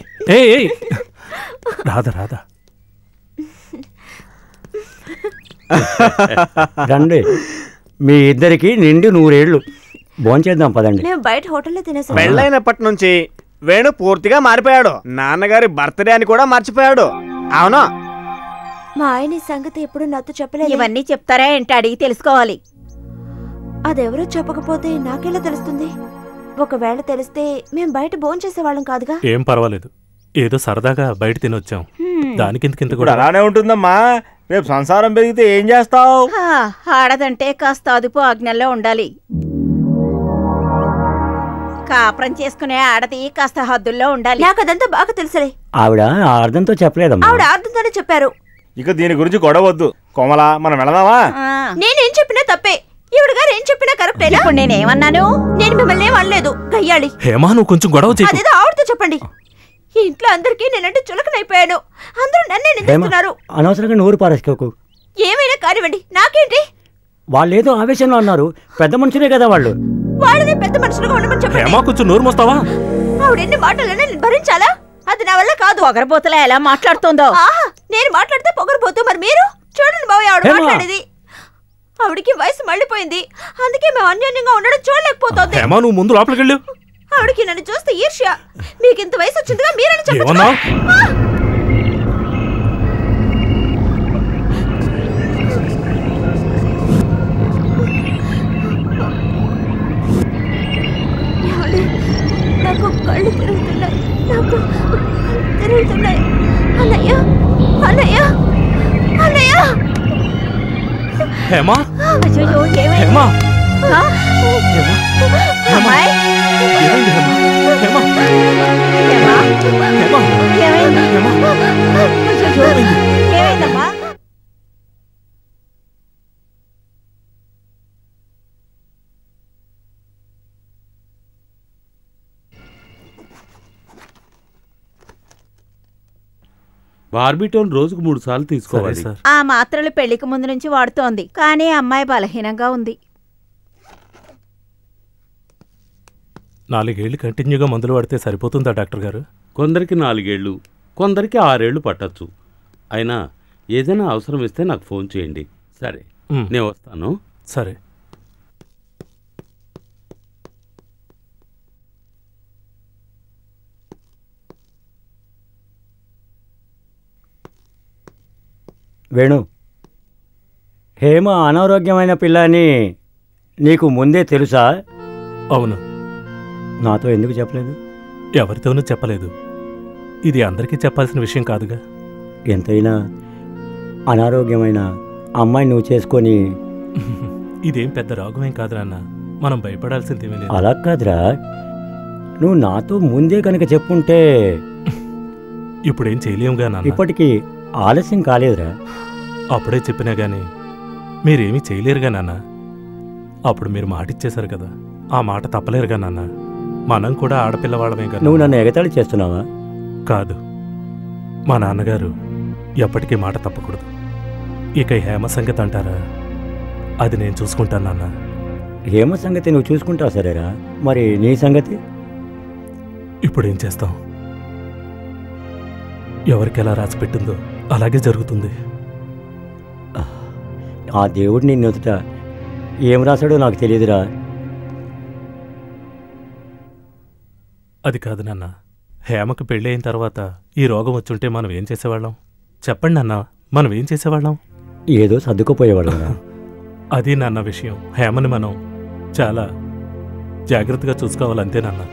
రాధా రాధా రండి, మీ ఇద్దరికి నిండి నూరేళ్ళు. భోంచేద్దాం పదండి. మేము బయట హోటల్లో తినేసాం. పెళ్ళైనప్పటి నుంచి వేణు పూర్తిగా మారిపోయాడు. నాన్నగారి బర్త్డే అని కూడా మర్చిపోయాడు. అవునా? మా ఆయన ఈ సంగతి ఎప్పుడు నాతో చెప్పలేదు. ఇవన్నీ చెప్తారా ఏంటి? అడిగి తెలుసుకోవాలి. అదెవరో చెప్పకపోతే నాకెలా తెలుస్తుంది? ఒకవేళ తెలిస్తే మేం బయట భోంచేసేవాళ్ళం కాదుగా. ఏం పర్వాలేదు, ఏదో సరదాగా బయట తినొచ్చాం. దానికింత కూడా అలానే ఉంటుందమ్మా. రేపు సంసారం పెరిగితే ఏం చేస్తావు? ఆడదంటే కాస్త అదుపు ఆజ్ఞల్లో ఉండాలి. కాపురం చేసుకునే ఆడది కాస్త హద్దుల్లో ఉండాలి. నాకు అదంతా బాగా తెలుసులే. ఆవిడ అర్థంతో చెప్పలేదమ్మా. ఆవిడ అర్థంతోనే చెప్పారు. ఇక దీని గురించి గొడవద్దు. కోమల, మనం వెళదామా? నేనేం చెప్పినా తప్పే. ఈవిడ గారు ఏం చెప్పినా కరెక్టే. ఇప్పుడు నేనేమన్నాను? నేను మిమ్మల్ని ఏం అనలేదు. గయ్యాళి. హేమా, నువ్వు కొంచెం గొడవ చేయకు. అదేదో ఆవిడతో చెప్పండి. ఈ ఇంట్లో అందరికీ నేనంటే చులకనైపోయాను. అందరూ నన్నే నిందిస్తున్నారు. అనవసరంగా నోరు పారేసుకోకు. ఏమైనా కానివ్వండి, నాకేంటి? వాళ్ళు ఏదో ఆవేశంలో అన్నారు. పెద్ద మనుషులే కదా వాళ్ళు. వాళ్ళని పెద్ద మనుషులుగా ఉండమని చెప్పండి. హేమా, కొంచెం నోరు మోస్తావా? ఆవిడ ఎన్ని మాటలైనా నేను భరించాలా? అది నా వల్ల కాదు. పొగరబోతలా ఎలా మాట్లాడుతుందో. ఆహా, నేను మాట్లాడితే పొగరబోతూ. మరి మీరు చూడండి బాబు, ఆవిడ మాట్లాడేది. ఆవిడికి వయసు మళ్ళీపోయింది. అందుకే మేము అన్యోన్యంగా ఉండడం చూడలేకపోతుంది. హేమా, నువ్వు ముందు లోపలికి వెళ్ళు. ఆవిడకి నన్ను చూస్తే ఈర్ష్య. మీకు ఇంత వయసు వచ్చిందిగా, మీరని చెప్పచ్చు. నాకు కళ్ళు తిరుగుతున్నాయి. నాకు కళ్ళు తిరుగుతున్నాయి. అన్నయ్య, అన్నయ్య, అన్నయ్య. హేమా, అయ్యో, ఏమైంది? హేమా, అమ్మాయి, ఏమైంది హేమా? హేమా, హేమా, ఏమైంది? అయ్యో, ఏమైందమ్మా? బార్బిటోన్ రోజుకు మూడు సార్లు తీసుకోవాలి. ఆ మాత్రలు పెళ్లికి ముందు నుంచి వాడుతోంది, కానీ అమ్మాయి బలహీనంగా ఉంది. నాలుగేళ్లు కంటిన్యూగా మందులు వాడితే సరిపోతుందా డాక్టర్ గారు? కొందరికి నాలుగేళ్లు, కొందరికి ఆరేళ్లు పట్టచ్చు. అయినా ఏదైనా అవసరం ఇస్తే నాకు ఫోన్ చేయండి. సరే, నేను వస్తాను. సరే. వేణు, హేమ అనారోగ్యమైన పిల్ల అని నీకు ముందే తెలుసా? అవును. నాతో ఎందుకు చెప్పలేదు? ఎవరితోనూ చెప్పలేదు. ఇది అందరికీ చెప్పాల్సిన విషయం కాదుగా. ఎంతైనా అనారోగ్యమైన అమ్మాయి నువ్వు చేసుకొని. ఇదేం పెద్ద రోగమేం కాదు నాన్న, మనం భయపడాల్సిందేమీ లేదు. అలా కాదురా, నువ్వు నాతో ముందే కనుక చెప్పుంటే. ఇప్పుడేం చేయలేముగా నాన్న. ఇప్పటికీ ఆలస్యం కాలేదురా. అప్పుడే చెప్పినా గానీ మీరేమీ చేయలేరుగా నాన్న. అప్పుడు మీరు మాట ఇచ్చేశారు కదా, ఆ మాట తప్పలేరుగా నాన్న. మనం కూడా ఆడపిల్లవాళ్ళమే కదా. నువ్వు నన్ను ఎగతాళి చేస్తున్నావా? కాదు, మా నాన్నగారు ఎప్పటికీ మాట తప్పకూడదు. ఇక హేమ సంగతి అంటారా, అది నేను చూసుకుంటాను నాన్న. హేమ సంగతి నువ్వు చూసుకుంటావు సరేరా, మరి నీ సంగతి? ఇప్పుడేం చేస్తాం? ఎవరికి ఎలా రాసి పెట్టిందో అలాగే జరుగుతుంది. ఆ దేవుడు నిన్ను ఎదుట ఏం రాశాడో నాకు తెలియదురా. అది కాదు నాన్న, హేమకు పెళ్ళి అయిన తర్వాత ఈ రోగం వచ్చుంటే మనం ఏం చేసేవాళ్ళం? చెప్పండి నాన్న, మనం ఏం చేసేవాళ్ళం? ఏదో సర్దుకుపోయేవాళ్ళం. అది నాన్న విషయం. హేమని మనం చాలా జాగ్రత్తగా చూసుకోవాలంతే నాన్న.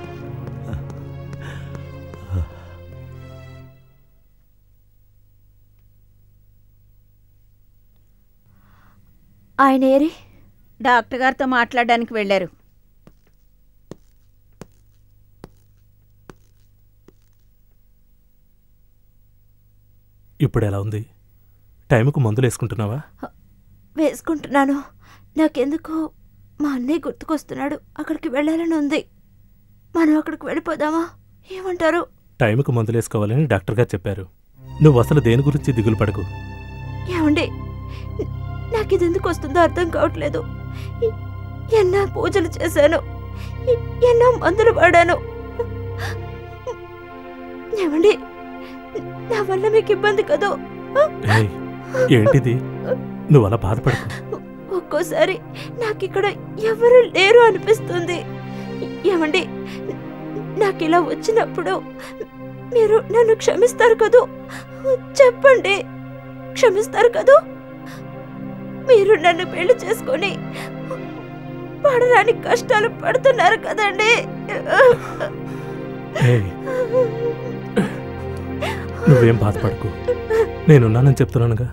ఆయన ఏరి డాక్టర్ గారితో మాట్లాడడానికి వెళ్ళారు. ఇప్పుడు ఎలా ఉంది? టైంకు మందులు వేసుకుంటున్నావా? వేసుకుంటున్నాను. నాకెందుకు మా అన్నయ్య గుర్తుకొస్తున్నాడు. అక్కడికి వెళ్ళాలని ఉంది. మనం అక్కడికి వెళ్ళిపోదామా? ఏమంటారు? టైంకు మందులు వేసుకోవాలని డాక్టర్ గారు చెప్పారు. నువ్వు అసలు దేని గురించి దిగులు పడకు. ఏమండి, నాకు ఇది ఎందుకు వస్తుందో అర్థం కావట్లేదు. ఎన్నో పూజలు చేశాను, ఎన్నో మందులు వాడాను. ఏమండి, నా వల్ల మీకు ఇబ్బంది కదూ? ఏంటిది? నువ్వు అలా బాధపడకు. ఒక్కోసారి నాకిక్కడ ఎవరు లేరు అనిపిస్తుంది. ఏమండి, నాకిలా వచ్చినప్పుడు మీరు నన్ను క్షమిస్తారు కదూ? చెప్పండి, క్షమిస్తారు కదూ? మీరు నన్ను పెళ్లి చేసుకొని పడడానికి కష్టాలు పడుతున్నారు కదండి. నువ్వేం బాధపడకు, నేనున్నానని చెప్తున్నానుగా.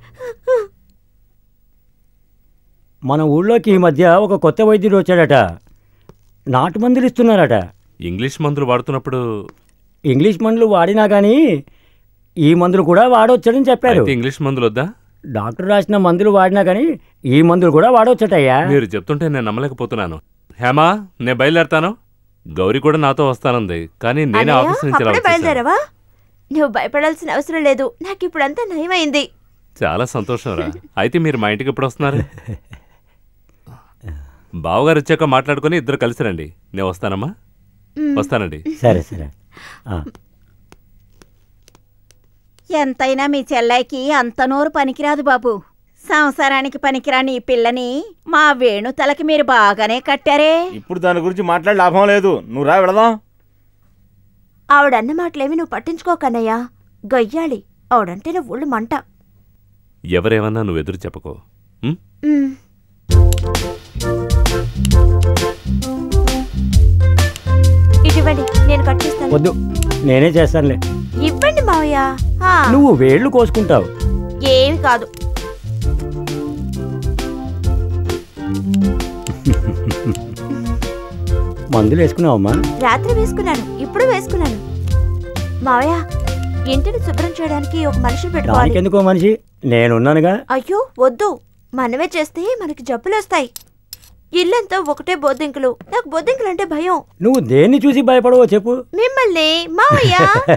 మన ఊళ్ళోకి ఈ మధ్య ఒక కొత్త వైద్యుడు వచ్చాడట. నాటు మందులు ఇస్తున్నారట. ఇంగ్లీష్ మందులు వాడుతున్నప్పుడు ఇంగ్లీష్ మందులు వాడినా కానీ ఈ మందులు కూడా వాడవచ్చని చెప్పారు. ఇంగ్లీష్ మందులు వద్దా? డాక్టర్ రాసిన మందులు వాడినా కానీ ఈ మందులు కూడా వాడవచ్చటయ్యా. మీరు చెప్తుంటే నేను నమ్మలేకపోతున్నాను. హేమా, నేను బయలుదేరతాను. గౌరీ కూడా నాతో వస్తానంది, కానీ నేనే ఆఫీస్ నుంచి బయలుదేరవా? నువ్వు భయపడాల్సిన అవసరం లేదు, నాకు ఇప్పుడంతా నయమైంది. చాలా సంతోషం రా. అయితే మీరు మా ఇంటికి ఎప్పుడు వస్తున్నారు? బావగారు వచ్చాక మాట్లాడుకుని ఇద్దరు కలిసి రండి. నేను వస్తానమ్మా. వస్తానండి. సరే సరే. ఎంతైనా మీ చెల్లాయికి అంత నోరు పనికిరాదు బాబు. సంసారానికి పనికిరాని ఈ పిల్లని మా వేణు తలకి మీరు బాగానే కట్టారే. ఇప్పుడు దాని గురించి మాట్లాడి లాభం లేదు. నువ్వు రా, వెళదాం. ఆవిడన్న మాటలేమి నువ్వు పట్టించుకోకన్నయ్యా. గయ్యాళి ఆవిడంటే నువ్వు ఒళ్ళు మంట. ఎవరేమన్నా నువ్వు ఎదురు చెప్పకో. ఇటువంటి నేను కట్ చేస్తాను. వద్దు, నేనే చేస్తానులే. ఇవ్వండి మావయ్య. నువ్వు వేళ్ళు కోసుకుంటావు. ఏమి కాదు. మందులు వేసుకున్నావమ్మా? రాత్రి వేసుకున్నాను, ఇప్పుడు వేసుకున్నాను. మావయ్య, ఇంటిని శుభ్రం చేయడానికి ఒక మనిషిని పెట్టుకోవాలి. ఎందుకో మనిషి? నేనున్నానుగా. అయ్యో వద్దు, మనమే చేస్తే మనకి జబ్బులు వస్తాయి. ఇల్లంతా ఒకటే బొద్దింకులు. నాకు బొద్దింకులు అంటే భయం. నువ్వు దేన్ని చూసి భయపడవో చెప్పు. మిమ్మల్ని మావయ్య.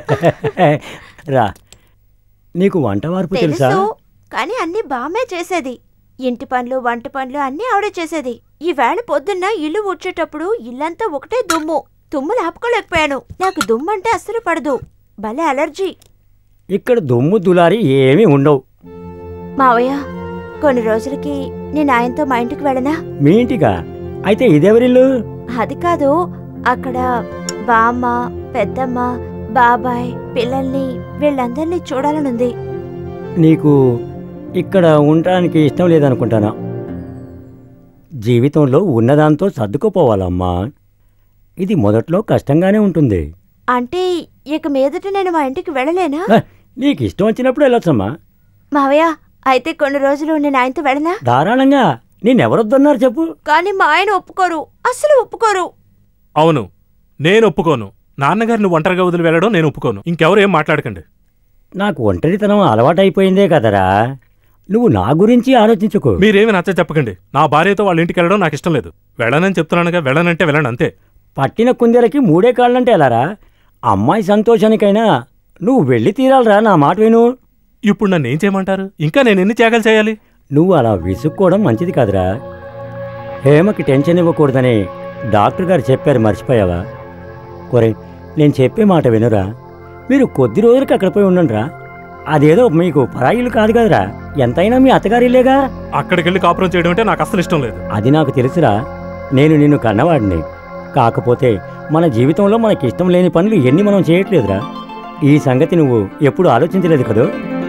రా, నీకు వంట వార్పు తెలుసా? కానీ అన్ని బామే చేసేది. ఇంటి పనులు, వంట పనులు అన్నీ ఆవిడే చేసేది. ఈవేళ పొద్దున్న ఇల్లు ఊడ్చేటప్పుడు ఇల్లంతా ఒకటే దుమ్ము. తుమ్ములు ఆపుకోలేకపోయాను. నాకు దుమ్ము అంటే అస్సలు పడదు, భలే అలర్జీ. ఇక్కడ దుమ్ము దులారి ఏమీ ఉండవు. మావయ్య, కొన్ని రోజులకి నేను ఆయనతో మా ఇంటికి వెళ్ళనా? మీ ఇంటికా? అయితే ఇదెవరిల్లు? అది కాదు, అక్కడ బామ్మ, పెద్దమ్మ, బాబాయ్, పిల్లల్ని వీళ్ళందరినీ చూడాలనుంది. నీకు ఇక్కడ ఉండటానికి ఇష్టం లేదనుకుంటానా? జీవితంలో ఉన్నదాంతో సర్దుకుపోవాలమ్మా. ఇది మొదట్లో కష్టంగానే ఉంటుంది. అంటే ఇక మీదట నేను మా ఇంటికి వెళ్ళలేనా? నీకు ఇష్టం వచ్చినప్పుడు వెళ్ళొచ్చమ్మా. మావయ్య, అయితే కొన్ని రోజులు నేను ఆయనతో వెళ్ళనా? ధారాళంగా. నేనెవరొద్దన్నారు చెప్పు. కానీ మా ఆయన ఒప్పుకోరు, అస్సలు ఒప్పుకోరు. అవును, నేను ఒప్పుకోను. నాన్నగారిని ఒంటరిగా వదిలి వెళ్ళడం నేను ఒప్పుకోను. ఇంకెవరు ఏం మాట్లాడకండి. నాకు ఒంటరితనం అలవాటైపోయిందే కదరా. నువ్వు నా గురించి ఆలోచించుకో. మీరేమి నచ్చ చెప్పకండి. నా భార్యతో వాళ్ళ ఇంటికి వెళ్ళడం నాకు ఇష్టం లేదు. వెళ్ళనని చెప్తున్నానుగా, వెళ్ళనంటే వెళ్ళండి అంతే. పట్టిన కుందేలకి మూడే కాళ్ళంటే ఎలారా? అమ్మాయి సంతోషానికైనా నువ్వు వెళ్ళి తీరాలరా. నా మాట విను. ఇప్పుడు నన్ను ఏం చేయమంటారు? ఇంకా నేను ఎన్ని త్యాగాలు చేయాలి? నువ్వు అలా విసుక్కోవడం మంచిది కాదురా. హేమకి టెన్షన్ ఇవ్వకూడదని డాక్టర్ గారు చెప్పారు, మర్చిపోయావా? కొరే, నేను చెప్పే మాట వినురా. మీరు కొద్ది రోజులకి అక్కడ పోయి ఉండండిరా. అదేదో మీకు పరాయిలు కాదు కదరా, ఎంతైనా మీ అత్తగారిలేగా. అక్కడికి వెళ్ళి కాపురం చేయడం అంటే నాకు అస్సలు ఇష్టం లేదు. అది నాకు తెలుసురా. నేను నిన్ను కన్నవాడిని. కాకపోతే మన జీవితంలో మనకిష్టం లేని పనులు ఎన్ని మనం చేయట్లేదురా. ఈ సంగతి నువ్వు ఎప్పుడు ఆలోచించలేదు కదూ.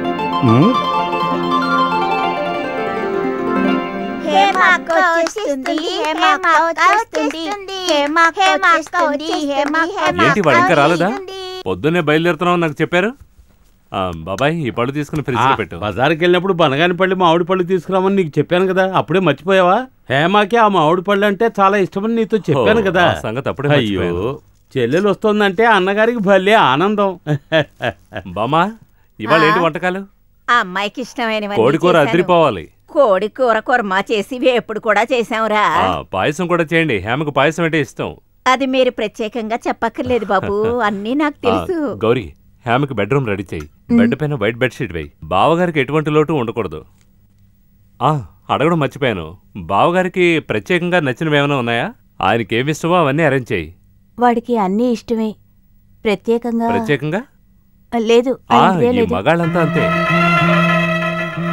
ఏంటి వాడు ఇంకా రాలేదా? పొద్దున్నే బయలుదేరుతున్నావు నాకు చెప్పారు. బాబాయ్, ఈ పళ్ళు తీసుకుని ఫ్రిడ్జ్ లో పెట్టు. బజార్కి వెళ్ళినప్పుడు బనగాని పళ్ళు, మామిడి పళ్ళు తీసుకురామని నీకు చెప్పాను కదా. అప్పుడే మర్చిపోయావా? హేమాకి ఆ మామిడి పళ్ళు అంటే చాలా ఇష్టమని నీతో చెప్పాను కదా. సంగతి అప్పుడే. అయ్యో, చెల్లెలు వస్తుందంటే అన్నగారికి భలే ఆనందం. బామా, ఇవాళ ఏంటి వంటకాలు? ఆ అమ్మాయికి ఇష్టమైన కోడి కూర అదిరిపోవాలి. కోడి కూర కుర్మా చేసి వేపుడు కూడా చేసాంరా. పాయసం కూడా చేయండి. హేమకు పాయసం అంటే ఇష్టం. అది మీరు ప్రత్యేకంగా చెప్పక్కర్లేదు బాబు, అన్నీ నాకు తెలుసు. గౌరీ, హేమకి బెడ్రూమ్ రెడీ చేయి. బెడ్ పైన వైట్ బెడ్షీట్ వేయి. బావగారికి ఎటువంటి లోటు ఉండకూడదు. ఆ అడగడం మర్చిపోయాను, బావగారికి ప్రత్యేకంగా నచ్చినవి ఏమైనా ఉన్నాయా? ఆయనకి ఏమి ఇష్టమో అవన్నీ అరేంజ్ చేయి. వాడికి అన్నీ ఇష్టమే. ప్రత్యేకంగా ప్రత్యేకంగా లేదు. మగాళ్ళంతా అంతే.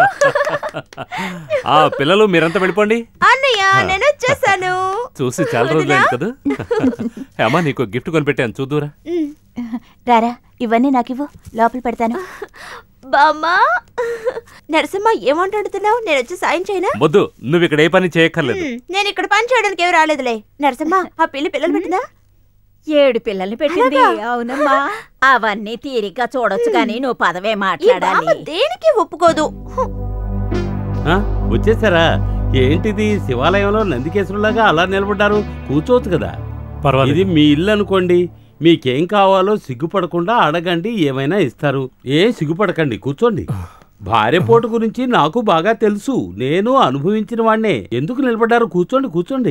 ఆ పిల్లలు మీరంతా వెళ్ళిపోండి. అన్నయ్య నేను వచ్చేసాను. చూసి చాలా రోజులైంది కదా. అమ్మా నీకు గిఫ్ట్ కొనిపెట్టాను చూద్దురా. రారా ఇవన్నీ నాకివ్వు, లోపల పెడతాను. బామ్మా నరసమ్మ ఏమంటాడుతున్నావు? నేను వచ్చి సాయం చేయనా? వద్దు, నువ్వు ఇక్కడ ఏ పని చేయక్కర్లేదు. నేను ఇక్కడ పని చేయడానికి ఏమి రాలేదులే. నరసమ్మ ఆ పిల్లి పిల్లలు పెట్టిందా? ఏడు పిల్లల్ని పెట్టింది. అవునమ్మా, అవన్నీ తీరిగ్గా చూడొచ్చు కానీ నువ్వు పదవే మాట్లాడాలి. దేనికి ఒప్పుకోదు. వచ్చేసారా? ఏంటిది శివాలయంలో నందికేశ్వరులాగా అలా నిలబడ్డారు? కూర్చోవచ్చు కదా. పర్వాలేదు, ఇది మీ ఇల్లు అనుకోండి. మీకేం కావాలో సిగ్గుపడకుండా అడగండి, ఏమైనా ఇస్తారు. ఏం సిగ్గుపడకండి, కూర్చోండి. భార్య పోటు గురించి నాకు బాగా తెలుసు, నేను అనుభవించిన వాడినే. ఎందుకు నిలబడ్డారు? కూర్చోండి కూర్చోండి.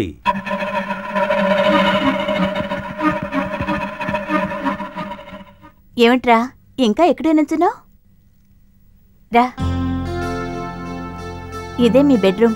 ఏమిట్రా ఇంకా ఎక్కడే నుంచున్నావు? రా, ఇదే మీ బెడ్రూమ్.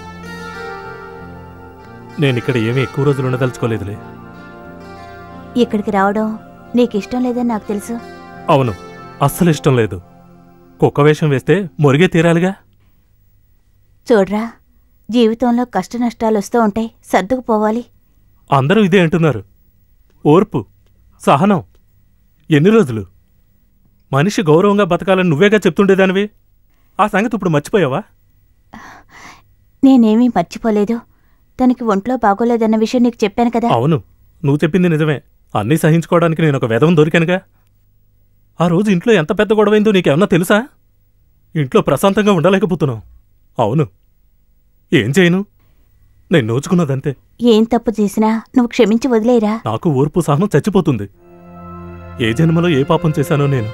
నేను ఇక్కడ ఏమీ ఎక్కువ రోజులు ఉండదలుచుకోలేదులే. ఇక్కడికి రావడం నీకిష్టం లేదని నాకు తెలుసు. అవును, అస్సలు ఇష్టం లేదు. కుక్క వేషం వేస్తే మురిగే తీరాలిగా. చూడ్రా, జీవితంలో కష్ట నష్టాలు వస్తూ ఉంటాయి, సర్దుకుపోవాలి. అందరూ ఇదే అంటున్నారు. ఓర్పు, సహనం. ఎన్ని రోజులు? మనిషి గౌరవంగా బతకాలని నువ్వేగా చెప్తుండేదానివి. ఆ సంగతి ఇప్పుడు మర్చిపోయావా? నేనేమీ మర్చిపోలేదు. తనకి ఒంట్లో బాగోలేదన్న విషయం నీకు చెప్పాను కదా. అవును, నువ్వు చెప్పింది నిజమే. అన్నీ సహించుకోవడానికి నేను ఒక వెధవం దొరికానుగా. ఆ రోజు ఇంట్లో ఎంత పెద్ద గొడవైందో నీకేమన్నా తెలుసా? ఇంట్లో ప్రశాంతంగా ఉండలేకపోతున్నావు. అవును, ఏం చేయను, నేను నోచుకున్నదంతే. ఏం తప్పు చేసినా నువ్వు క్షమించి వదిలేరా. నాకు ఓర్పు సహనం చచ్చిపోతుంది. ఏ జన్మలో ఏ పాపం చేశానో నేను.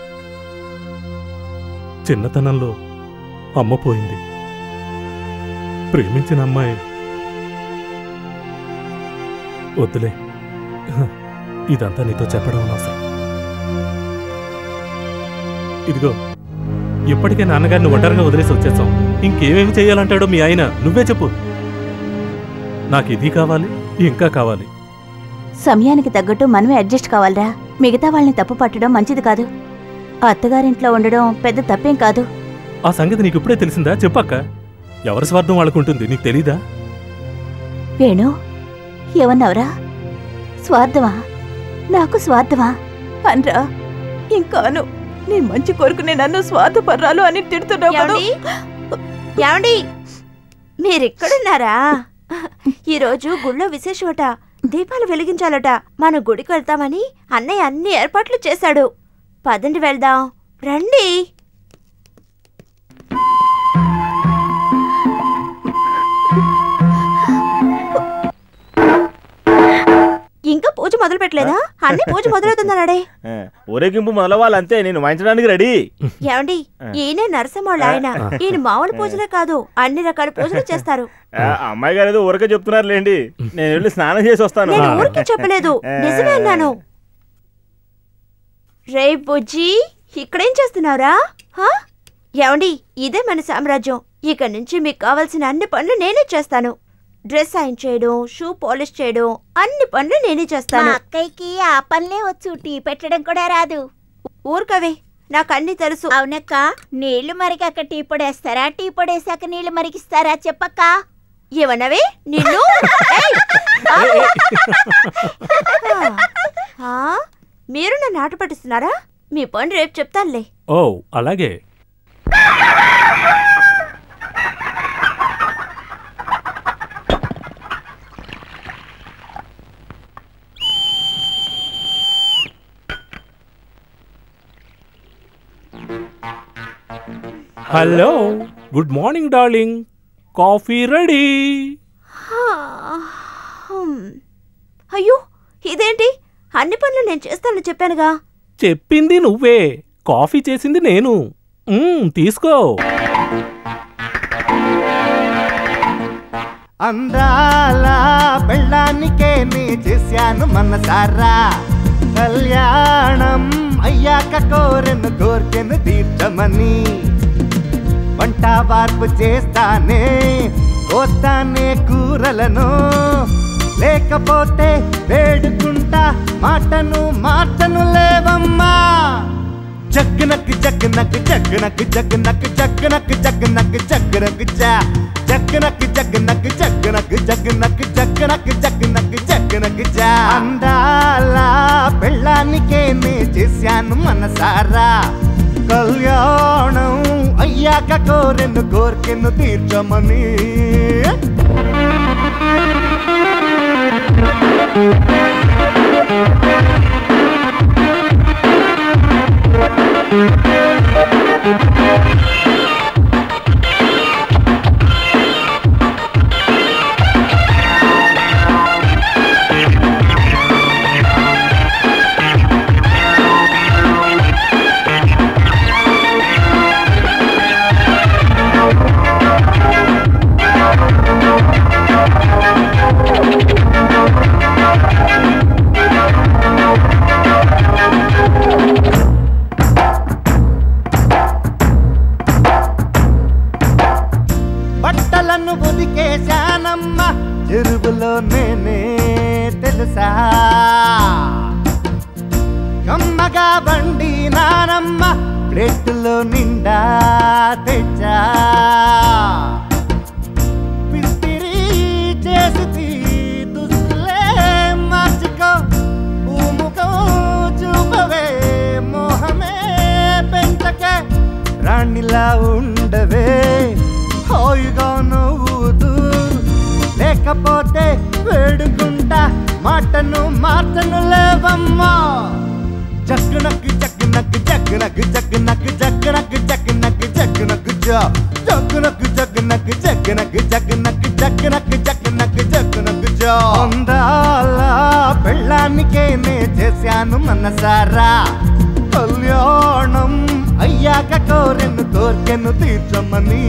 చిన్నతనంలో అమ్మ పోయింది. ప్రేమించిన అమ్మాయి వద్దులే, ఇదంతా నీతో చెప్పడం అనవసరం. ఇదిగో, ఇప్పటికే నాన్నగారిని ఒంటరిగా వదిలేసి వచ్చేసాం. ఇంకేమేమి చేయాలంటాడో మీ ఆయన నువ్వే చెప్పు. నాకు ఇది కావాలి, ఇంకా కావాలి. సమయానికి తగ్గట్టు మనమే అడ్జస్ట్ కావాలరా. మిగతా వాళ్ళని తప్పు పట్టడం మంచిది కాదు. అత్తగారింట్లో ఉండడం పెద్ద తప్పేం కాదు. ఆ సంగతి నీకు ఇప్పుడే తెలిసిందా? చెప్పక్క. ఎవరి స్వార్థం వాళ్ళకుంటుంది, నీకు తెలీదా? వేణు, ఏమన్నావురా? స్వార్థమా? నాకు స్వార్థమా అనరా? ఇంకాను నీ మంచి కోరుకునే నన్ను స్వార్థపర్రాలు అని తిడుతున్నావు. ఏమండి, మీరిక్కడున్నారా? ఈరోజు గుళ్ళో విశేషమట. దీపాలు వెలిగించాలట. మన గుడికి వెళ్తామని అన్నయ్య అన్ని ఏర్పాట్లు చేశాడు. పదండి వెళ్దాం, రండి. ఇంకా పూజ మొదలు పెట్టలేదా? అన్ని పూజ మొదలవుతుందన్నాడే. ఊరేగింపు మొదలవ్వాలంతే, నేను వాయించడానికి రెడీ. ఏమండి, ఈయనే నరసింహోళ్ళ ఆయన. ఈయన మామూలు పూజలే కాదు, అన్ని రకాల పూజలు చేస్తారు. అమ్మాయి గారు ఏదో ఊరికే చెప్తున్నారు లేండి. నేను వెళ్ళి స్నానం చేసి వస్తాను. నేను ఊరికే చెప్పలేదు, నిజమే అన్నాను. రే బుజ్జి, ఇక్కడేం చేస్తున్నావురా? ఏమండి, ఇదే మన సామ్రాజ్యం. ఇక నుంచి మీకు కావాల్సిన అన్ని పనులు నేనే చేస్తాను. డ్రెస్ సైన్ చేయడం, షూ పాలిష్ చేయడం, అన్ని పనులు నేనే చేస్తాను. అక్కయ్యకి ఆ పనులే వచ్చు, టీ పెట్టడం కూడా రాదు. ఊరుకవే, నాకు అన్ని తెలుసు. అవునక్క, నీళ్లు మరిగాక టీ పొడేస్తారా? టీ పొడేసాక నీళ్లు మరిగిస్తారా? చెప్పక్క. ఏమన్నావే నిన్ను? మీరు నన్ను ఆట పట్టిస్తున్నారా? మీ పని రేపు చెప్తానులే. ఓ అలాగే. Hello, good morning darling. Coffee ready. అయ్యో, ఇదేంటి? అన్ని పనులు నేను చేస్తానని చెప్పానుగా. చెప్పింది నువ్వే, కాఫీ చేసింది నేను. తీసుకో. అందాల పెళ్ళానికే నీ చేశాను మనసారా. కళ్యాణం అయ్యాక కోరెను కోర్కెను తీర్చమని. వంట వార్పు చేస్తానే, కోస్తానే కూరలను. లేకపోతే వేడుకుంటా, మాటను మార్చను లేవమ్మా. జగ్గనక్ జగ్గనక్ జగ్గనక్ జగ్గనక్ జగ్గనక్ జగ్గనక్ జగ్గనక్ జా జగ్గనక్ జగ్గనక్ జగ్గనక్ జగ్గనక్ జగ్గనక్ జగ్గనక్ జగ్గనక్ జా అందాల పెళ్ళానికే నే చేశాను మనసారా కళ్యాణం అయ్యాక కోరెను కోర్కెను తీర్చమని బట్టలను ఉదికేశానమ్మ చెరువులో నేనే తెలుసా కమ్మగా బండి నానమ్మ ప్లేటులో నిండా తెచ్చా పిస్తిరి చేసి దుస్తులే మార్చుకో ఊముకో చూపవే మోహమే పెంచకే రాణిలా ఉండవే హాయిగా నవ్వుతూ లేకపోతే వేడుకుంటా మాటను మార్చను లేవమ్మా జగ్గనక్ జగ్గనక్ జగ్గనక్ జగ్గనక్ జగ్గనక్ జగ్గనక్ జగ్గనక్ జా జగ్గనక్ జగ్గనక్ జగ్గనక్ జగ్గనక్ జగ్గనక్ జగ్గనక్ జగ్గనక్ జా అందాల పెళ్ళానికే నే చేశాను మనసారా కళ్యాణం అయ్యాక కోరెను కోర్కెను తీర్చమని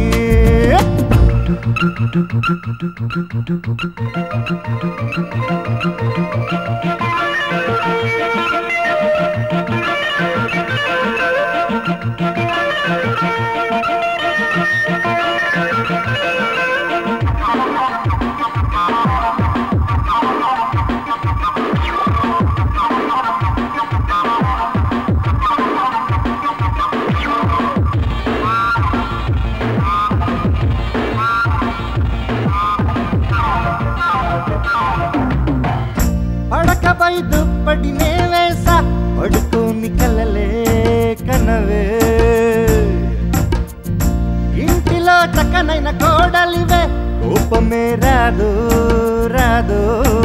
పడకపై దుప్పటి నే వేసా పడుకోని కలలే కనవే ఇంటిలో చక్కనైన కోడలివే కోపమే రాదు రాదు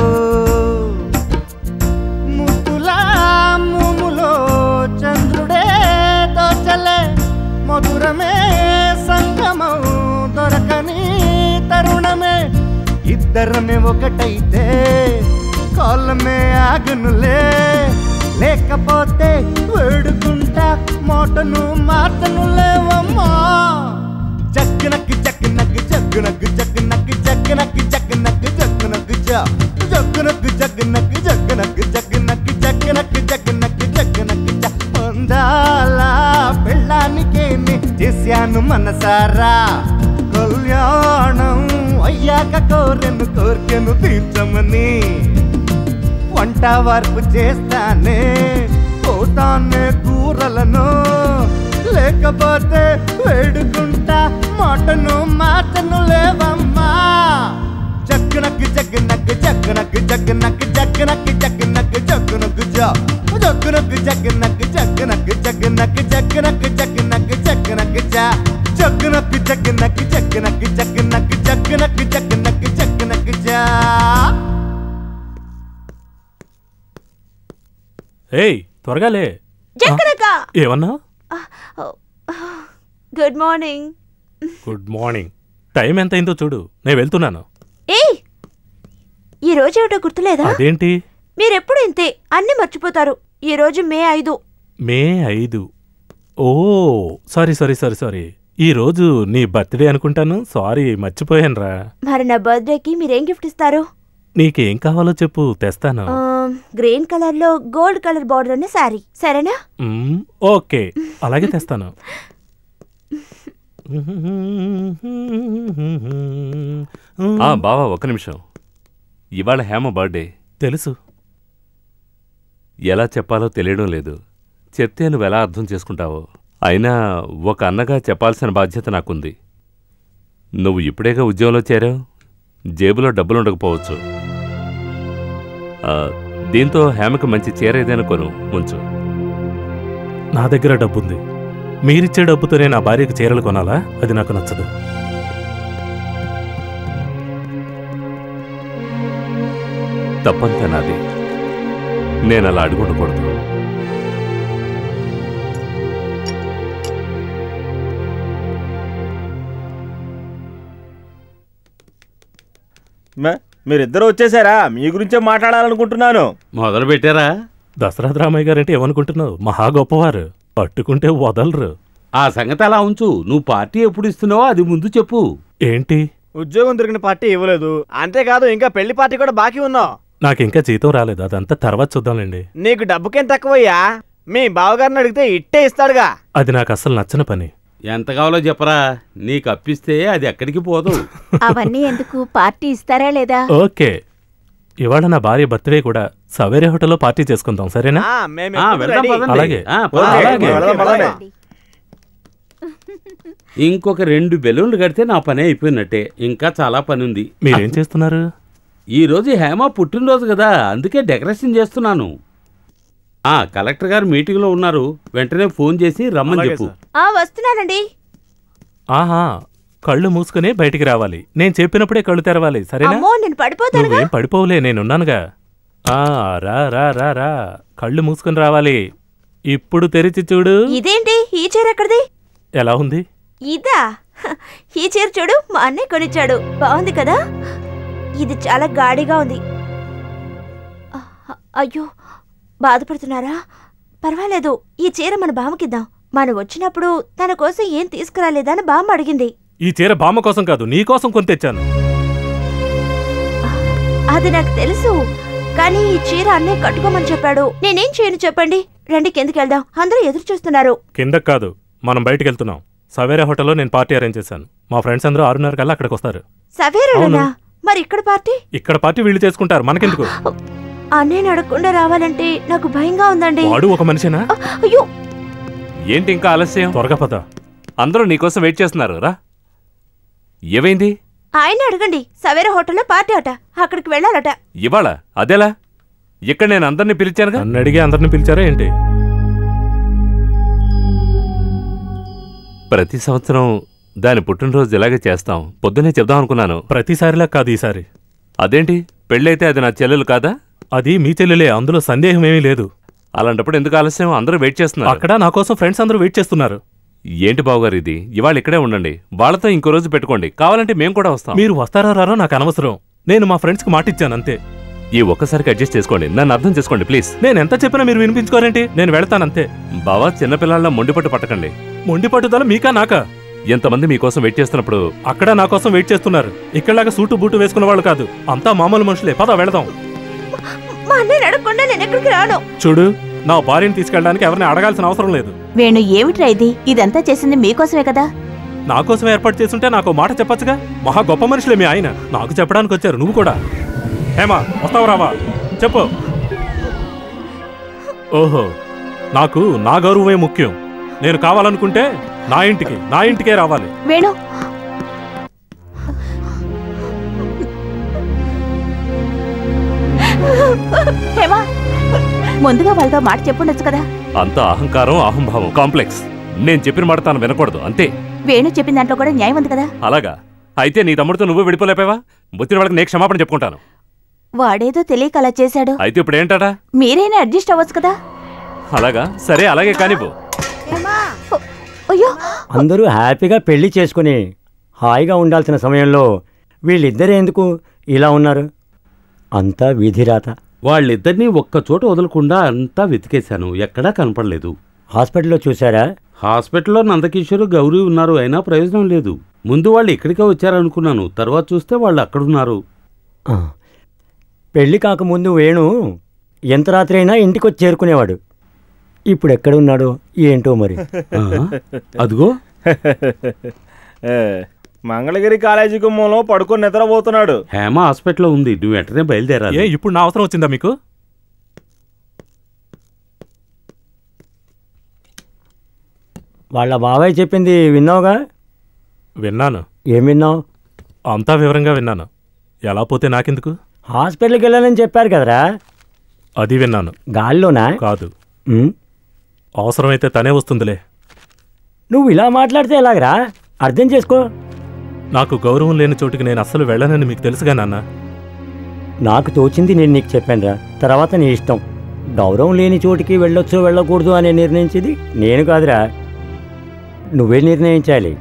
ముద్దులా మూములో చంద్రుడే దోచలే మధురమే సంగమం దొరకని తరుణమే ఇద్దరమే ఒకటైతే కాలమే ఆగనులే లేకపోతే వేడుకుంటా మోటను మార్చను లేవమ్మా జగ్గనక్ జగ్గనక్ జగ్గనక్ జగ్గనక్ జగ్గనక్ జగ్గనక్ జగ్గనక్ జా జగ్గనక్ జగ్గనక్ జగ్గనక్ జగ్గనక్ జగ్గనక్ జగ్గనక్ జగ్గనక్ జా అందాల పెళ్ళానికే నే చేశాను మనసారా కళ్యాణం అయ్యాక కోరెను కోర్కెను తీర్చమని వంట వార్పు చేస్తానే పోతానే కూరలను లేకపోతే వేడుకుంటా మాటను మాటను లేవమ్మా జగ్గనక్ జగ్గనక్ జగ్గనక్ జగ్గనక్ జగ్గనక్ జగ్గనక్ జగ్గనక్ జా జగ్గనక్ జగ్గనక్ జగ్గనక్ జగ్గనక్ జగ్గనక్ జగ్గనక్ జగ్గనక్ జా జగ్గనక్ జగ్గనక్ జగ్గనక్ జగ్గనక్ జగ్గనక్ జగ్గనక్ జగ్గనక్ జా ఏయ్ త్వరగా లే జగ్గనక ఏమన్నా good morning good morning time ఎంత అయిందో చూడు నేను వెళ్తున్నాను ఏయ్ ఈ రోజు ఏమిటో గుర్తులేదా అదేంటి మీరెప్పుడు ఇంతే అన్ని మర్చిపోతారు ఈ రోజు మే ఐదు మే ఐదు ఓ సారీ సారీ సారీ సారీ ఈ రోజు నీ బర్త్డే అనుకుంటాను సారీ మర్చిపోయాను రా మరి నా బర్త్డేకి మీరేం గిఫ్ట్ ఇస్తారు నీకేం కావాలో చెప్పు తెస్తాను గ్రీన్ కలర్ లో గోల్డ్ కలర్ బార్డర్ ఉన్న శారీ సరేనా ఓకే అలాగే తెస్తాను బావా ఒక్క నిమిషం ఇవాళ హేమ బర్త్డే తెలుసు ఎలా చెప్పాలో తెలియడం లేదు చెప్తే నువ్వు ఎలా అర్థం చేసుకుంటావో. అయినా ఒక అన్నగా చెప్పాల్సిన బాధ్యత నాకుంది. నువ్వు ఇప్పుడేగా ఉద్యోగంలో చేరావు, జేబులో డబ్బులు ఉండకపోవచ్చు. దీంతో హేమకు మంచి చీర ఏదైనా కొను ఉంచు. నా దగ్గర డబ్బుంది. మీరిచ్చే డబ్బుతోనే నా భార్యకు చీరలు కొనాలా? అది నాకు నచ్చదు. తప్పంతా నాది. నేను అలా అడుగుండకూడదు. మీరిద్దరు వచ్చేసారా? మీ గురించే మాట్లాడాలనుకుంటున్నాను. మొదలు పెట్టారా? దశరథ రామయ్య గారంటే ఏమనుకుంటున్నావు? మహా గొప్పవారు, పట్టుకుంటే వదలరు. ఆ సంగతి అలా ఉంచు. నువ్వు పార్టీ ఎప్పుడు ఇస్తున్నావో అది ముందు చెప్పు. ఏంటి? ఉద్యోగం దొరికిన పార్టీ ఇవ్వలేదు, అంతేకాదు ఇంకా పెళ్లి పార్టీ కూడా బాకీ ఉన్నావు. నాకింకా జీతం రాలేదు, అదంతా తర్వాత చూద్దాంలేండి. నీకు డబ్బుకేం తక్కువయ్యా? మీ బావగారిని అడిగితే ఇట్టే ఇస్తాడుగా. అది నాకు అసలు నచ్చని పని. ఎంత కావాలో చెప్పరా, నీకు అప్పిస్తే అది ఎక్కడికి పోదు. అవన్నీ ఎందుకు, పార్టీ ఇస్తారా లేదా? ఓకే, ఇవాళ నా భార్య బర్త్డే కూడా సవేరే హోటల్లో పార్టీ చేసుకుందాం, సరేనా? అలాగే. ఇంకొక రెండు బెలూన్లు కడితే నా పని అయిపోయినట్టే. ఇంకా చాలా పని ఉంది. మీరేం చేస్తున్నారు? ఈ రోజు హేమ పుట్టినరోజు కదా, అందుకే డెకరేషన్ చేస్తున్నాను. ఆ కలెక్టర్ గారు మీటింగ్ లో ఉన్నారు, వెంటనే ఫోన్ చేసి రమ్మని చెప్పు. ఆ వస్తున్నానండి. ఆహా, కళ్ళు మూసుకునే బయటికి రావాలి. నేను చెప్పినప్పుడే కళ్ళు తెరవాలి, సరేనా? నేను పడిపోతాను. నువ్వేం పడిపోవులే, నేనున్నానుగా. ఆ రా రా రా రా, కళ్ళు మూసుకుని రావాలి. ఇప్పుడు తెరిచి చూడు. ఇదేంటి, ఈ చీర ఎక్కడిది? ఎలా ఉంది? ఇదా? ఈ చీర చూడు, మా అన్నయ్య కొనిచ్చాడు. బాగుంది కదా? ఇది చాలా గాడిగా ఉంది. అయ్యో, బాధపడుతున్నారా? పర్వాలేదు, ఈ చీర మన బామ్మకిద్దాం. మనం వచ్చినప్పుడు తన కోసం ఏం తీసుకురాలేదా అని బామ్మ అడిగింది. ఈ చీర బామ్మ కోసం కాదు, నీ కోసం కొని తెచ్చాను. అది నాకు తెలుసు, కానీ ఈ చీర అన్నయ్య కట్టుకోమని చెప్పాడు. నేనేం చేయను చెప్పండి? రండి కిందకి వెళ్దాం, అందరూ ఎదురు చూస్తున్నారు. కిందకి కాదు, మనం బయటికి వెళ్తున్నాం. సవేరా హోటల్లో నేను పార్టీ అరేంజ్ చేశాను. మా ఫ్రెండ్స్ అందరూ ఆరున్నర కల్లా అక్కడికి వస్తారు. సవేరానా? మరి ఇక్కడ పార్టీ? ఇక్కడ పార్టీ వీళ్ళు చేసుకుంటారు, మనకెందుకు? అన్నయ్యని అడగకుండా రావాలంటే నాకు భయంగా ఉందండి. వాడు ఒక మనిషినా? అయ్యో, ఏంటి ఇంకా ఆలస్యం? త్వరగా పద, అందరూ నీకోసం వెయిట్ చేస్తున్నారు. రా. ఏమైంది? ఆయన అడగండి. సవేరా హోటల్లో పార్టీ అట, అక్కడికి వెళ్ళాలట. ఇవాళ? అదేలా? ఇక్కడ నేను అందరినీ పిలిచానుగా. నన్ను అడిగి అందరిని పిలిచారా ఏంటి? ప్రతి సంవత్సరం దాని పుట్టినరోజు ఇలాగే చేస్తాం. పొద్దునే చెప్దాం అనుకున్నాను. ప్రతిసారిలా కాదు ఈసారి. అదేంటి, పెళ్ళైతే అది నా చెల్లెలు కాదా? అది మీ చెల్లెలే, అందులో సందేహం ఏమీ లేదు. అలాంటప్పుడు ఎందుకు ఆలస్యం? అందరూ వెయిట్ చేస్తున్నారు. అక్కడ నా కోసం ఫ్రెండ్స్ అందరూ వెయిట్ చేస్తున్నారు. ఏంటి బావగారు ఇది? ఇవాళ ఇక్కడే ఉండండి, వాళ్ళతో ఇంకో రోజు పెట్టుకోండి. కావాలంటే మేము కూడా వస్తాం. మీరు వస్తారో రారో నాకు అనవసరం. నేను మా ఫ్రెండ్స్కి మాటిచ్చాను అంతే. ఈ ఒక్కసారికి అడ్జస్ట్ చేసుకోండి, నన్ను అర్థం చేసుకోండి ప్లీజ్. నేను ఎంత చెప్పినా మీరు వినిపించుకోరేంటి? నేను వెళ్తానంతే. బావా, చిన్నపిల్లల మొండిపట్టు పట్టకండి. మొండి పట్టుదల మీకా నాకా? ఎంతమంది మీకోసం వెయిట్ చేస్తున్నప్పుడు అక్కడ నా కోసం వెయిట్ చేస్తున్నారు. ఇక్కడలాగా సూటు బూటు వేసుకున్న వాళ్ళు కాదు, అంతా మామూలు మనుషులే. పద వెళదాం. మా అన్నయ్య అడగకుండా నేను ఎక్కడికి రాను. చూడు, నా భార్యని తీసుకెళ్ళడానికి ఎవరిని అడగాల్సిన అవసరం లేదు. వేణు, ఏమిట్రా ఇది? ఇదంతా చేసింది మీకోసమే కదా? నా కోసం ఏర్పాటు చేస్తుంటే నాకు మాట చెప్పచ్చుగా. మహా గొప్ప మనుషులే మీ ఆయన, నాకు చెప్పడానికి వచ్చారు. నువ్వు కూడా హేమా, వస్తావు రావా? చెప్పు. ఓహో, నాకు నా గౌరవమే ముఖ్యం. నేను కావాలనుకుంటే నా ఇంటికి నా ఇంటికే రావాలి. వేణు, హేమా, ముందుగా వాళ్ళతో మాట చెప్పుండొచ్చు కదా. అంత అహంకారం, అహంభావం, కాంప్లెక్స్. నేను చెప్పిన మాట తాను వినకూడదు, అంతే. వేణు చెప్పిన దాంట్లో కూడా న్యాయం ఉంది కదా. అలాగా? అయితే నీ తమ్ముడితో నువ్వు విడిపోలేపావా? బుద్ధిన వాళ్ళకి నేను క్షమాపణ చెప్పుకుంటాను. వాడేదో తెలియక అలా చేశాడు. అయితే ఇప్పుడు ఏంటా? మీరైనా అడ్జస్ట్ అవ్వచ్చు కదా. అలాగా? సరే, అలాగే కానిపో. అయ్యో, అందరూ హ్యాపీగా పెళ్లి చేసుకుని హాయిగా ఉండాల్సిన సమయంలో వీళ్ళిద్దరే ఎందుకు ఇలా ఉన్నారు? అంతా విధిరాత. వాళ్ళిద్దరినీ ఒక్కచోట వదలకుండా అంతా వెతికేశాను, ఎక్కడా కనపడలేదు. హాస్పిటల్లో చూసారా? హాస్పిటల్లో నందకిషోర్, గౌరీ ఉన్నారు, అయినా ప్రయోజనం లేదు. ముందు వాళ్ళు ఇక్కడికే వచ్చారనుకున్నాను, తర్వాత చూస్తే వాళ్ళు అక్కడున్నారు. పెళ్లి కాకముందు వేణు ఎంత రాత్రి అయినా ఇంటికొచ్చి చేరుకునేవాడు. ఇప్పుడు ఎక్కడున్నాడో ఏంటో మరి. అదిగో మంగళగిరి కాలేజీ గుమ్మంలో పడుకొని నిద్రపోతున్నాడు. హేమ హాస్పిటల్లో ఉంది, నువ్వు వెంటనే బయలుదేరాలి. ఇప్పుడు నా అవసరం వచ్చిందా మీకు? వాళ్ళ బాబాయ్ చెప్పింది విన్నావుగా? విన్నాను. ఏం విన్నావు? అంతా వివరంగా విన్నాను. ఎలా పోతే నాకెందుకు? హాస్పిటల్కి వెళ్ళాలని చెప్పారు కదరా. అది విన్నాను. గాల్లోనా? కాదు. అవసరమైతే తనే వస్తుందిలే. నువ్వు ఇలా మాట్లాడితే ఎలాగరా? అర్థం చేసుకో. నాకు గౌరవం లేని చోటుకి నేను అస్సలు వెళ్ళనని మీకు తెలుసుగా నాన్న. నాకు తోచింది నేను నీకు చెప్పాను రా, తర్వాత నీ ఇష్టం. గౌరవం లేని చోటికి వెళ్ళొచ్చు వెళ్ళకూడదు అని నిర్ణయించేది నేను కాదురా, నువ్వే నిర్ణయించాలి.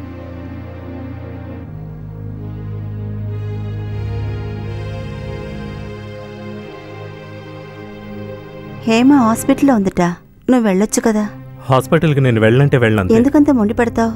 హేమ హాస్పిటల్లో ఉందట, నువ్వు వెళ్ళొచ్చు కదా. హాస్పిటల్కి నేను వెళ్ళంటే వెళ్ళను. ఎందుకంత మొండి పడతావు?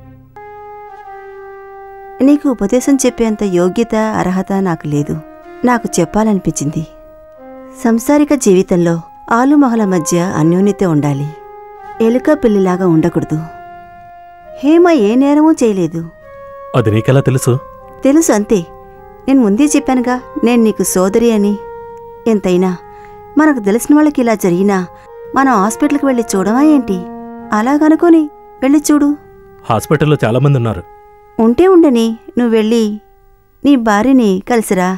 నీకు ఉపదేశం చెప్పేంత యోగ్యత అర్హత నాకు లేదు. నాకు చెప్పాలనిపించింది. సంసారిక జీవితంలో ఆలుమహల మధ్య అన్యోన్యత ఉండాలి. ఎలుక పిల్లిలాగా ఉండకూడదు. హేమ ఏ నేరమూ చేయలేదు. అది నీకెలా తెలుసు? తెలుసు అంతే. నేను ముందే చెప్పానుగా నేను నీకు సోదరి అని. ఎంతైనా మనకు తెలిసిన వాళ్ళకి ఇలా జరిగినా మనం హాస్పిటల్కి వెళ్ళి చూడమా ఏంటి? అలాగనుకొని వెళ్ళి చూడు. హాస్పిటల్లో చాలా మంది ఉన్నారు. ఉంటే ఉండని, నువ్వు వెళ్ళి నీ భార్యని కలిసిరా.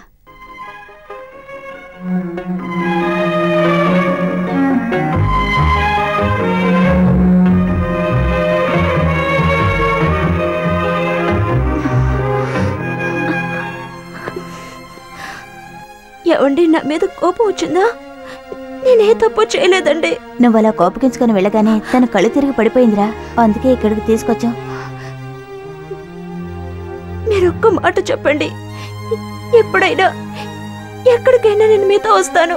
ఏవండి, నా మీద కోపం వచ్చిందా? నేనే తప్పు చేయలేదండి. నువ్వు అలా కోపగించుకొని వెళ్ళగానే తన కళ్ళు తిరిగి పడిపోయిందిరా, అందుకే ఇక్కడికి తీసుకొచ్చాం. మీరొక్క మాట చెప్పండి, ఎప్పుడైనా ఎక్కడికైనా నేను మీతో వస్తాను.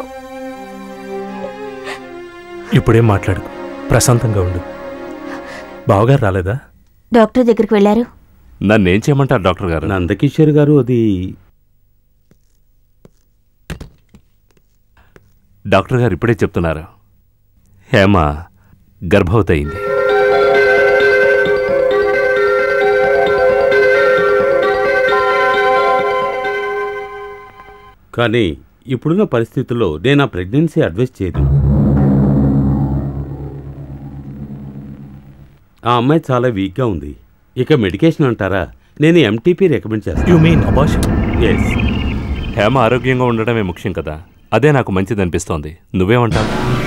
ఇప్పుడేం మాట్లాడుకు, ప్రశాంతంగా ఉండు. బావగారు రాలేదా? డాక్టర్ దగ్గరికి వెళ్ళారు. నన్నేం చేయమంటారు డాక్టర్ గారు? నందకిషోర్ గారు అది డాక్టర్ గారు ఇప్పుడే చెప్తున్నారు, హేమ గర్భవతి అయింది. కానీ ఇప్పుడున్న పరిస్థితుల్లో నేను ఆ ప్రెగ్నెన్సీ అడ్వైస్ చేయను. ఆ అమ్మాయి చాలా వీక్గా ఉంది. ఇక మెడికేషన్ అంటారా? నేను ఎంటీపీ రికమెండ్ చేస్తాను. You mean abortion? Yes. Hema ఆరోగ్యంగా ఉండడమే ముఖ్యం కదా, అదే నాకు మంచిది అనిపిస్తోంది. నువ్వేమంటావు?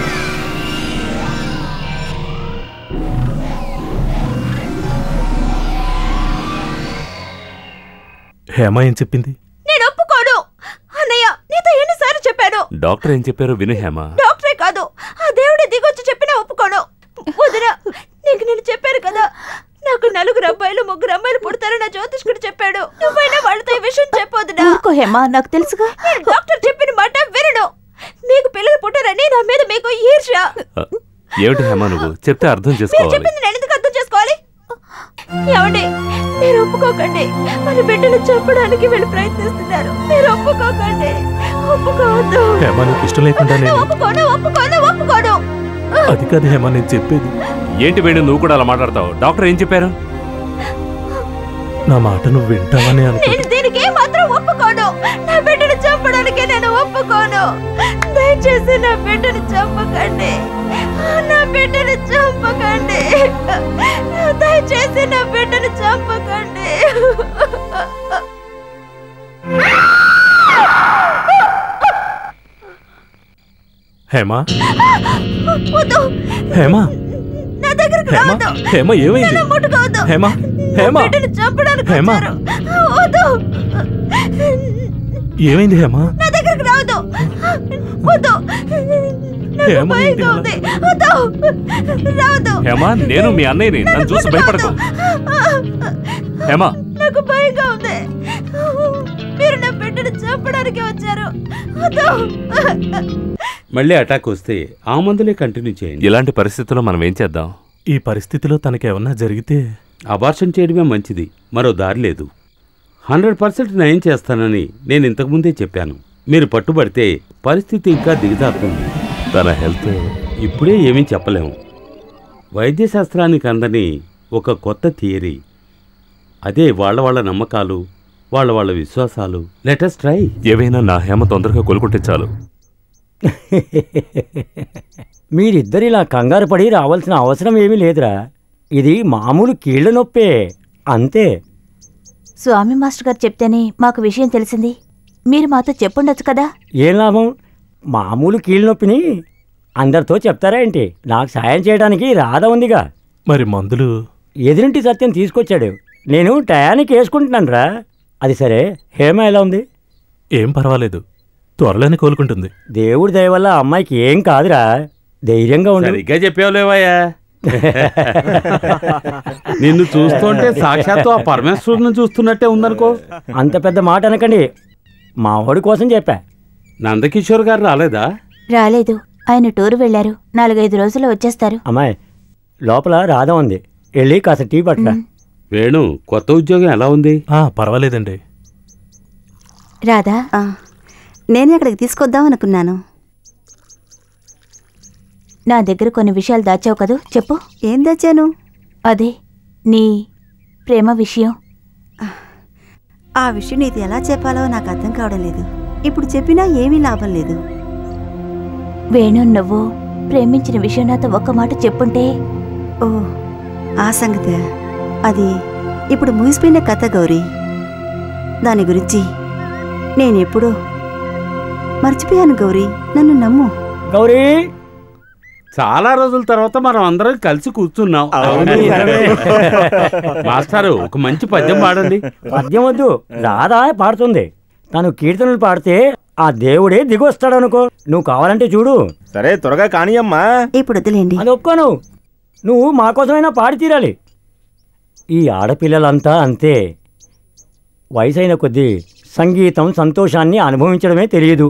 హేమ ఏం చెప్పింది? నేను ఒప్పుకోను. అన్నయ్య, నీతో ఎన్నిసార్లు చెప్పాను? డాక్టర్ ఏం చెప్పారో విను హేమ. డాక్టరే కాదు, ఆ దేవుడే దిగొచ్చి చెప్పినా ఒప్పుకోను. వదినా, నీకు నేను చెప్పాను కదా, నాకు నలుగురు అబ్బాయిలు ముగ్గురు అమ్మాయిలు పుడతారని నా జ్యోతిష్కుడు చెప్పాడు. నువ్వైనా వాళ్ళతో ఈ విషయం చెప్పొద్దునా? ఊరుకో హేమ, నాకు తెలుసుగా. నేను డాక్టర్ చెప్పిన మాట వినను. మీకు పిల్లలు పుట్టారని నా మీద మీకు ఈర్ష్య. ఏమిటి హేమ, నువ్వు చెప్తే అర్థం మీరు చేసుకోవాలి. చెప్పింది నేను ఎందుకు అర్థం చేసుకోవాలి? ఏమండి, మీరు ఒప్పుకోకండి. మన బిడ్డలు చెప్పడానికి వీళ్ళు ప్రయత్నిస్తున్నారు. మీరు ఒప్పుకోకండి, ఒప్పుకోవద్దు. హేమ నీకు ఇష్టం లేకుండా నేను ఒప్పుకోను, ఒప్పుకోను, ఒప్పుకోను. అది కాదు హేమ నేను చెప్పేది. ఏంటి వేణు, నువ్వు కూడా అలా మాట్లాడతావు? డాక్టర్ ఏం చెప్పారు? నా మాట నువ్వు వింటావని అనుకో. నేను దీనికి మాత్రం ఒప్పుకోను. నా బిడ్డను చంపడానికి నేను ఒప్పుకోను. దయచేసి నా బిడ్డను చంపకండి. నా బిడ్డను చంపకండి. దయచేసి నా బిడ్డను చంపకండి. హేమ, వద్దు. హేమ, నా దగ్గరికి హేమ, రావద్దు. హేమ ఏమైంది? నన్ను ముట్టుకోవద్దు. హేమ, నా హేమ, బిడ్డను చంపడానికి హేమ. వచ్చారు. వద్దు. ఏమైంది హేమ? నా దగ్గరికి రావద్దు. వద్దు. నాకు హేమ, భయంగా ఉంది. వద్దు. రావద్దు. హేమ, నేను మీ అన్నయ్యని, నన్ను చూసి భయపడకు. హేమ, నాకు భయంగా ఉంది. మీరు నా బిడ్డను చంపడానికి వచ్చారు. వద్దు. మళ్ళీ అటాక్ వస్తే ఆ మందులే కంటిన్యూ చేయండి. ఇలాంటి పరిస్థితుల్లో మనం ఏం చేద్దాం? ఈ పరిస్థితిలో తనకేమన్నా జరిగితే అబార్షన్ చేయడమే మంచిది, మరో దారి లేదు. హండ్రెడ్ పర్సెంట్ నయం చేస్తానని నేను ఇంతకుముందే చెప్పాను. మీరు పట్టుబడితే పరిస్థితి ఇంకా దిగజారుతుంది. తన హెల్త్ ఇప్పుడే ఏమీ చెప్పలేము. వైద్యశాస్త్రానికి అందని ఒక కొత్త థియరీ, అదే వాళ్ళ వాళ్ళ నమ్మకాలు, వాళ్ళ వాళ్ళ విశ్వాసాలు. Let's try. ఏవైనా నా హేమ తొందరగా కోలుకుంటే చాలు. మీరిద్దరు ఇలా కంగారు పడి రావాల్సిన అవసరం ఏమీ లేదురా. ఇది మామూలు కీళ్ళ నొప్పే, అంతే. స్వామి మాస్టర్ గారు చెప్తేనే మాకు విషయం తెలిసింది. మీరు మాతో చెప్పుండొచ్చు కదా. ఏం లాభం? మామూలు కీళ్ళ నొప్పిని అందరితో చెప్తారా ఏంటి? నాకు సాయం చేయడానికి రాధ ఉందిగా. మరి మందులు ఎదురింటి సత్యం తీసుకొచ్చాడు. నేను టయానికి వేసుకుంటున్నాను రా. అది సరే, హేమ ఎలా ఉంది? ఏం పర్వాలేదు, త్వరలోనే కోలుకుంటుంది. దేవుడి దయ వల్ల అమ్మాయికి ఏం కాదురా, ధైర్యంగా ఉంది. సరిగ్గా చెప్పావులేవయ్యా. నిన్ను చూస్తుంటే సాక్షాత్తు ఆ పరమేశ్వరుని చూస్తున్నట్టే ఉందనుకో. అంత పెద్ద మాట అనకండి, మా వాడి కోసం చెప్పా. నందకిషోర్ గారు రాలేదా? రాలేదు, ఆయన టూరు వెళ్లారు. నాలుగైదు రోజుల్లో వచ్చేస్తారు. అమ్మాయి, లోపల రాధ ఉంది, వెళ్ళి కాస్త టీ పట్ల. వేణు, కొత్త ఉద్యోగం ఎలా ఉంది? పర్వాలేదండి. రాధా, నేనే అక్కడికి తీసుకొద్దాం అనుకున్నాను. నా దగ్గర కొన్ని విషయాలు దాచావు కదూ, చెప్పు. ఏం దాచాను? అదే నీ ప్రేమ విషయం. ఆ విషయం నీది ఎలా చెప్పాలో నాకు అర్థం కావడం లేదు. ఇప్పుడు చెప్పినా ఏమీ లాభం లేదు. వేణు, నువ్వు ప్రేమించిన విషయం నాతో ఒక్క మాట చెప్పుంటే. ఓ, ఆ సంగతి అది ఇప్పుడు ముగిసిపోయిన కథ గౌరీ. దాని గురించి నేనెప్పుడూ మర్చిపోయాను గౌరీ, నన్ను నమ్ము. గౌరీ, చాలా రోజుల తర్వాత మనం అందరం కలిసి కూర్చున్నాం. మాస్టారు, ఒక మంచి పద్యం పాడండి. పద్యం వద్దు, రాధా పాడుతుంది. తను కీర్తనలు పాడితే ఆ దేవుడే దిగొస్తాడు అనుకో. నువ్వు కావాలంటే చూడు. సరే, త్వరగా కానియమ్మా. ఇప్పుడు వదిలేండి. అది ఒప్పుకోను, నువ్వు మా కోసమైనా పాడి తీరాలి. ఈ ఆడపిల్లలంతా అంతే, వయసైన కొద్దీ సంగీతం సంతోషాన్ని అనుభవించడమే తెలియదు.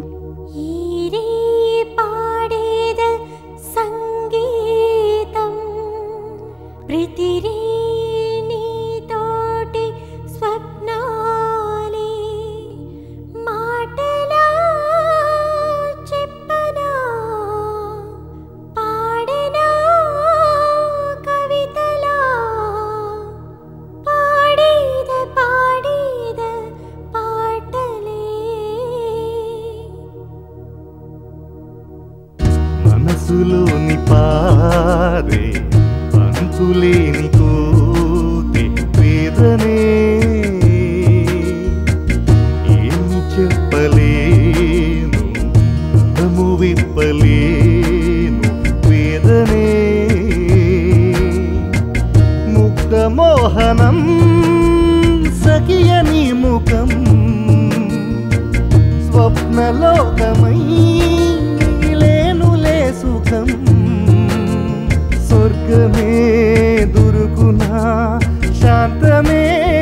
మనసులోని పారే అంతులేని కోతి వేదనే, ఏమి చెప్పలేను పదము విప్పలేను వేదనే. ముగ్ధ మోహనం సఖియని ముఖం, స్వప్నలోకమై సుఖం. స్వర్గమే దొరుకునా శాంతమే,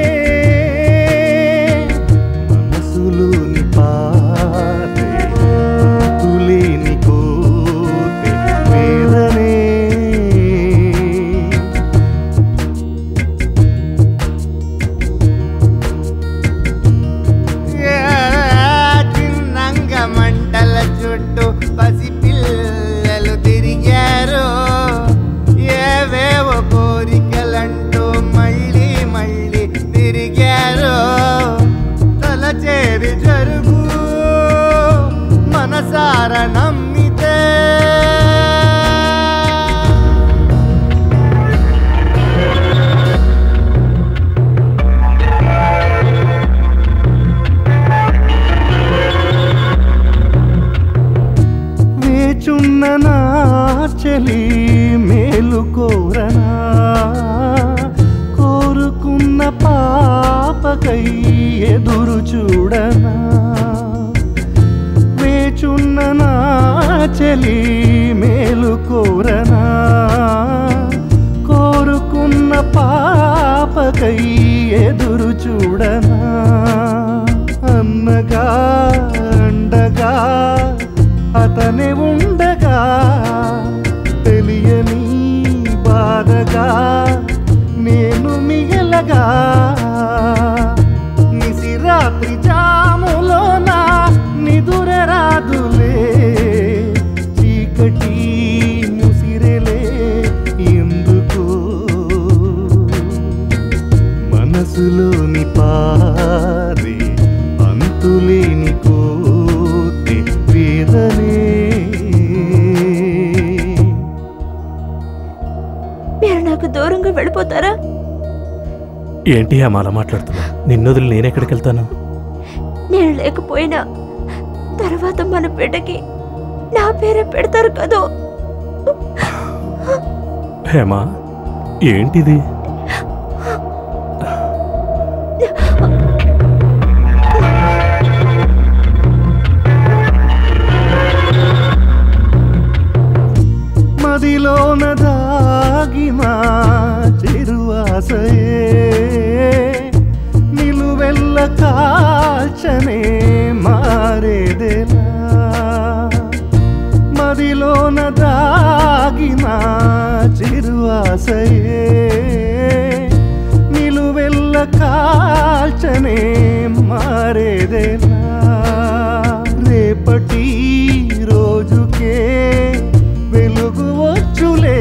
మనసులోని పాతే తులేని కోతే వేదనే. చిన్నంగ మంటల చుట్టూ పసి తిరిగారు, ఏవేవో కోరికలంటూ మళ్ళీ మళ్ళీ తిరిగారు. తలచేరి జరుగు మనసార నమ్మితే. వేచున్న నా చెలి మేలు కోరనా, కోరుకున్న పాపకై ఎదురు చూడనా. వేచున్న నా చెలి మేలు కోరనా, కోరుకున్న పాపకై ఎదురు చూడనా. అన్నగా అండగా అతనే ఉండగా, తెలియని బాధగా నేను మిగలగా. నిసిరాత్రి జాములోన నిదుర రాదులే, చీకటి ముసిరెలే ఎందుకు. మనసులోని పారే అంతులేని కోతి వేదనే. మీరు నాకు దూరంగా వెళ్ళిపోతారా? ఏంటి అమ్మ అలా మాట్లాడుతున్నా? నిన్నొదిలి నేనెక్కడికి వెళ్తాను? నేను లేకపోయినా తర్వాత మన బిడ్డకి నా పేరే పెడతారు కదూ. హేమా, ఏంటిది? మదిలోన దాగిన చిరువాసయే నిలువెల్ల కాల్చనే మారేదెలా. మదిలోన దాగిన చిరువాసయే నిలువెల్ల కాల్చనే మారేదెలా. రేపటి రోజుకే వెలుగు వచ్చులే,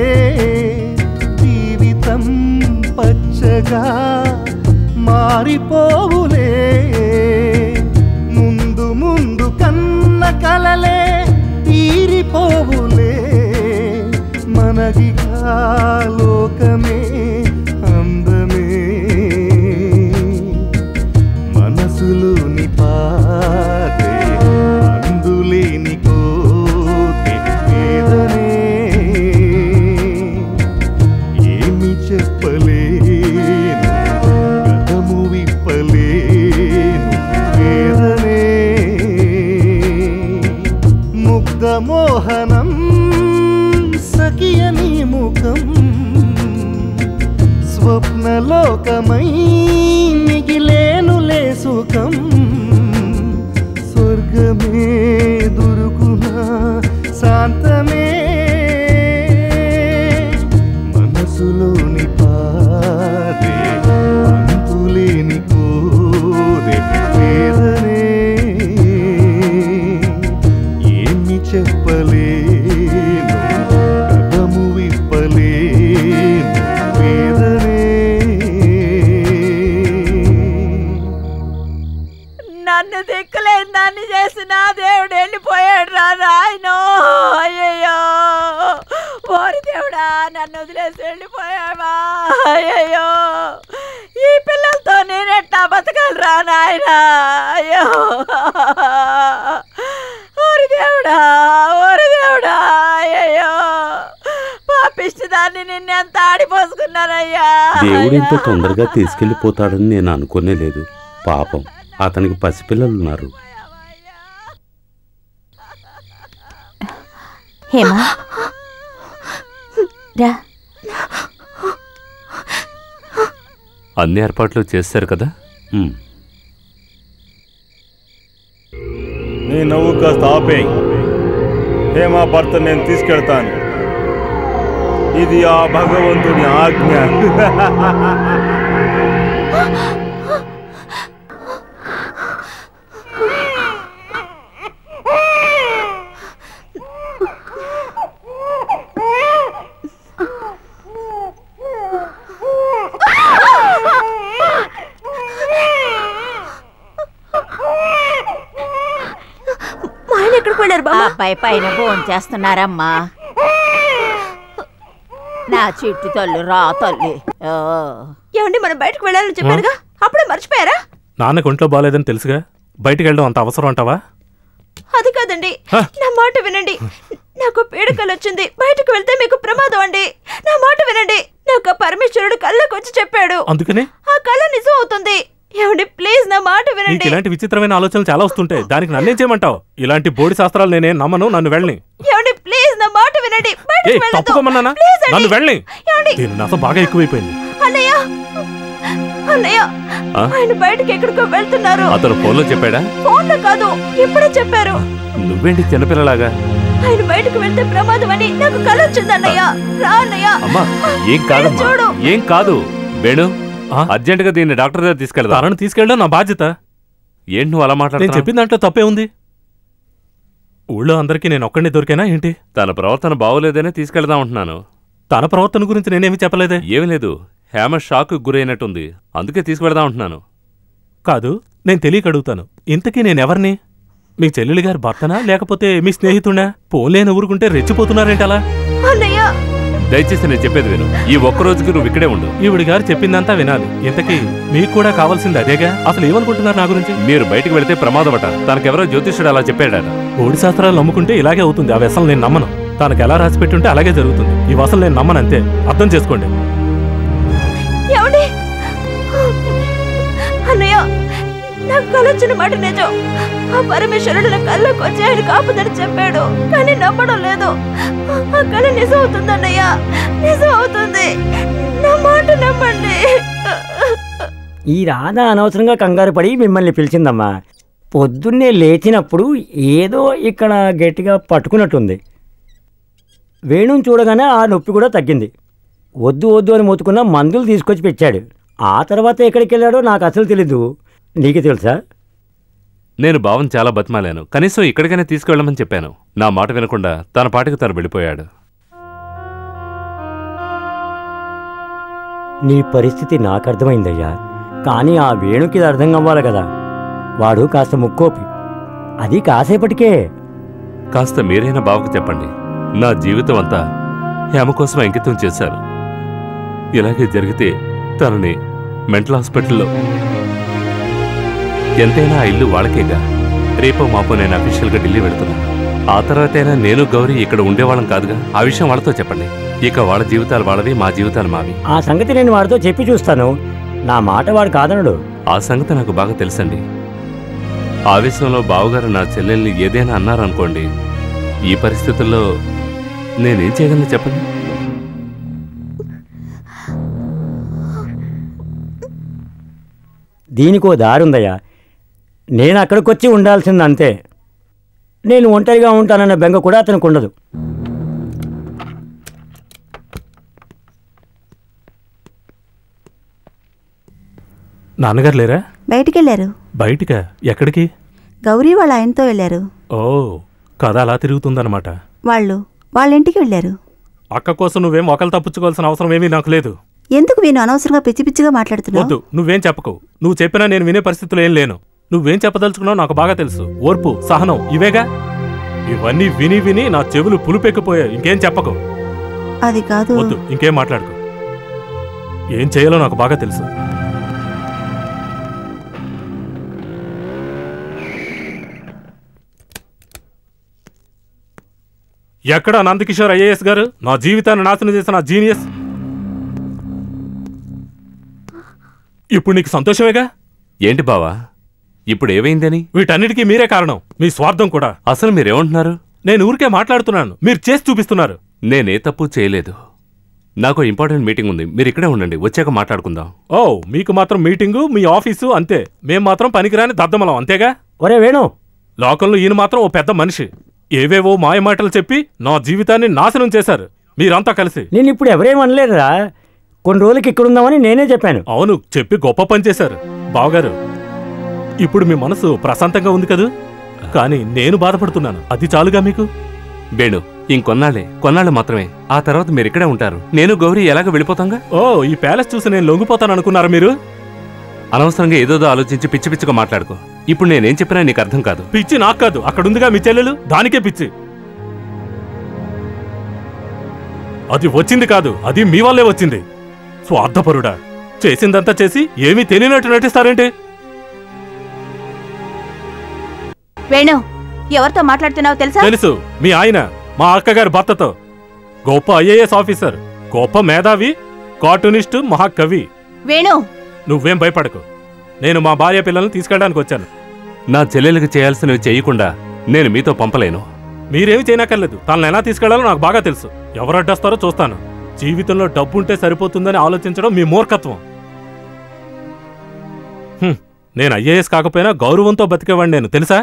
జీవితం పచ్చగా మారిపోవులే. ముందు ముందు కన్న కలలే తీరిపోవులే. మనగిగా లోకమే అందమే, మనసులోని పాతే అందులేని కోతే వేదనే. ఏమి చెప్పలేను, గతము విప్పలేను వేదనే. ముగ్ధ మోహనం సఖియని ముఖం, స్వప్నలోకమై మిగిలేనులే సుఖం. స్వర్గమే దొరుకునా శాంతమే, మనసులోని పాదే అంతులేని కోరే వేదనే. ఏమి చెప్పలేను, గతము విప్పలేను వేదనే. నన్ను దిక్కులేదు నన్ను చేసిన దేవుడు వెళ్ళిపోయాడు రా నాయనో. అయ్యయ్యో ఓరి దేవుడా, నన్ను వదిలేసి వెళ్ళిపోయావా? అయ్యయ్యో, ఈ పిల్లలతో నేనెట్టా బతకాలి రా నాయన. అయ్యో ఓరి దేవుడా, ఓరి దేవుడా. అయ్యయ్యో, పాపిష్టిదాన్ని నిన్నెంత ఆడిపోసుకున్నానయ్యా. దేవుడు ఇంత తొందరగా తీసుకెళ్లిపోతాడని నేను అనుకోనే లేదు. పాపం, అతనికి పసిపిల్లలున్నారు. హేమా రా. అన్ని ఏర్పాట్లు చేశారు కదా? నీ నవ్వు కాస్త ఆపేయి. హేమా భర్త నేను తీసుకెళ్తాను, ఇది ఆ భగవంతుని ఆజ్ఞ. అబ్బాయి పైన ఫోన్ చేస్తున్నారమ్మా. నా చిట్టు తల్లి రా తల్లి. ఏమండి, మనం బయటకు వెళ్ళాలని చెప్పారుగా, అప్పుడే మర్చిపోయారా? నాన్నకు ఒంట్లో బాగాలేదని తెలుసుగా, బయటికి వెళ్ళడం అంత అవసరం అంటావా? అది కాదండి, నా మాట వినండి. నాకు పీడకలు వచ్చింది, బయటకు వెళ్తే మీకు ప్రమాదం అండి. నా మాట వినండి. నాకు ఆ పరమేశ్వరుడు కళ్ళకు వచ్చి చెప్పాడు, అందుకని ఆ కళ నిజం అవుతుంది. ఏమండి ప్లీజ్ నా మాట వినండి. ఇలాంటి విచిత్రమైన ఆలోచనలు చాలా వస్తుంటాయి, దానికి నన్నేం చేయమంటావు? ఇలాంటి బోడి శాస్త్రాలు నేనే నమ్మను, నన్ను వెళ్ళని. ఏమండి ప్లీజ్ నా మాట వినండి. తప్పుకోమన్నానా? నన్ను వెళ్ళని. దీని నాతో బాగా ఎక్కువైపోయింది. అన్నయ్య, అన్నయ్య, ఆయన బయటకి ఎక్కడికో వెళ్తున్నారు. అతను ఫోన్లో చెప్పాడా? ఫోన్లో కాదు, ఇప్పుడే చెప్పారు. నువ్వేంటి చిన్నపిల్లలాగా? ఆయన బయటకు వెళ్తే ప్రమాదం అని నాకు కళ వచ్చింది అన్నయ్య. రా అన్నయ్య. అమ్మా ఏం కాదమ్మా, ఏం కాదు. వేణు, అర్జెంటుగా దీన్ని డాక్టర్ దగ్గర తీసుకెళ్తా. తనను తీసుకెళ్ళడం నా బాధ్యత. ఏంటి నువ్వు అలా మాట్లాడుతున్నావు? నేను చెప్పిన దాంట్లో తప్పే ఉంది. ఊళ్ళో అందరికీ నేను ఒక్కడిని దొరికేనా ఏంటి? తన ప్రవర్తన బాగోలేదనే తీసుకెళ్దాం ఉంటున్నాను. తన ప్రవర్తన గురించి నేనేమి చెప్పలేదే. ఏమీ లేదు, హేమ షాక్ గురైనట్టుంది, అందుకే తీసుకువెడదాం ఉంటున్నాను. కాదు, నేను తెలియక అడుగుతాను, ఇంతకీ నేనెవరిని? మీ చెల్లెలి గారి భర్తనా లేకపోతే మీ స్నేహితుడా? పోలేని ఊరుకుంటే రెచ్చిపోతున్నారేంటి అలా? అన్నయ్య దయచేసి నేను చెప్పేది విను. ఈ ఒక్క రోజుకి నువ్వు ఇక్కడే ఉండు. ఈవిడి గారు చెప్పిందంతా వినాలి. ఇంతకీ మీకు కూడా కావాల్సింది అదేగా? అసలు ఏమనుకుంటున్నారు నా గురించి? మీరు బయటకు వెళితే ప్రమాదమట. తనకెవరో జ్యోతిష్యుడు అలా చెప్పాడట. కోడి శాస్త్రాలు నమ్ముకుంటే ఇలాగే అవుతుంది. అవి అసలు నేను నమ్మను. తనకు ఎలా రాసి పెట్టుంటే అలాగే జరుగుతుంది. ఈ అసలు నేను నమ్మను, అంతే. అర్థం చేసుకోండి. అన్నయ్య, నాకు కలొచ్చిన మాట నిజం. ఆ పరమేశ్వరుడు నా కళ్ళకు వచ్చి ఆయన కాపుదని చెప్పాడు, కానీ నమ్మడం లేదు. ఆ కళ నిజం అవుతుంది అన్నయ్య, నిజం అవుతుంది. నా మాట నమ్మండి. ఈ రాధ అనవసరంగా కంగారు పడి మిమ్మల్ని పిలిచిందమ్మా. పొద్దున్నే లేచినప్పుడు ఏదో ఇక్కడ గట్టిగా పట్టుకున్నట్టుంది. వేణుని చూడగానే ఆ నొప్పి కూడా తగ్గింది. వద్దు వద్దు అని మొత్తుకున్న మందులు తీసుకొచ్చి పెట్టాడు. ఆ తర్వాత ఎక్కడికి వెళ్ళాడో నాకు అసలు తెలీదు. నీకు తెలుసా? నేను బావని చాలా బతిమాలాను. కనీసం ఇక్కడికైనా తీసుకువెళ్ళమని చెప్పాను. నా మాట వినకుండా తన పాటికి తను వెళ్ళిపోయాడు. నీ పరిస్థితి నాకు అర్థమైందయ్యా, కానీ ఆ వేణుకి ఇది అర్థం అవ్వాలి కదా. వాడు కాస్త ముక్కోపి, అది కాసేపటికే. కాస్త మీరైనా బావకు చెప్పండి. నా జీవితం అంతా హేమ కోసం అంకితం చేశారు. ఇలాగే జరిగితే తనని మెంటల్ హాస్పిటల్లో, ఎంతైనా ఆ ఇల్లు వాళ్ళకేగా. రేపో మాపో నేను అఫీషియల్గా ఢిల్లీ వెళుతున్నాను. ఆ తర్వాతైనా నేను గౌరీ ఇక్కడ ఉండేవాళ్ళం కాదుగా. ఆ విషయం వాళ్ళతో చెప్పండి. ఇక వాళ్ళ జీవితాలు వాళ్ళవి, మా జీవితాలు మావి. ఆ సంగతి నేను వాడితో చెప్పి చూస్తాను. నా మాట వాడు కాదనడు. ఆ సంగతి నాకు బాగా తెలుసండి. ఆవేశంలో బావగారు నా చెల్లెల్ని ఏదైనా అన్నారనుకోండి, ఈ పరిస్థితుల్లో నేనేం చేయగలను చెప్పండి? దీనికో దారుందయ్యా. నేను అక్కడికొచ్చి ఉండాల్సింది అంతే. నేను ఒంటరిగా ఉంటానన్న బెంగ కూడా అతనికి ఉండదు. నాన్నగారు లేరా? బయటికెళ్లారు. బయటికా? ఎక్కడికి? గౌరీ వాళ్ళ ఆయనతో వెళ్లారు. ఓ, కథ అలా తిరుగుతుందన్నమాట. వాళ్ళు వాళ్ళ ఇంటికి వెళ్లారు. అక్క కోసం నువ్వేం ఒకళ్ళు తప్పించుకోవాల్సిన అవసరం ఏమీ నాకు లేదు. ఎందుకు నేను అనవసరంగా పిచ్చి పిచ్చిగా మాట్లాడుతున్నావు? వద్దు, నువ్వేం చెప్పకు. నువ్వు చెప్పినా నేను వినే పరిస్థితులు ఏం లేను. నువ్వేం చెప్పదలుచుకున్నావు నాకు బాగా తెలుసు. ఓర్పు, సహనం ఇవేగా. ఇవన్నీ విని విని నా చెవులు పులుపెక్కిపోయాయి. ఇంకేం చెప్పకు. అది కాదు. వద్దు, ఇంకేం మాట్లాడుకో. ఏం చేయాలో నాకు బాగా తెలుసు. ఎక్కడ నందకిషోర్ ఐఏఎస్ గారు? నా జీవితాన్ని నాశనం చేసిన జీనియస్. ఇప్పుడు నీకు సంతోషమేగా? ఏంటి బావా, ఇప్పుడు ఏమైందని? వీటన్నిటికీ మీరే కారణం, మీ స్వార్థం కూడా. అసలు మీరేమంటున్నారు? నేను ఊరికే మాట్లాడుతున్నాను, మీరు చేసి చూపిస్తున్నారు. నేనే తప్పు చేయలేదు. నాకు ఇంపార్టెంట్ మీటింగ్ ఉంది, మీరు ఇక్కడే ఉండండి, వచ్చాక మాట్లాడుకుందాం. ఓ, మీకు మాత్రం మీటింగు, మీ ఆఫీసు అంతే. మేం మాత్రం పనికిరాని దద్దమలం, అంతేగా? ఒరే వేణు, లోకంలో ఈయన మాత్రం ఓ పెద్ద మనిషి. ఏవేవో మాయమాటలు చెప్పి నా జీవితాన్ని నాశనం చేశారు మీరంతా కలిసి. నేను ఇప్పుడు ఎవరేమనలేదురా, కొన్ని రోజులకి ఇక్కడుందామని నేనే చెప్పాను. అవును, చెప్పి గొప్ప పని చేశారు బావగారు. ఇప్పుడు మీ మనసు ప్రశాంతంగా ఉంది కదూ? కానీ నేను బాధపడుతున్నాను, అది చాలుగా మీకు? వేణు, ఇంకొన్నాళ్ళే, కొన్నాళ్ళు మాత్రమే. ఆ తర్వాత మీరు ఇక్కడే ఉంటారు. నేను గౌరీ ఎలాగ వెళ్ళిపోతాంగా. ఓ, ఈ ప్యాలెస్ చూసి నేను లొంగిపోతాను అనుకున్నారా మీరు? అనవసరంగా ఏదోదో ఆలోచించి పిచ్చి పిచ్చిగా మాట్లాడుకో. ఇప్పుడు నేనేం చెప్పినా నీకు అర్థం కాదు. పిచ్చి నాకు కాదు, అక్కడుందిగా మీ చెల్లెలు, దానికే పిచ్చి. అది వచ్చింది కాదు, అది మీ వల్లే వచ్చింది. స్వార్థపరుడా, చేసిందంతా చేసి ఏమీ తెలియనట్టు నటిస్తారేంటి? వేణు, ఎవరితో మాట్లాడుతున్నావు తెలుసా? తెలుసు, మీ ఆయన, మా అక్కగారి భర్తతో. గొప్ప ఐఏఎస్ ఆఫీసర్, గొప్ప మేధావి, కార్టూనిస్టు, మహాకవి. వేణు, నువ్వేం భయపడకు. నేను మా భార్య పిల్లల్ని తీసుకెళ్ళడానికి వచ్చాను. నా చెల్లెలకు చేయాల్సినవి చేయకుండా నేను మీతో పంపలేను. మీరేమి చేయనక్కర్లేదు. తనను ఎలా తీసుకెళ్లాలో నాకు బాగా తెలుసు. ఎవరు అడ్డొస్తారో చూస్తాను. జీవితంలో డబ్బుంటే సరిపోతుందని ఆలోచించడం మీ మూర్ఖత్వం. నేను ఐఏఎస్ కాకపోయినా గౌరవంతో బతికేవాడిని నేను, తెలుసా?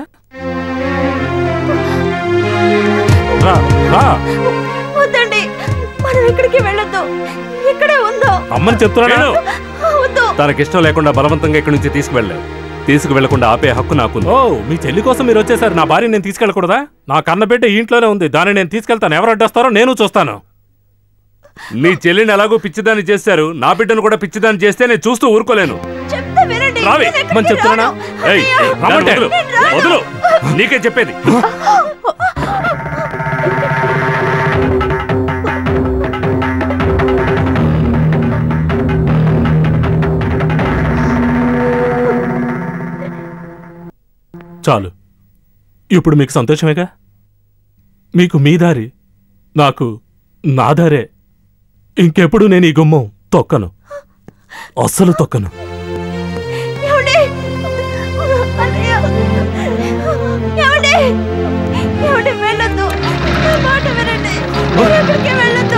రా రా. వద్దండి, మనం ఇక్కడికి వెళ్ళొద్దు, ఇక్కడే ఉందో. అమ్మని చెప్తున్నాను. తనకిష్టం లేకుండా బలవంతంగా ఇక్కడి నుంచి తీసుకువెళ్ళావు. తీసుకువెళ్లకుండా ఆపే హక్కు నాకుంది. ఓ, మీ చెల్లి కోసం మీరు వచ్చేసారు. నా భార్య నేను తీసుకెళ్ళకూడదా? నా కన్నబిడ్డ ఈ ఇంట్లోనే ఉంది, దాన్ని నేను తీసుకెళ్తాను. ఎవరు అడ్డొస్తారో నేను చూస్తాను. నీ చెల్లిని ఎలాగో పిచ్చిదాన్ని చేశారు, నా బిడ్డను కూడా పిచ్చిదాన్ని చేస్తే నేను చూస్తూ ఊరుకోలేను. రావి, మనం చెప్తున్నా. వదులు, నీకే చెప్పేది. చాలు. ఇప్పుడు మీకు సంతోషమేగా? మీకు మీ దారి, నాకు నా దారే. ఇంకెప్పుడు నేను ఈ గుమ్మం తొక్కను, అస్సలు తొక్కను. వెళ్ళొద్దు, నా మాట వినండి. ఎక్కడికి వెళ్ళొద్దు.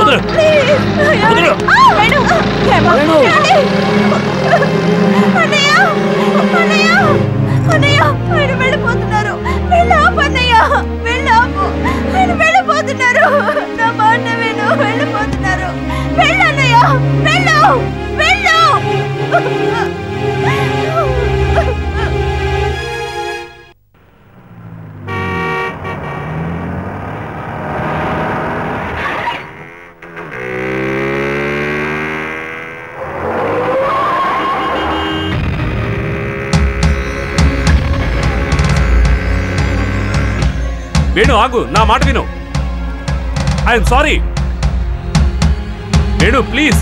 ఆయన వెళ్ళిపోతున్నారు. వెళ్ళాపన్నయ్య, వెళ్ళాపు. ఆయన వెళ్ళిపోతున్నారు. నా మాట విను, వెళ్ళిపోతున్నారు. వెళ్ళన్నయ్య, వెళ్ళు, వెళ్ళు. వేణు ఆగు, నా మాట విను. I'm sorry Venu, please.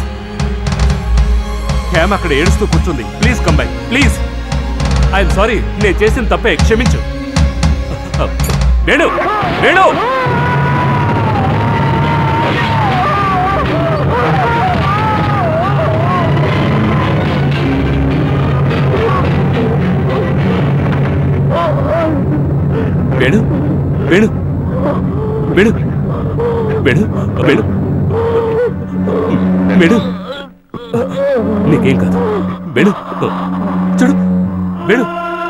Hema అక్కడ ఏడుస్తూ కూర్చుంది. Please come back, please. I'm sorry, నేను చేసిన తప్పే, క్షమించు. వేణు, వేణు. వేణు, వేణు, వేణు, వేణు, వేణు, వేణు, నీకేం కాదు. వేణు, చూడు, వేణు.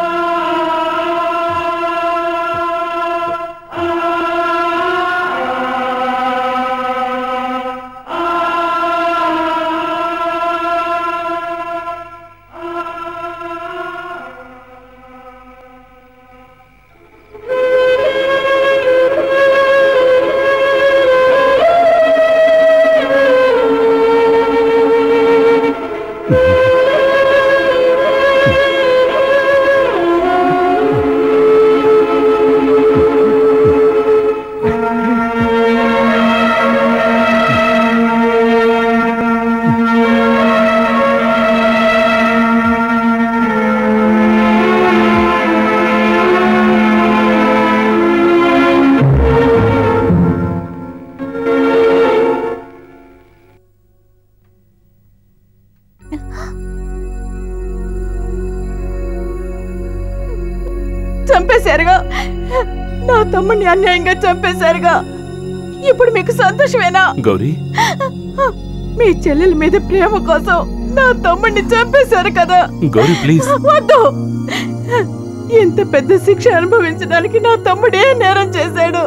చంపేశారుగా, నా తమ్ముడిని అన్యాయంగా చంపేశారుగా. ఇప్పుడు మీకు సంతోషమేనా? గౌరీ, మీ చెల్లెల మీద ప్రేమ కోసం నా తమ్ముడిని చంపేశారు కదా. గౌరీ ప్లీజ్. వద్దు, ఇంత పెద్ద శిక్ష అనుభవించడానికి నా తమ్ముడే నేరం చేశాడు.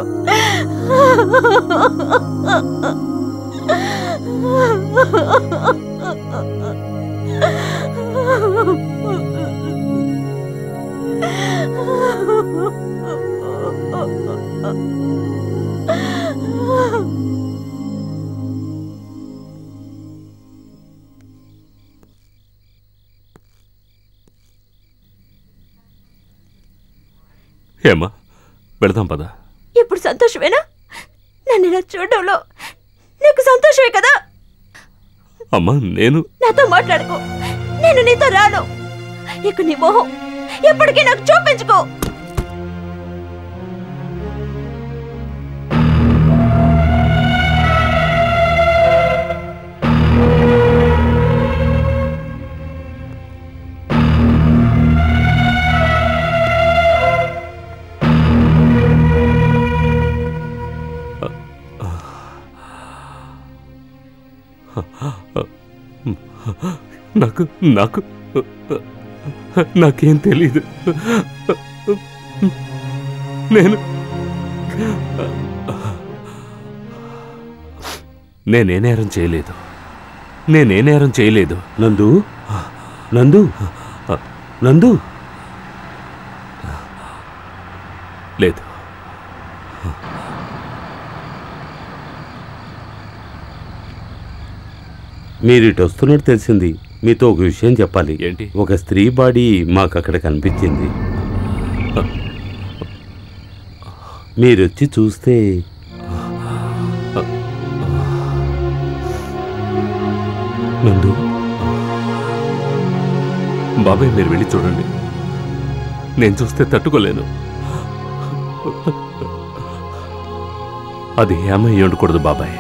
ఏమ్మా, వెళదాం పద. ఇప్పుడు సంతోషమేనా? నన్ను ఇలా చూడడంలో నీకు సంతోషమే కదా? అమ్మా, నేను నాతో మాట్లాడుకో, నేను నీతో రాను. ఇక నీ మొహం ఎప్పటికీ నాకు చూపించుకో. నాకు నాకు నాకేం తెలీదు. నేను నేనే నేరం చేయలేదు. నేనే నేరం చేయలేదు. నందు, నందు, నందు. లేదు. మీరు ఇటు వస్తున్నట్టు తెలిసింది. మీతో ఒక విషయం చెప్పాలి. ఏంటి? ఒక స్త్రీ బాడీ మాకు అక్కడ కనిపించింది. మీరొచ్చి చూస్తే నందు, బాబాయ్ మీరు వెళ్ళి చూడండి. నేను చూస్తే తట్టుకోలేను. అది హేమ అయ్యి ఉండకూడదు బాబాయ్.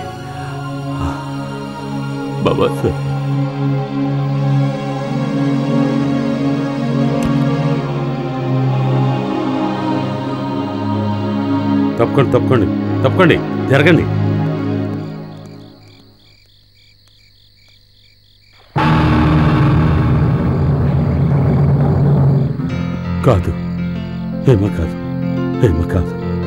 బాబా సార్, తప్పకండి తప్పకండి తప్పకండి జరగండి. కాదు హేమ కాదు హేమ కాదు.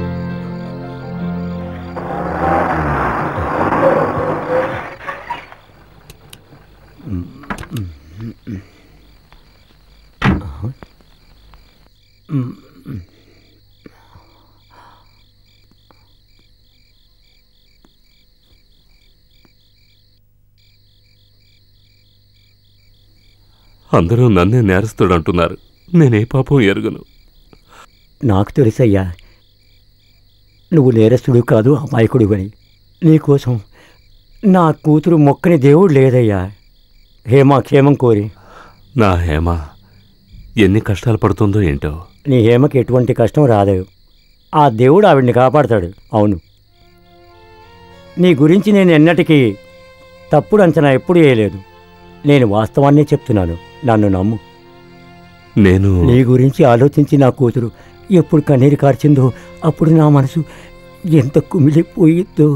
అందరూ నన్నే నేరస్తుడు అంటున్నారు. నేనే పాపం ఎరుగను. నాకు తెలుసయ్యా, నువ్వు నేరస్తుడు కాదు, అమాయకుడు అని. నీకోసం నా కూతురు మొక్కని దేవుడు లేదయ్యా. హేమ క్షేమం కోరి. నా హేమ ఎన్ని కష్టాలు పడుతుందో ఏంటో. నీ హేమకి ఎటువంటి కష్టం రాదు. ఆ దేవుడు ఆవిడ్ని కాపాడతాడు. అవును, నీ గురించి నేను ఎన్నటికీ తప్పుడు అంచనా ఎప్పుడు వేయలేదు. నేను వాస్తవాన్నే చెప్తున్నాను, నన్ను నమ్ము. నేను నీ గురించి ఆలోచించి నా కూతురు ఎప్పుడు కన్నీరు కార్చిందో అప్పుడు నా మనసు ఎంత కుమిలిపోయిద్దో.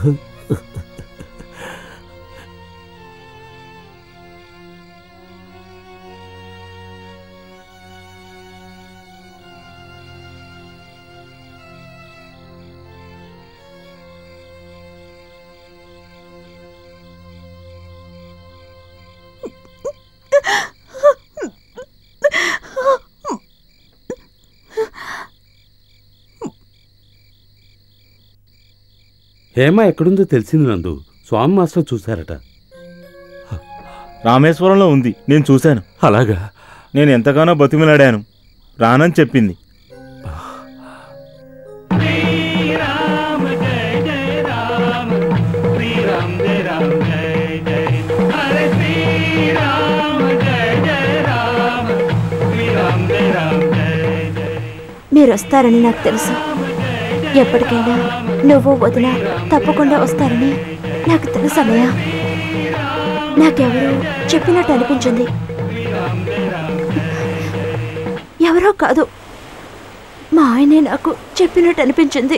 హేమ ఎక్కడుందో తెలిసింది నందు. స్వామి మాస్టర్ చూశారట. రామేశ్వరంలో ఉంది, నేను చూశాను. అలాగా? నేను ఎంతగానో బతిమిలాడాను, రానని చెప్పింది. మీరు వస్తారని నాకు తెలుసు. ఎప్పటికైనా నువ్వు వదిన తప్పకుండా వస్తారని నాకు తెలుసు అన్నయ్య. నాకెవరో చెప్పినట్టు అనిపించింది. ఎవరో కాదు, మా ఆయనే నాకు చెప్పినట్టు అనిపించింది.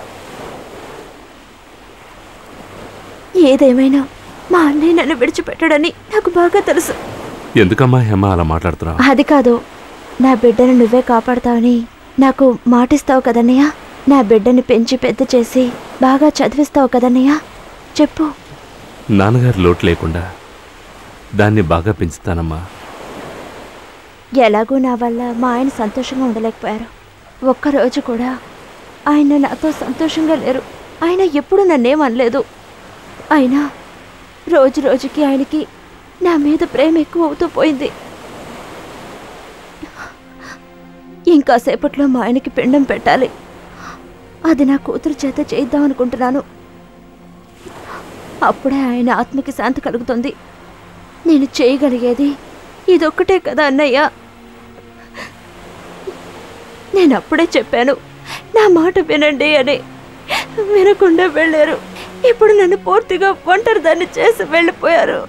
ఏదేమైనా మా అన్నయ్య నన్ను విడిచిపెట్టాడని నాకు బాగా తెలుసు. ఎందుకమ్మా హేమ అలా మాట్లాడుతున్నా? అది కాదు, నా బిడ్డను నువ్వే కాపాడుతావని నాకు మాటిస్తావు కదన్నయ్య. నా బిడ్డని పెంచి పెద్ద చేసి బాగా చదివిస్తావు కదన్నయ్య. చెప్పు. నాన్నగారు లోటు లేకుండా దాన్ని బాగా పెంచుతానమ్మా. ఎలాగూ నా వల్ల మా ఆయన సంతోషంగా ఉండలేకపోయారు. ఒక్కరోజు కూడా ఆయన నాతో సంతోషంగా లేరు. ఆయన ఎప్పుడు నన్నేమనలేదు. అయినా రోజు రోజుకి ఆయనకి నా మీద ప్రేమ ఎక్కువ అవుతూ పోయింది. ఇంకాసేపట్లో మా ఆయనకి పిండం పెట్టాలి. అది నా కూతురు చేత చేద్దాం అనుకుంటున్నాను. అప్పుడే ఆయన ఆత్మకి శాంతి కలుగుతుంది. నేను చేయగలిగేది ఇదొక్కటే కదా అన్నయ్య. నేను అప్పుడే చెప్పాను, నా మాట వినండి అని. వినకుండా వెళ్ళారు. ఇప్పుడు నన్ను పూర్తిగా ఒంటరి దాన్ని చేసి వెళ్ళిపోయారు.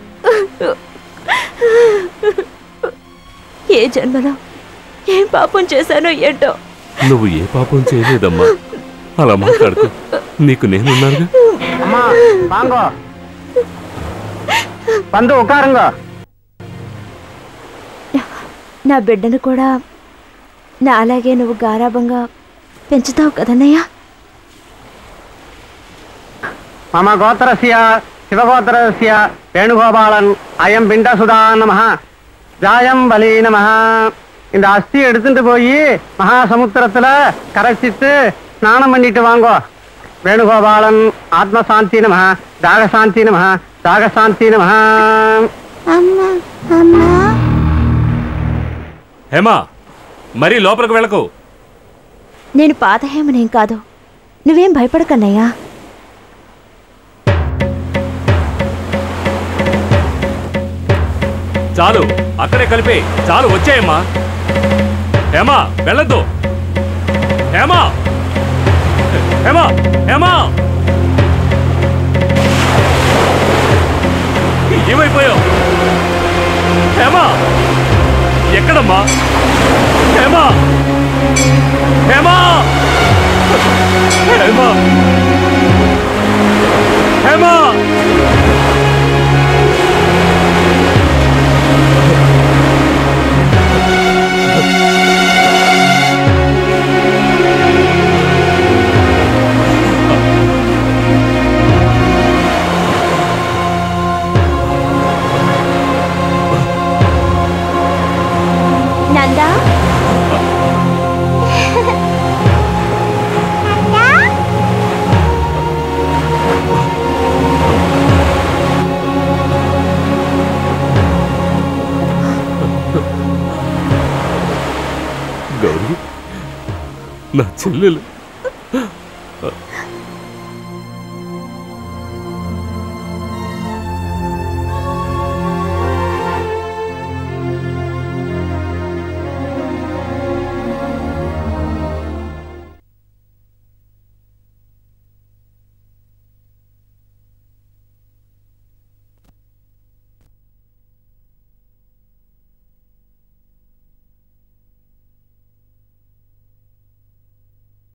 ఏ జన్మలో ఏం పాపం చేశానో ఏంటో. నువ్వు ఏ పాపం చేయలేదమ్మా, అలా మాట్లాడుకో. నీకు నేనున్నానుగా. నా బిడ్డను కూడా నా అలాగే నువ్వు గారాభంగా పెంచుతావు కదన్నయ్య. మమ గోత్రస్య శివగోత్రస్య వేణుగోపాలన్ అయం పిండసుధా నమః ஜாயம் பலி நமஹ. இந்த அஸ்தி எடுத்துட்டு போய் மகாசமுத்திரத்துல கரைச்சிட்டு ஸ்நானம் பண்ணிட்டு வாங்கோ. வேணுகோபாலன் ஆத்மசாந்தி நமஹ, தாகசாந்தி நமஹ, தாகசாந்தி நமஹ. అమ్మా అమ్మా. హేమా, మరి లోపలికి వెళ్ళకు. నేను పాత హేమనేం కాదు, నువ్వేం భయపడకన్నయ్యా. చాలు, అక్కడే కలిపే. చాలు, వచ్చాయమ్మా. హేమా వెళ్ళొద్దు. హేమా హేమా హేమా ఏమైపోయావు? హేమా ఎక్కడమ్మా? హేమా హేమా హేమా హేమా నందా గౌరీ, నా చెల్లెలు